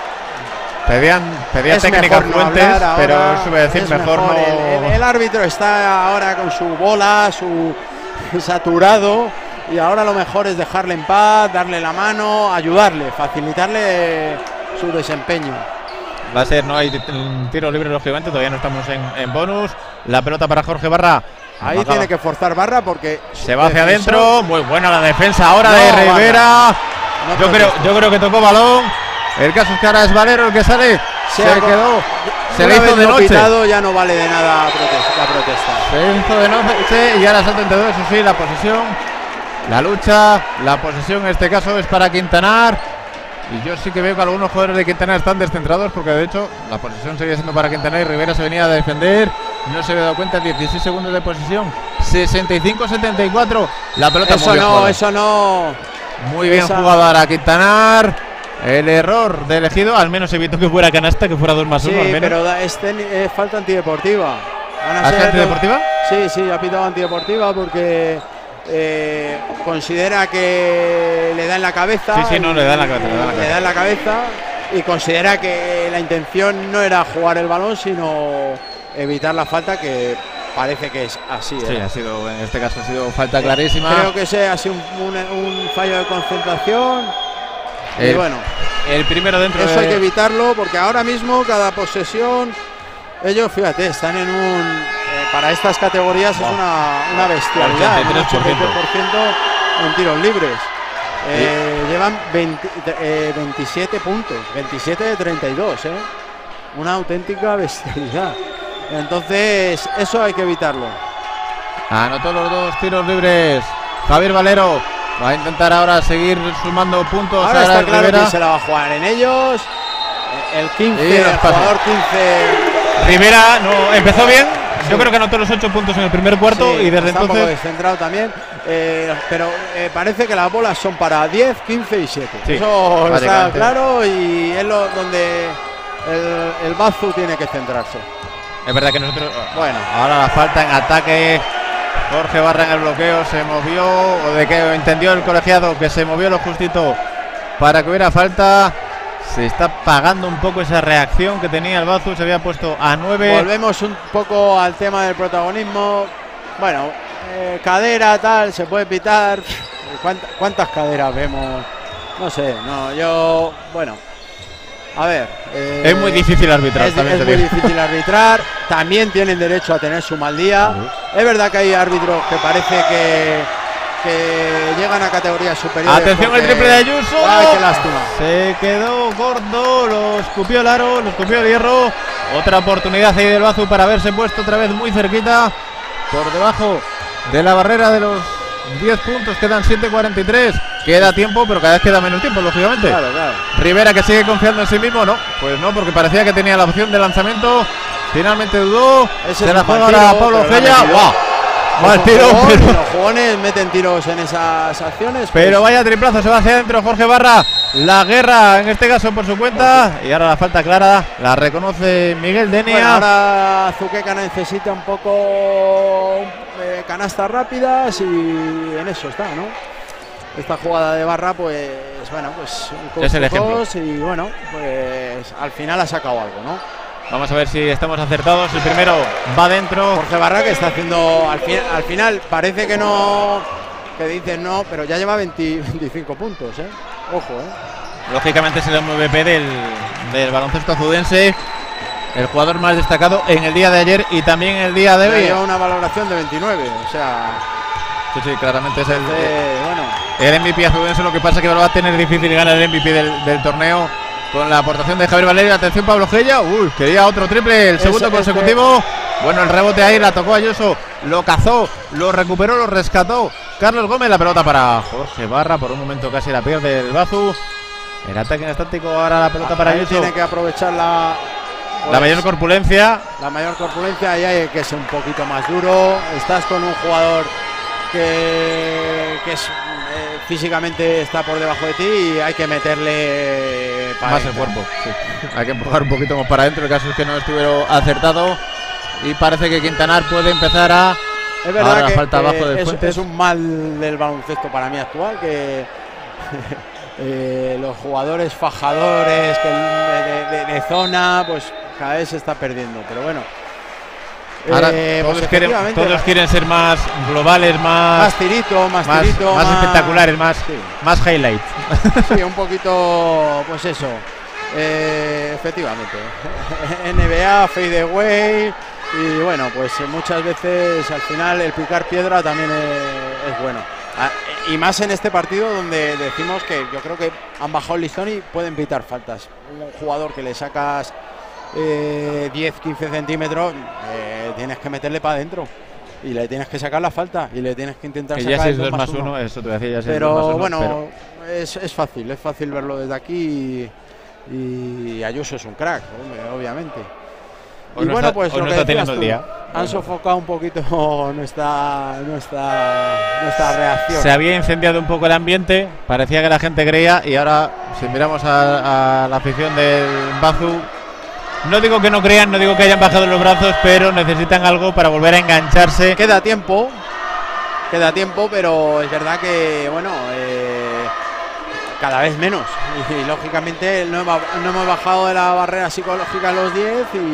Pedían, pedían técnicas no fuentes, ahora, pero eso voy a decir, mejor, mejor no. El, el, el árbitro está ahora con su bola, su saturado, y ahora lo mejor es dejarle en paz, darle la mano, ayudarle, facilitarle su desempeño. Va a ser, no hay tiro libre lógicamente, todavía no estamos en, en bonus. La pelota para Jorge Barra. Ahí Acaba. tiene que forzar Barra porque se va hacia adentro. Muy buena la defensa ahora no, de Rivera. No yo creo, yo creo que tocó balón. El caso es que ahora es Valero el que sale. Se, se quedó. Se le hizo de noche. Pitado, ya no vale de nada la protesta. Se hizo de noche y ahora salta entre dos. Eso sí, la posesión, la lucha, la posesión en este caso es para Quintanar. Y yo sí que veo que algunos jugadores de Quintanar están descentrados, porque de hecho la posesión seguía siendo para Quintanar y Rivera se venía a defender. No se había dado cuenta, dieciséis segundos de posesión, sesenta y cinco setenta y cuatro. La pelota eso no, jugada. eso no. Muy bien Esa... jugado ahora Quintanar. El error de Elegido, al menos evitó que fuera canasta, que fuera dos más uno. Sí, al menos. pero este es eh, falta antideportiva. ¿Ha sido antideportiva? Sí, sí, ha pitado antideportiva porque eh, considera que le da en la cabeza. Sí, sí, no, le da en la cabeza. Le da en la, le da en la cabeza y considera que la intención no era jugar el balón, sino evitar la falta, que parece que es así. Sí, ¿eh? ha sido, en este caso ha sido falta clarísima. Creo que ese ha sido un, un, un fallo de concentración. El, y bueno, el primero dentro eso de... hay que evitarlo, porque ahora mismo cada posesión, ellos, fíjate, están en un eh, para estas categorías wow. es una, una bestialidad, ochenta y tres por ciento. un ochenta y tres por ciento en tiros libres. Eh, sí. Llevan veinte, eh, veintisiete puntos, veintisiete de treinta y dos, eh. Una auténtica bestialidad. Entonces eso hay que evitarlo. Anotó los dos tiros libres Javier Valero. Va a intentar ahora seguir sumando puntos. Ahora, ahora está claro que se la va a jugar en ellos. El quince, el jugador quince. Rivera no empezó bien. Sí. Yo creo que anotó los ocho puntos en el primer cuarto, sí, y desde está entonces. Un poco descentrado también. Eh, pero eh, parece que las bolas son para diez, quince y siete. Sí, eso está claro y es lo donde el, el Bazu tiene que centrarse. Es verdad que nosotros. Bueno, ahora la falta en ataque. Jorge Barra en el bloqueo, se movió, o de que entendió el colegiado que se movió lo justito para que hubiera falta. Se está pagando un poco esa reacción que tenía el Bazu, se había puesto a nueve. Volvemos un poco al tema del protagonismo. Bueno, eh, cadera, tal, se puede pitar. ¿Cuántas, ¿Cuántas caderas vemos? No sé, no, yo, bueno. A ver, eh, es muy difícil arbitrar. Es, es muy difícil arbitrar. También tienen derecho a tener su mal día. Uh-huh. Es verdad que hay árbitros que parece que, que llegan a categorías superiores. Atención porque... el triple de Ayuso. Ay, qué lástima. Se quedó corto, lo escupió el aro, lo escupió el hierro. Otra oportunidad ahí del Bazu para haberse puesto otra vez muy cerquita, por debajo de la barrera de los diez puntos. Quedan siete cuarenta y tres. Queda tiempo, pero cada vez queda menos tiempo, lógicamente. Claro, claro. Rivera, que sigue confiando en sí mismo, no, pues no, porque parecía que tenía la opción de lanzamiento. Finalmente dudó. Ese se la juega tiro, ahora Pablo Cella. ¡Guau! Mal tiro, Jugón, pero, los jugones meten tiros en esas acciones. pero pues, vaya triplazo, se va hacia adentro Jorge Barra. La guerra, en este caso, por su cuenta. Y ahora la falta clara la reconoce Miguel Denia. bueno, ahora Zuqueca necesita un poco eh, canastas rápidas y en eso está, ¿no? Esta jugada de Barra, pues bueno, pues un Es el ejemplo. dos y bueno, pues al final ha sacado algo, ¿no? Vamos a ver si estamos acertados. El primero va dentro. Jorge Barra, que está haciendo al, fi al final parece que no, que dicen no, pero ya lleva veinte, veinticinco puntos, ¿eh? Ojo, ¿eh? Lógicamente es el M V P del, del baloncesto azudense, el jugador más destacado en el día de ayer y también el día de hoy. Lleva una valoración de veintinueve, o sea, Sí, sí, claramente es el, eh, bueno, el M V P azudense. Lo que pasa es que va a tener difícil ganar el M V P del, del torneo con la aportación de Javier Valerio. Atención Pablo Gella. Uy, quería otro triple, el segundo Ese, consecutivo. Bueno, el rebote ahí, la tocó Ayuso, lo cazó, lo recuperó, lo rescató Carlos Gómez. La pelota para Jorge Barra, por un momento casi la pierde el Bazu. El ataque en estático, ahora la pelota para ahí Ayuso. tiene que aprovechar la, pues, La mayor corpulencia. la mayor corpulencia, y hay que ser un poquito más duro. Estás con un jugador que, que es, eh, físicamente está por debajo de ti y hay que meterle para Más el cuerpo, sí. Hay que empujar un poquito más para adentro. El caso es que no estuvieron acertado y parece que Quintanar puede empezar a. Es verdad ahora que, falta que abajo de es, Fuentes. es un mal del baloncesto para mí actual, que eh, los jugadores fajadores que de, de, de zona, pues cada vez se está perdiendo, pero bueno. Ahora Eh, todos, pues quieren, efectivamente, todos quieren ser más globales, más, más tirito, más, más, tirito, más espectaculares, más, sí. más highlights. Sí, un poquito, pues eso, eh, efectivamente. N B A, fade away, y bueno, pues muchas veces al final el picar piedra también es, es bueno. Ah, y más en este partido donde decimos que yo creo que han bajado el listón y pueden pitar faltas. Un jugador que le sacas eh, diez, quince centímetros, eh, tienes que meterle para adentro. Y le tienes que sacar la falta y le tienes que intentar Que sacar ya el es dos más uno. uno, eso te decía, ya es Pero dos más uno, bueno, pero Es, es fácil, es fácil verlo desde aquí y, y Ayuso es un crack, hombre, obviamente. Hoy y no bueno, está- pues hoy lo no que está decías teniendo el tú, día. han sofocado un poquito nuestra, nuestra, nuestra reacción. se había incendiado un poco el ambiente, parecía que la gente creía, y ahora si miramos a, a la afición del Bazu, no digo que no crean, no digo que hayan bajado los brazos, pero necesitan algo para volver a engancharse. Queda tiempo, queda tiempo, pero es verdad que, bueno, eh, cada vez menos. Y, y lógicamente no hemos, no hemos bajado de la barrera psicológica a los diez y,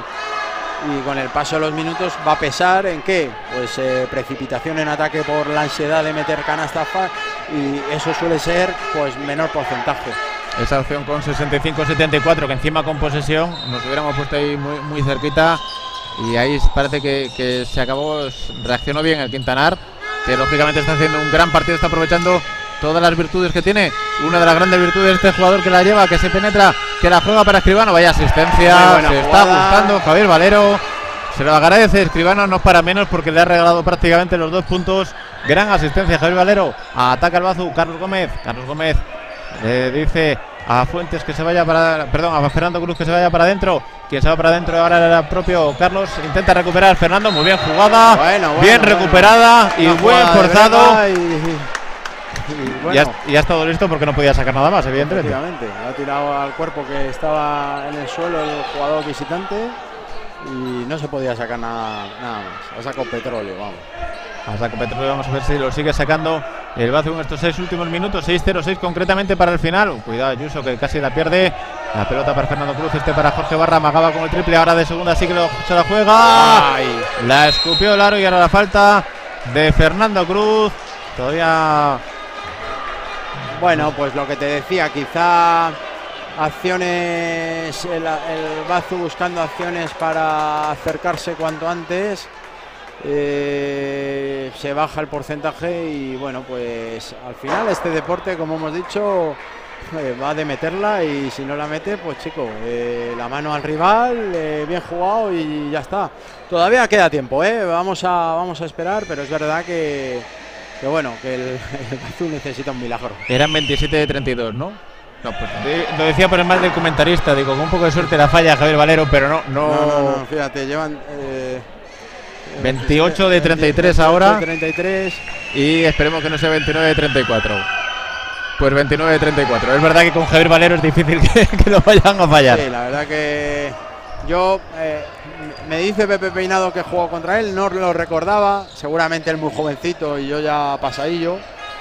y con el paso de los minutos va a pesar en qué, pues eh, precipitación en ataque por la ansiedad de meter canastas, y eso suele ser pues menor porcentaje. Esa opción con sesenta y cinco setenta y cuatro, que encima con posesión nos hubiéramos puesto ahí muy, muy cerquita, y ahí parece que, que se acabó. Reaccionó bien el Quintanar, que lógicamente está haciendo un gran partido, está aprovechando todas las virtudes que tiene. Una de las grandes virtudes de este jugador, que la lleva, que se penetra, que la juega para Escribano. Vaya asistencia, se está gustando Javier Valero, se lo agradece. Escribano no para menos porque le ha regalado prácticamente los dos puntos. Gran asistencia Javier Valero. Ataca el Bazu, Carlos Gómez. Carlos Gómez le dice a Fuentes que se vaya para, perdón, a Fernando Cruz que se vaya para adentro. Quien se va para adentro ahora era el propio Carlos. Intenta recuperar Fernando, muy bien jugada, Bueno, bueno, bien bueno. recuperada y Una buen jugada de forzado. Breva y, y bueno, Y ha, y ha estado listo porque no podía sacar nada más, evidentemente. efectivamente, ha tirado al cuerpo que estaba en el suelo el jugador visitante y no se podía sacar nada, nada más. Ha sacado petróleo, vamos. A saco petróleo, vamos a ver si lo sigue sacando el Bazu en estos seis últimos minutos. seis cero seis concretamente para el final. Cuidado Ayuso, que casi la pierde. La pelota para Fernando Cruz, este para Jorge Barra. Magaba con el triple, ahora de segunda sí que lo, se la juega. Ay. La escupió el aro y ahora la falta de Fernando Cruz. Todavía. Bueno, pues lo que te decía, quizá acciones, el, el Bazu buscando acciones para acercarse cuanto antes. eh, se baja el porcentaje y bueno, pues al final este deporte, como hemos dicho, eh, va de meterla y si no la mete, pues chico, eh, la mano al rival, eh, bien jugado y ya está. Todavía queda tiempo, ¿eh? vamos, a, vamos a esperar, pero es verdad que, que bueno, que el, el Bazú necesita un milagro. Eran veintisiete de treinta y dos, ¿no? No, pues de, lo decía por el mal del comentarista, digo, con un poco de suerte la falla Javier Valero, pero no, no, no, no, no fíjate, llevan eh, veintiocho de treinta y tres ahora, treinta y tres y esperemos que no sea veintinueve de treinta y cuatro. Pues veintinueve de treinta y cuatro. Es verdad que con Javier Valero es difícil que, que lo vayan a fallar. Sí, la verdad que yo eh, me dice Pepe Peinado que jugó contra él, no lo recordaba, seguramente él muy jovencito y yo ya pasadillo,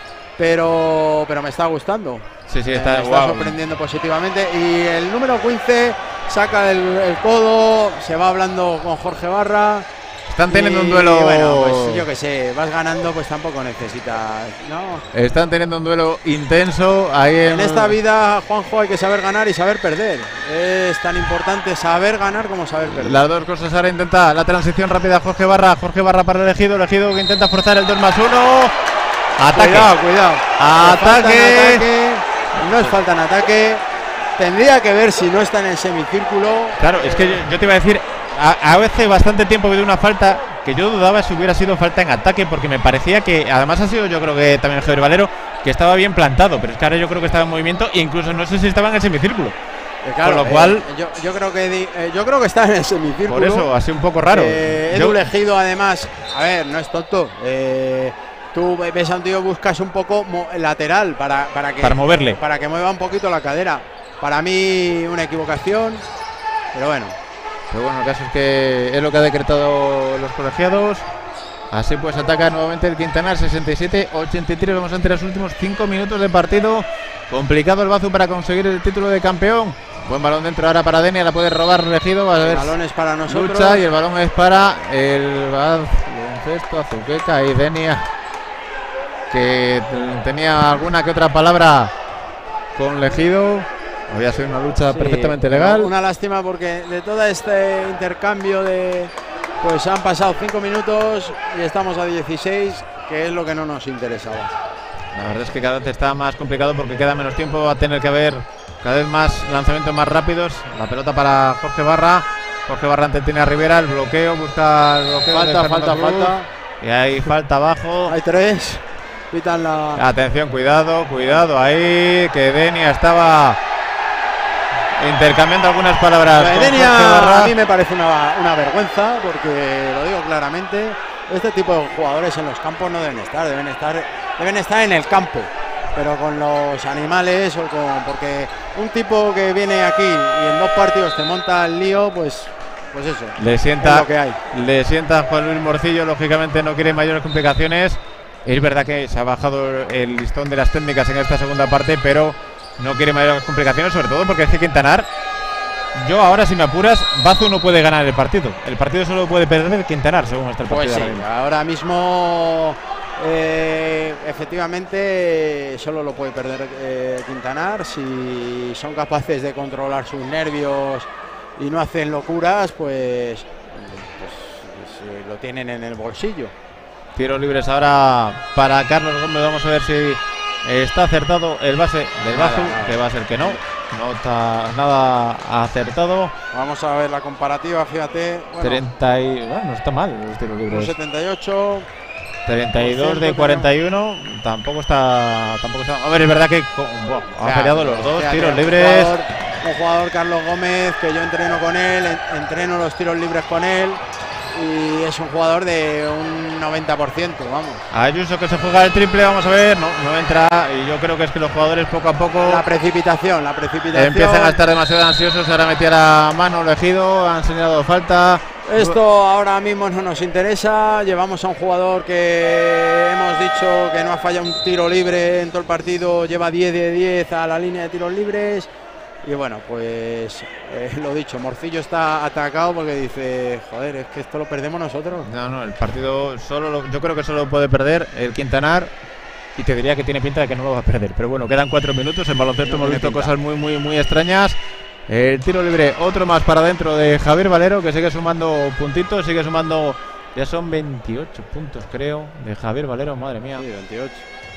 pero pero me está gustando. Sí, sí, está, me está wow. sorprendiendo positivamente. Y el número quince saca el, el codo, se va hablando con Jorge Barra. Están teniendo y, un duelo. Bueno, pues yo que sé, vas ganando, pues tampoco necesitas, ¿no? Están teniendo un duelo intenso. Ahí en, en esta vida, Juanjo, hay que saber ganar y saber perder. Es tan importante saber ganar como saber perder. Las dos cosas. Ahora intenta la transición rápida Jorge Barra. Jorge Barra para el elegido. Elegido que intenta forzar el dos más uno. Ataque. Cuidado, cuidado. Ataque. ataque. No es falta en ataque. Tendría que ver si no está en el semicírculo. Claro, es que yo, yo te iba a decir, a, a veces bastante tiempo que de una falta que yo dudaba si hubiera sido falta en ataque, porque me parecía que, además ha sido yo creo que también Javier Valero, que estaba bien plantado, pero es que ahora yo creo que estaba en movimiento e incluso no sé si estaba en el semicírculo. Eh, claro, Con lo cual, eh, yo, yo creo que eh, yo creo que está en el semicírculo. Por eso, así un poco raro. Eh, Edu Elegido, además, a ver, no es tonto. Eh, tú ves a un tío, buscas un poco lateral para, para que para moverle, para que mueva un poquito la cadera. Para mí una equivocación, pero bueno. Pero bueno, el caso es que es lo que ha decretado los colegiados. Así pues ataca nuevamente el Quintanar, sesenta y siete a ochenta y tres. Vamos entre los últimos cinco minutos de partido. Complicado el Bazú para conseguir el título de campeón. Buen balón dentro ahora para Denia, la puede robar Elegido. Va a ver, el balón es para nosotros. Lucha y el balón es para el baloncesto Azuqueca y Denia, que tenía alguna que otra palabra con Elegido. Había sido una lucha sí, perfectamente legal. Una lástima porque de todo este intercambio de pues han pasado cinco minutos y estamos a dieciséis, que es lo que no nos interesaba. La verdad es que cada vez está más complicado porque queda menos tiempo, va a tener que haber cada vez más lanzamientos más rápidos. La pelota para Jorge Barra. Jorge Barra tiene a Rivera, el bloqueo, busca el bloqueo. Falta, falta, Cruz, falta. Y hay falta abajo. Hay tres. Pitan la... Atención, cuidado, cuidado ahí, que Denia estaba intercambiando algunas palabras. Con Denia, a mí me parece una, una vergüenza, porque lo digo claramente, este tipo de jugadores en los campos no deben estar, deben estar, deben estar en el campo, pero con los animales o con, porque un tipo que viene aquí y en dos partidos te monta el lío, pues, pues eso. Le sienta, es lo que hay. Le sienta Juan Luis Morcillo, lógicamente no quiere mayores complicaciones. Es verdad que se ha bajado el listón de las técnicas en esta segunda parte, pero no quiere mayores complicaciones, sobre todo porque es que Quintanar, yo ahora si me apuras, Bazú no puede ganar el partido. El partido solo puede perder Quintanar, según está el partido. Pues sí, ahora mismo eh, efectivamente solo lo puede perder eh, Quintanar. Si son capaces de controlar sus nervios y no hacen locuras, pues, pues, pues lo tienen en el bolsillo. Tiros libres ahora para Carlos Gómez. Vamos a ver si está acertado el base del Bazú, que va a ser que no. No está nada acertado. Vamos a ver la comparativa, fíjate. Bueno, treinta y, bueno, no está mal los tiros libres. setenta y ocho. treinta y dos de cuarenta y uno. Tampoco está, tampoco está. A ver, es verdad que bueno, han fallado los dos fíjate, tiros libres. Un jugador, un jugador Carlos Gómez, que yo entreno con él, en, entreno los tiros libres con él. Y es un jugador de un noventa por ciento, vamos. Ayuso que se juega el triple, vamos a ver, no, no entra. Y yo creo que es que los jugadores poco a poco... La precipitación, la precipitación. Empiezan a estar demasiado ansiosos, ahora metía la mano Elegido, han señalado falta. Esto ahora mismo no nos interesa, llevamos a un jugador que hemos dicho que no ha fallado un tiro libre en todo el partido, lleva diez de diez a la línea de tiros libres. Y bueno, pues eh, lo dicho, Morcillo está atacado porque dice, joder, es que esto lo perdemos nosotros. No, no, el partido solo lo, yo creo que solo puede perder el Quintanar y te diría que tiene pinta de que no lo va a perder. Pero bueno, quedan cuatro minutos, en baloncesto hemos visto cosas muy, muy, muy extrañas. El tiro libre, otro más para adentro de Javier Valero, que sigue sumando puntitos, sigue sumando Ya son veintiocho puntos, creo, de Javier Valero, madre mía. Sí, veintiocho.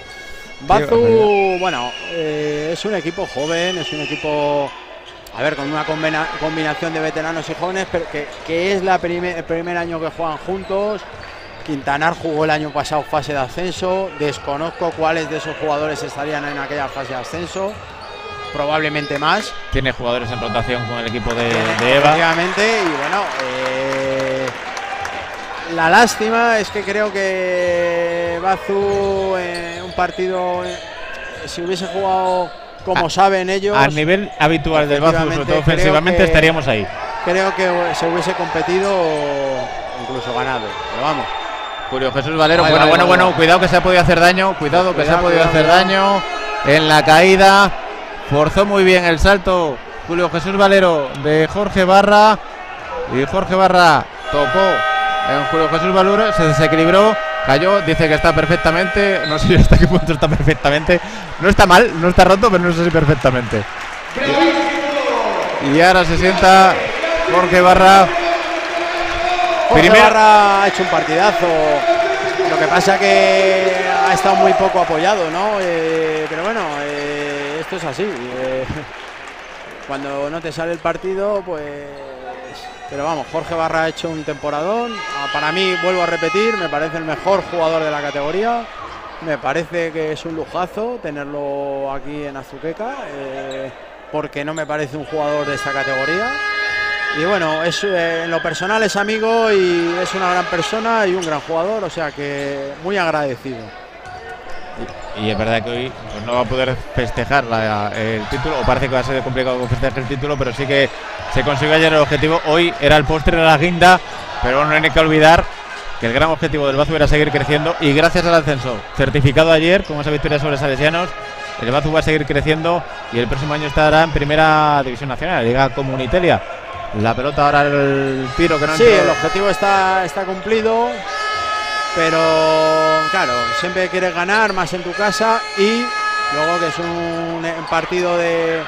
Bazu, bueno, eh, es un equipo joven, es un equipo, a ver, con una combina combinación de veteranos y jóvenes, pero que, que es la primer, el primer año que juegan juntos. Quintanar jugó el año pasado fase de ascenso, desconozco cuáles de esos jugadores estarían en aquella fase de ascenso, probablemente más. Tiene jugadores en rotación con el equipo de, de Eva. Efectivamente, y bueno, eh, la lástima es que creo que Bazu en un partido, eh, si hubiese jugado como a, saben ellos, al nivel habitual del Bazu, sobre todo ofensivamente, estaríamos ahí. Creo que se hubiese competido, incluso ganado, pero vamos. Julio Jesús Valero, Vale, bueno, vale, bueno, vale. bueno, cuidado que se ha podido hacer daño, cuidado que Cuidado, se ha podido cuidado, hacer cuidado. daño en la caída. Forzó muy bien el salto Julio Jesús Valero de Jorge Barra, y Jorge Barra tocó en Julio Jesús Valero, se desequilibró, cayó, dice que está perfectamente, no sé hasta qué punto está perfectamente, no está mal, no está roto, pero no sé si perfectamente. Y, y ahora se sienta Jorge Barra. Jorge Primero, Barra ha hecho un partidazo, lo que pasa que ha estado muy poco apoyado, ¿no? Eh, pero bueno, eh, esto es así. Eh, cuando no te sale el partido, pues... Pero vamos, Jorge Barra ha hecho un temporadón. Ah, para mí, vuelvo a repetir, me parece el mejor jugador de la categoría. Me parece que es un lujazo tenerlo aquí en Azuqueca, eh, porque no me parece un jugador de esta categoría. Y bueno, es, eh, en lo personal es amigo y es una gran persona y un gran jugador, o sea que muy agradecido. Y, y es verdad que hoy pues, no va a poder festejar la, el título, o parece que va a ser complicado festejar el título, pero sí que se consiguió ayer el objetivo. Hoy era el postre de la guinda, pero no hay que olvidar que el gran objetivo del Bazu era seguir creciendo, y gracias al ascenso certificado ayer, con esa victoria sobre Salesianos, el Bazu va a seguir creciendo y el próximo año estará en Primera División Nacional, Liga Comunitaria. La pelota ahora, el tiro que no Sí, entró. el objetivo está, está cumplido, pero claro, siempre quieres ganar más en tu casa, y luego que es un, un partido de...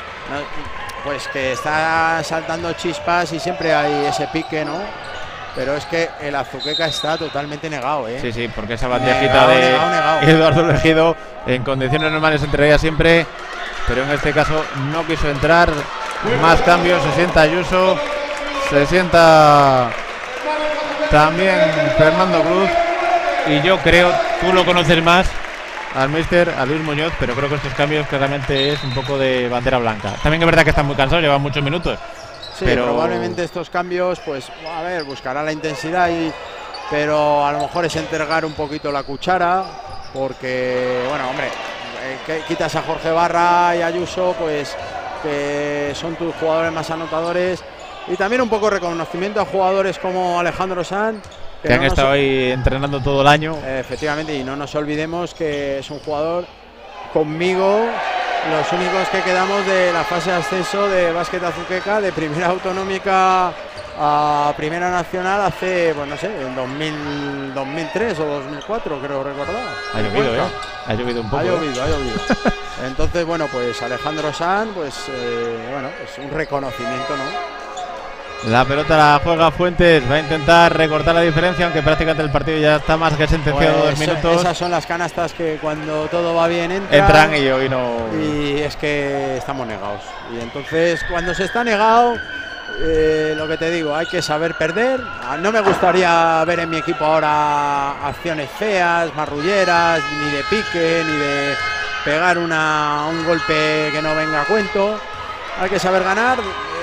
pues que está saltando chispas y siempre hay ese pique, ¿no? Pero es que el Azuqueca está totalmente negado, ¿eh? Sí, sí, porque esa bandejita Negado, de negado, negado. Eduardo Legido en condiciones normales entraría siempre, pero en este caso no quiso entrar. Más cambios, se sienta Ayuso, se sienta también Fernando Cruz, y yo creo, tú lo conoces más al míster, a Luis Muñoz, pero creo que estos cambios claramente es un poco de bandera blanca. También es verdad que están muy cansados, llevan muchos minutos. Sí, pero probablemente estos cambios, pues, a ver, buscará la intensidad, y, pero a lo mejor es entregar un poquito la cuchara, porque, bueno, hombre, eh, que quitas a Jorge Barra y Ayuso, pues, que son tus jugadores más anotadores, y también un poco reconocimiento a jugadores como Alejandro Sanz, que han estado ahí entrenando todo el año. Eh, efectivamente, y no nos olvidemos que es un jugador conmigo, los únicos que quedamos de la fase de ascenso de Básquet Azuqueca, de Primera Autonómica a Primera Nacional hace, pues no sé, en dos mil, dos mil tres o dos mil cuatro, creo recordar. Ha llovido, ¿eh? Ha llovido un poco. Ha llovido, ha llovido. Entonces, bueno, pues Alejandro Sanz, pues eh, bueno, es un reconocimiento, ¿no? La pelota la juega Fuentes, va a intentar recortar la diferencia, aunque prácticamente el partido ya está más que sentenciado. Pues dos minutos. Esas son las canastas que cuando todo va bien entran, entran y hoy no. Y es que estamos negados. Y entonces, cuando se está negado, eh, lo que te digo, hay que saber perder. No me gustaría ver en mi equipo ahora acciones feas, marrulleras, ni de pique, ni de pegar una, un golpe que no venga a cuento. Hay que saber ganar.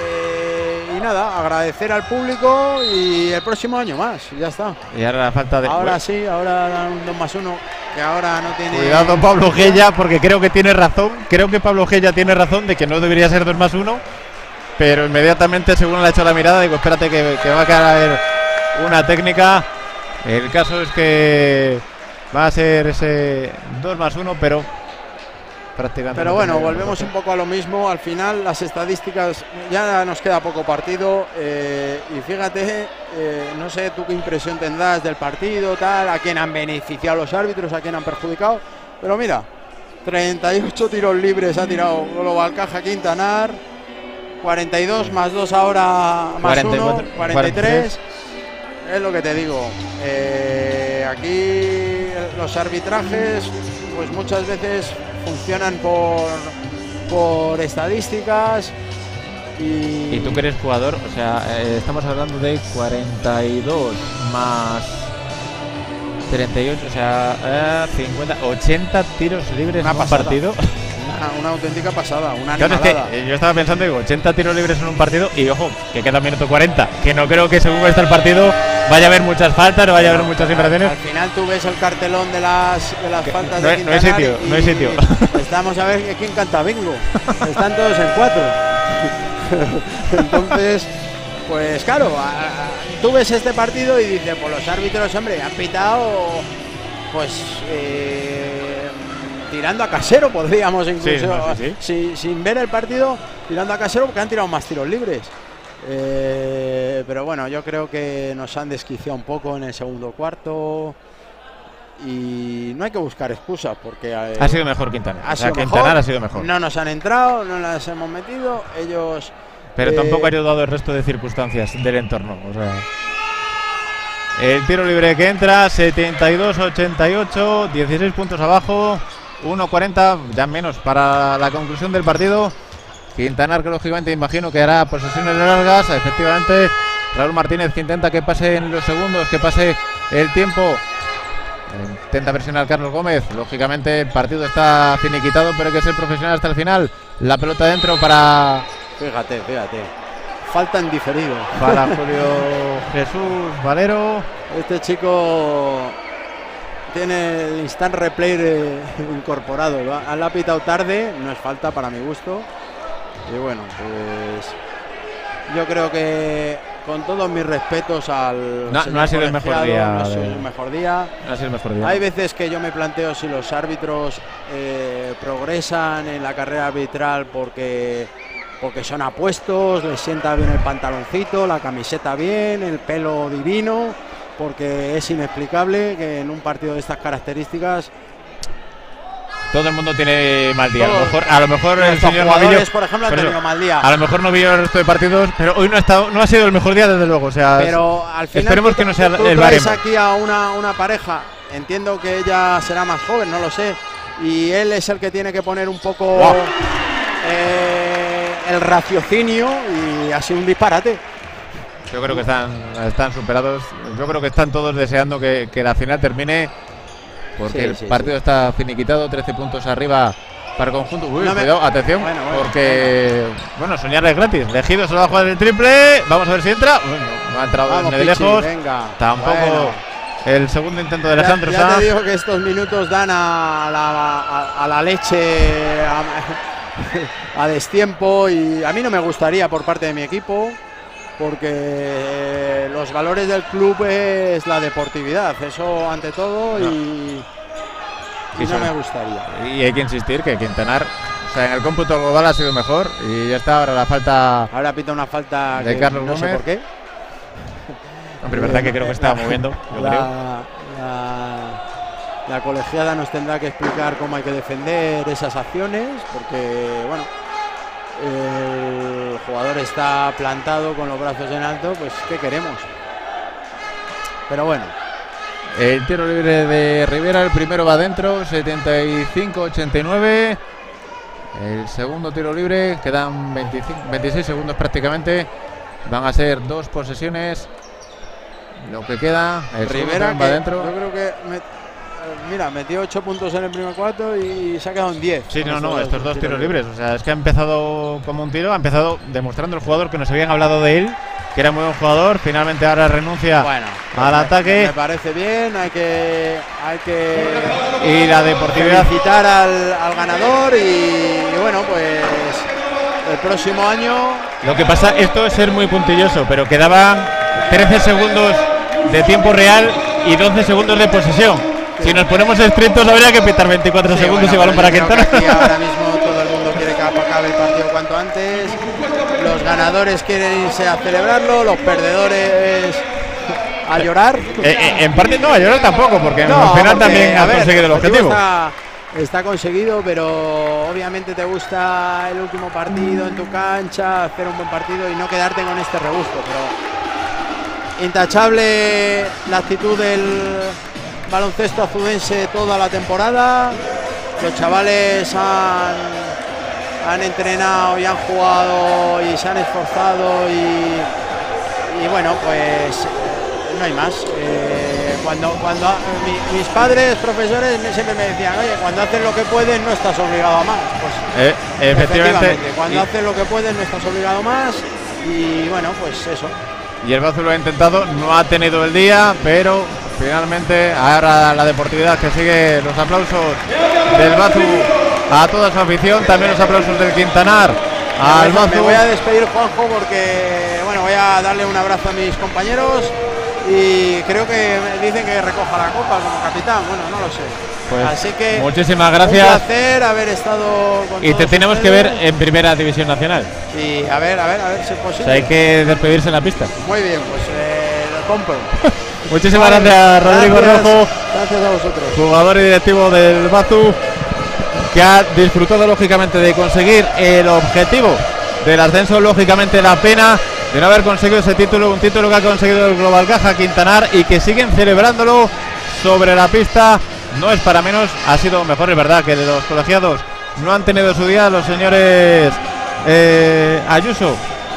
Y nada, agradecer al público y el próximo año más, y ya está. Y ahora la falta de. Ahora sí, ahora dan un dos más uno, que ahora no tiene. Cuidado Pablo Gella, porque creo que tiene razón. Creo que Pablo Gella tiene razón de que no debería ser dos más uno. Pero inmediatamente, según le ha hecho la mirada, digo, espérate que, que va a caer una técnica. El caso es que va a ser ese dos más uno, pero. Prácticamente Pero bueno, volvemos un poco a lo mismo. Al final las estadísticas, ya nos queda poco partido, eh, y fíjate, eh, no sé tú qué impresión tendrás del partido, tal, a quién han beneficiado los árbitros, a quién han perjudicado, pero mira, treinta y ocho tiros libres ha tirado Global Caja Quintanar, cuarenta y dos más dos ahora más uno, cuarenta y tres. es lo que te digo. Eh, aquí los arbitrajes, pues muchas veces funcionan por, por estadísticas. Y... y tú que eres jugador, o sea, eh, estamos hablando de cuarenta y dos más treinta y ocho, o sea, eh, cincuenta, ochenta tiros libres una en pasada. un partido. Una, una auténtica pasada, una Claro, es animalada. que, eh, yo estaba pensando, digo, ochenta tiros libres en un partido y ojo, que queda minuto cuarenta, que no creo que según está el partido vaya a haber muchas faltas, no vaya a haber muchas infracciones. Al final tú ves el cartelón de las, de las faltas no de hay- no hay Quintanar sitio, y no hay sitio. Estamos a ver quién canta bingo. Están todos en cuatro. Entonces, pues claro, a- a- tú ves este partido y dices, pues los árbitros, hombre, han pitado, pues eh, tirando a casero, podríamos incluso, Sí, no, sí, si- sin ver el partido, tirando a casero porque han tirado más tiros libres. Eh, pero bueno, yo creo que nos han desquiciado un poco en el segundo cuarto y no hay que buscar excusas porque eh, Ha sido mejor Quintanar, ha o sea, sido Quintanar mejor. ha sido mejor. No nos han entrado, no las hemos metido, ellos. Pero eh, tampoco ha ayudado el resto de circunstancias del entorno. O sea, el tiro libre que entra, setenta y dos a ochenta y ocho, dieciséis puntos abajo, uno cuarenta, ya menos para la conclusión del partido. Quintanar, que lógicamente imagino que hará posesiones largas. Efectivamente, Raúl Martínez, que intenta que pasen los segundos, que pase el tiempo. Intenta presionar Carlos Gómez. Lógicamente el partido está finiquitado, pero hay que ser profesional hasta el final. La pelota dentro para... Fíjate, fíjate. Faltan diferido. Para Julio Jesús Valero. Este chico tiene el instant replay de- incorporado. Lo ha, lo ha pitado tarde, no es falta para mi gusto. Y bueno, pues yo creo que con todos mis respetos al No, señor no ha sido el mejor colegiado, día no ha sido de- el mejor día. No ha sido el mejor día. Hay veces que yo me planteo si los árbitros eh, progresan en la carrera arbitral porque, porque son apuestos, les sienta bien el pantaloncito, la camiseta bien, el pelo divino, porque es inexplicable que en un partido de estas características Todo el mundo tiene mal día. A lo Todos. mejor, a lo mejor el nuestros señor jugadores, Novillo, por ejemplo, han por eso, tenido mal día. a lo mejor no vio el resto de partidos, pero hoy no ha estado, no ha sido el mejor día desde luego. O sea, Pero al final esperemos tú- que no sea tú el traes baremo. aquí a una, una pareja, entiendo que ella será más joven, no lo sé, y él es el que tiene que poner un poco Wow. eh, el raciocinio y ha sido un disparate. Yo creo que están, están superados. Yo creo que están todos deseando que, que la final termine, porque Sí, el sí, partido está finiquitado, trece puntos arriba para el conjunto. Uy, No me- cuidado, atención, Bueno, bueno, porque bueno, soñar es gratis. Legido se va a jugar el triple. Vamos a ver si entra. Bueno, no ha entrado Vamos, de Pichi, lejos. venga. Tampoco Bueno. el segundo intento de Ya, Alessandro ya Sá. te digo que estos minutos dan a la, a, a la leche a, a destiempo y a mí no me gustaría por parte de mi equipo porque eh, los valores del club es la deportividad, eso ante todo y, y Y no sobre- me gustaría. Y hay que insistir que Quintanar, o sea, en el cómputo global ha sido mejor y ya está ahora la falta. Ahora pita una falta De que Carlos no sé Gómez. por qué. Hombre, verdad que creo que estaba moviendo, yo la, creo. la- la colegiada nos tendrá que explicar cómo hay que defender esas acciones, porque bueno, el jugador está plantado con los brazos en alto, pues ¿qué queremos? Pero bueno, El tiro libre de Rivera, el primero va adentro, setenta y cinco a ochenta y nueve. El segundo tiro libre, quedan veinticinco, veintiséis segundos prácticamente. Van a ser dos posesiones. Lo que queda, el Rivera segundo que va adentro. yo creo que me- mira, metió ocho puntos en el primer cuarto y se ha quedado en diez. Sí, con no, no, esos estos dos tiros libres. O sea, es que ha empezado como un tiro, ha empezado demostrando el jugador que nos habían hablado de él, que era muy buen jugador. Finalmente ahora renuncia Bueno, al me- ataque. Me parece bien, hay que, hay que Y la deportividad. felicitar al, al ganador y, y bueno, pues el próximo año Lo que pasa, esto es ser muy puntilloso, pero quedaban trece segundos de tiempo real y doce segundos de posesión. Si nos ponemos estrictos habría que pitar veinticuatro sí, segundos bueno, y balón pero para yo creo Quintana. que aquí ahora mismo todo el mundo quiere que acabe el partido cuanto antes. Los ganadores quieren irse a celebrarlo, los perdedores a llorar. Eh, eh, en parte no, yo no tampoco, porque No, al final porque, también a ha ver, conseguido el objetivo. Está, está conseguido, pero obviamente te gusta el último partido en tu cancha, hacer un buen partido y no quedarte con este rebusco. Pero intachable la actitud del baloncesto azudense toda la temporada. Los chavales han, han entrenado y han jugado y se han esforzado y, y bueno, pues no hay más. Eh, cuando cuando mi, mis padres profesores siempre me decían, oye, cuando haces lo que puedes no estás obligado a más. Pues eh, efectivamente, efectivamente, cuando y... haces lo que puedes no estás obligado a más y bueno, pues eso. Y el Bazu lo ha intentado, no ha tenido el día, pero finalmente ahora la deportividad que sigue. Los aplausos del Bazu a toda su afición, también los aplausos del Quintanar al Bazu. Me voy a despedir, Juanjo, porque bueno, voy a darle un abrazo a mis compañeros y creo que me dicen que recoja la copa como capitán, bueno, no lo sé. Pues así que muchísimas gracias. Un placer haber estado con y te tenemos ustedes. que ver en Primera División Nacional. Y a ver, a ver, a ver si es posible. O sea, hay que despedirse en la pista. Muy bien, pues eh, lo compro. Muchísimas vale, gracias, Rodrigo gracias, Rojo. Gracias a vosotros. Jugador y directivo del Bazu, que ha disfrutado lógicamente de conseguir el objetivo del ascenso, lógicamente la pena de no haber conseguido ese título, un título que ha conseguido el Global Caja Quintanar y que siguen celebrándolo sobre la pista. No es para menos, ha sido mejor, es verdad que de los colegiados no han tenido su día los señores eh, Ayuso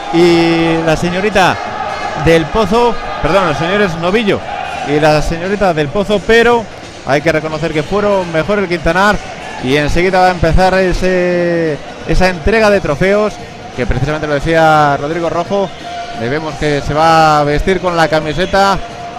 y la señorita del Pozo, perdón, los señores Novillo y la señorita del Pozo, pero hay que reconocer que fueron mejor el Quintanar y enseguida va a empezar ese, esa entrega de trofeos que precisamente lo decía Rodrigo Rojo. Le vemos que se va a vestir con la camiseta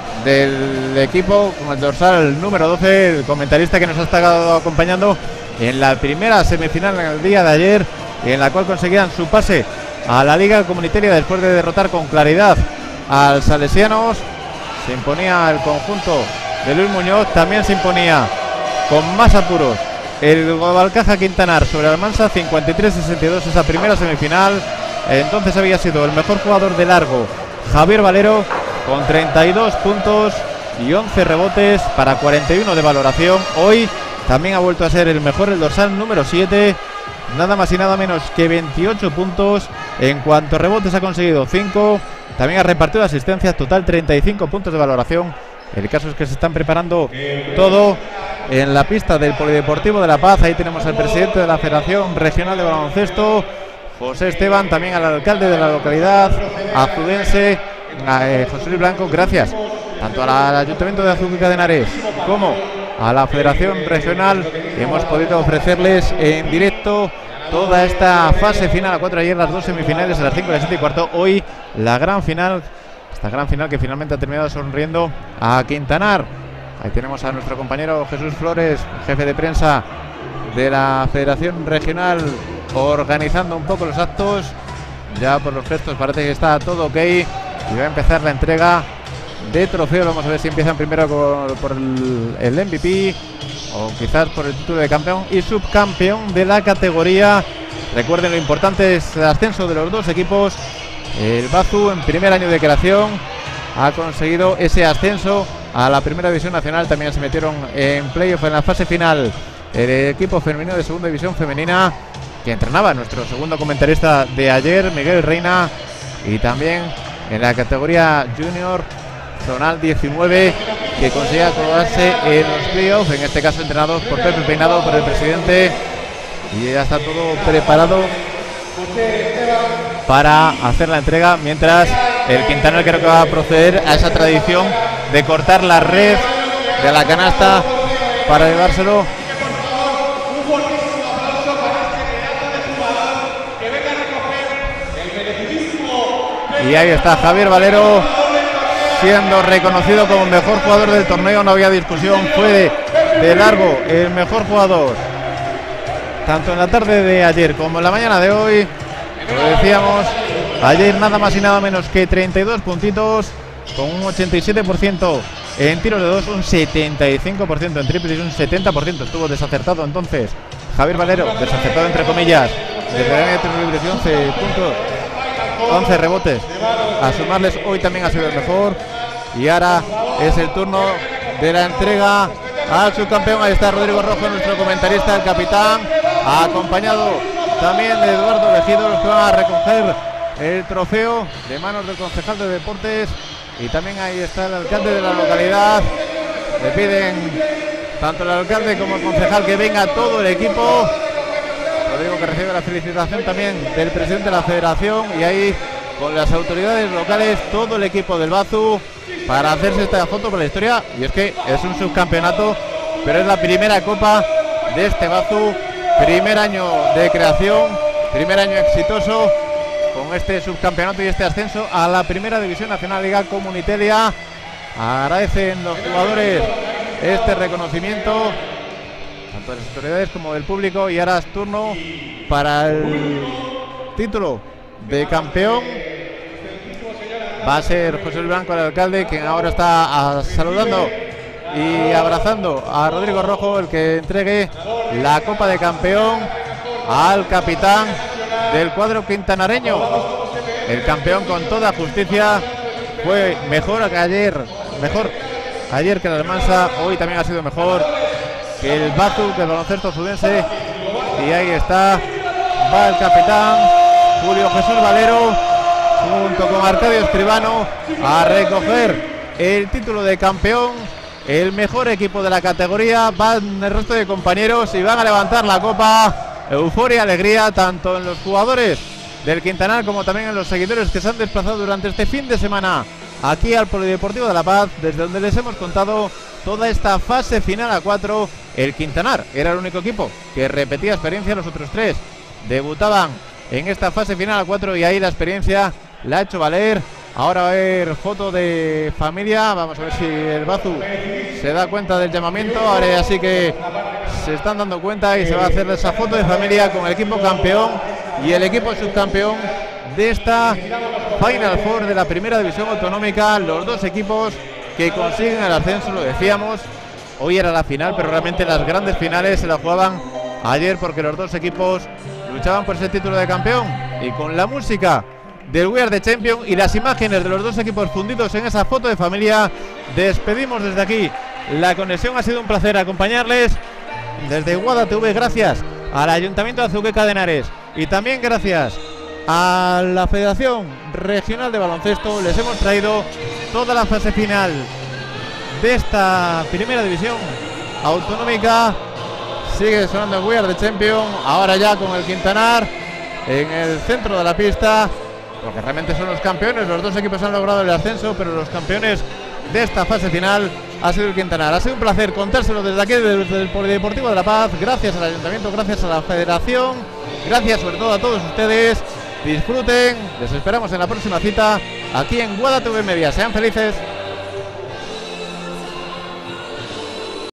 del equipo, con el dorsal número doce, el comentarista que nos ha estado acompañando en la primera semifinal en el día de ayer, en la cual conseguían su pase a la Liga Comunitaria después de derrotar con claridad al Salesianos. Se imponía el conjunto de Luis Muñoz, también se imponía con más apuros el Guadalcaja Quintanar sobre Almansa, cincuenta y tres a sesenta y dos, esa primera semifinal. Entonces había sido el mejor jugador de largo Javier Valero, con treinta y dos puntos y once rebotes para cuarenta y uno de valoración. Hoy también ha vuelto a ser el mejor el dorsal número siete, nada más y nada menos que veintiocho puntos. En cuanto a rebotes ha conseguido cinco, también ha repartido asistencias, total treinta y cinco puntos de valoración. El caso es que se están preparando todo en la pista del Polideportivo de La Paz. Ahí tenemos al presidente de la Federación Regional de Baloncesto, José Esteban, también al alcalde de la localidad azudense, a, eh, José Luis Blanco. Gracias tanto al, al Ayuntamiento de Azúcar de Henares como a la Federación Regional. Hemos podido ofrecerles en directo toda esta fase final. A cuatro ayer las dos semifinales, a las cinco, a las siete y cuarto. Hoy la gran final, esta gran final que finalmente ha terminado sonriendo a Quintanar. Ahí tenemos a nuestro compañero Jesús Flores, jefe de prensa de la Federación Regional, organizando un poco los actos. Ya por los gestos parece que está todo ok y va a empezar la entrega de trofeos. Vamos a ver si empiezan primero por, por el, el M V P o quizás por el título de campeón y subcampeón de la categoría. Recuerden, lo importante es el ascenso de los dos equipos. El Bazu, en primer año de creación, ha conseguido ese ascenso a la primera división nacional. También se metieron en playoff en la fase final el equipo femenino de segunda división femenina, que entrenaba nuestro segundo comentarista de ayer, Miguel Reina, y también en la categoría junior zonal diecinueve, que conseguía colarse en los playoffs, en este caso entrenados por Pepe Peinado, por el presidente, y ya está todo preparado para hacer la entrega, mientras el Quintanar creo que va a proceder a esa tradición de cortar la red de la canasta para llevárselo. Y ahí está Javier Valero, siendo reconocido como mejor jugador del torneo. No había discusión, fue de, de largo el mejor jugador, tanto en la tarde de ayer como en la mañana de hoy. Lo decíamos, ayer nada más y nada menos que treinta y dos puntitos, con un ochenta y siete por ciento en tiros de dos, un setenta y cinco por ciento en triples y un setenta por ciento estuvo desacertado. Entonces Javier Valero, desacertado entre comillas, desde la línea de tiros libres y once puntos, once rebotes. A sumarles, hoy también ha sido el mejor. Y ahora es el turno de la entrega al subcampeón. Ahí está Rodrigo Rojo, nuestro comentarista, el capitán, acompañado también de Eduardo Legido, los que van a recoger el trofeo de manos del concejal de deportes y también ahí está el alcalde de la localidad. Le piden tanto el alcalde como el concejal que venga todo el equipo. Lo digo que recibe la felicitación también del presidente de la federación, y ahí con las autoridades locales todo el equipo del Bazu para hacerse esta foto con la historia. Y es que es un subcampeonato, pero es la primera copa de este Bazu, primer año de creación, primer año exitoso con este subcampeonato y este ascenso a la primera división nacional Liga Comunitelia. Agradecen los jugadores este reconocimiento, tanto de las autoridades como del público, y ahora es turno para el título de campeón. Va a ser José Luis Blanco, el alcalde, quien ahora está a, saludando y abrazando a Rodrigo Rojo, el que entregue la copa de campeón al capitán del cuadro quintanareño. El campeón con toda justicia, fue mejor que ayer, mejor ayer que la Almansa, hoy también ha sido mejor que el Bazu, que el baloncesto zudense. Y ahí está, va el capitán Julio Jesús Valero junto con Arcadio Escribano a recoger el título de campeón, el mejor equipo de la categoría. Van el resto de compañeros y van a levantar la copa. Euforia, alegría, tanto en los jugadores del Quintanar como también en los seguidores que se han desplazado durante este fin de semana aquí al Polideportivo de La Paz, desde donde les hemos contado toda esta fase final a cuatro. El Quintanar era el único equipo que repetía experiencia, los otros tres debutaban en esta fase final a cuatro, y ahí la experiencia la ha hecho valer. Ahora va a haber foto de familia, vamos a ver si el Bazu se da cuenta del llamamiento. Ahora ya sí que se están dando cuenta y se va a hacer esa foto de familia con el equipo campeón y el equipo subcampeón de esta Final Four de la primera división autonómica. Los dos equipos que consiguen el ascenso, lo decíamos, hoy era la final, pero realmente las grandes finales se la jugaban ayer, porque los dos equipos luchaban por ese título de campeón. Y con la música del We Are the Champion y las imágenes de los dos equipos fundidos en esa foto de familia, despedimos desde aquí la conexión. Ha sido un placer acompañarles desde Guada T V. Gracias al Ayuntamiento de Azuqueca de Henares y también gracias a la Federación Regional de Baloncesto. Les hemos traído toda la fase final de esta primera división autonómica. Sigue sonando el We Are the Champion, ahora ya con el Quintanar en el centro de la pista, porque realmente son los campeones. Los dos equipos han logrado el ascenso, pero los campeones de esta fase final ha sido el Quintanar. Ha sido un placer contárselo desde aquí, desde el Polideportivo de La Paz. Gracias al Ayuntamiento, gracias a la Federación, gracias sobre todo a todos ustedes. Disfruten, les esperamos en la próxima cita aquí en Guada T V Media. Sean felices.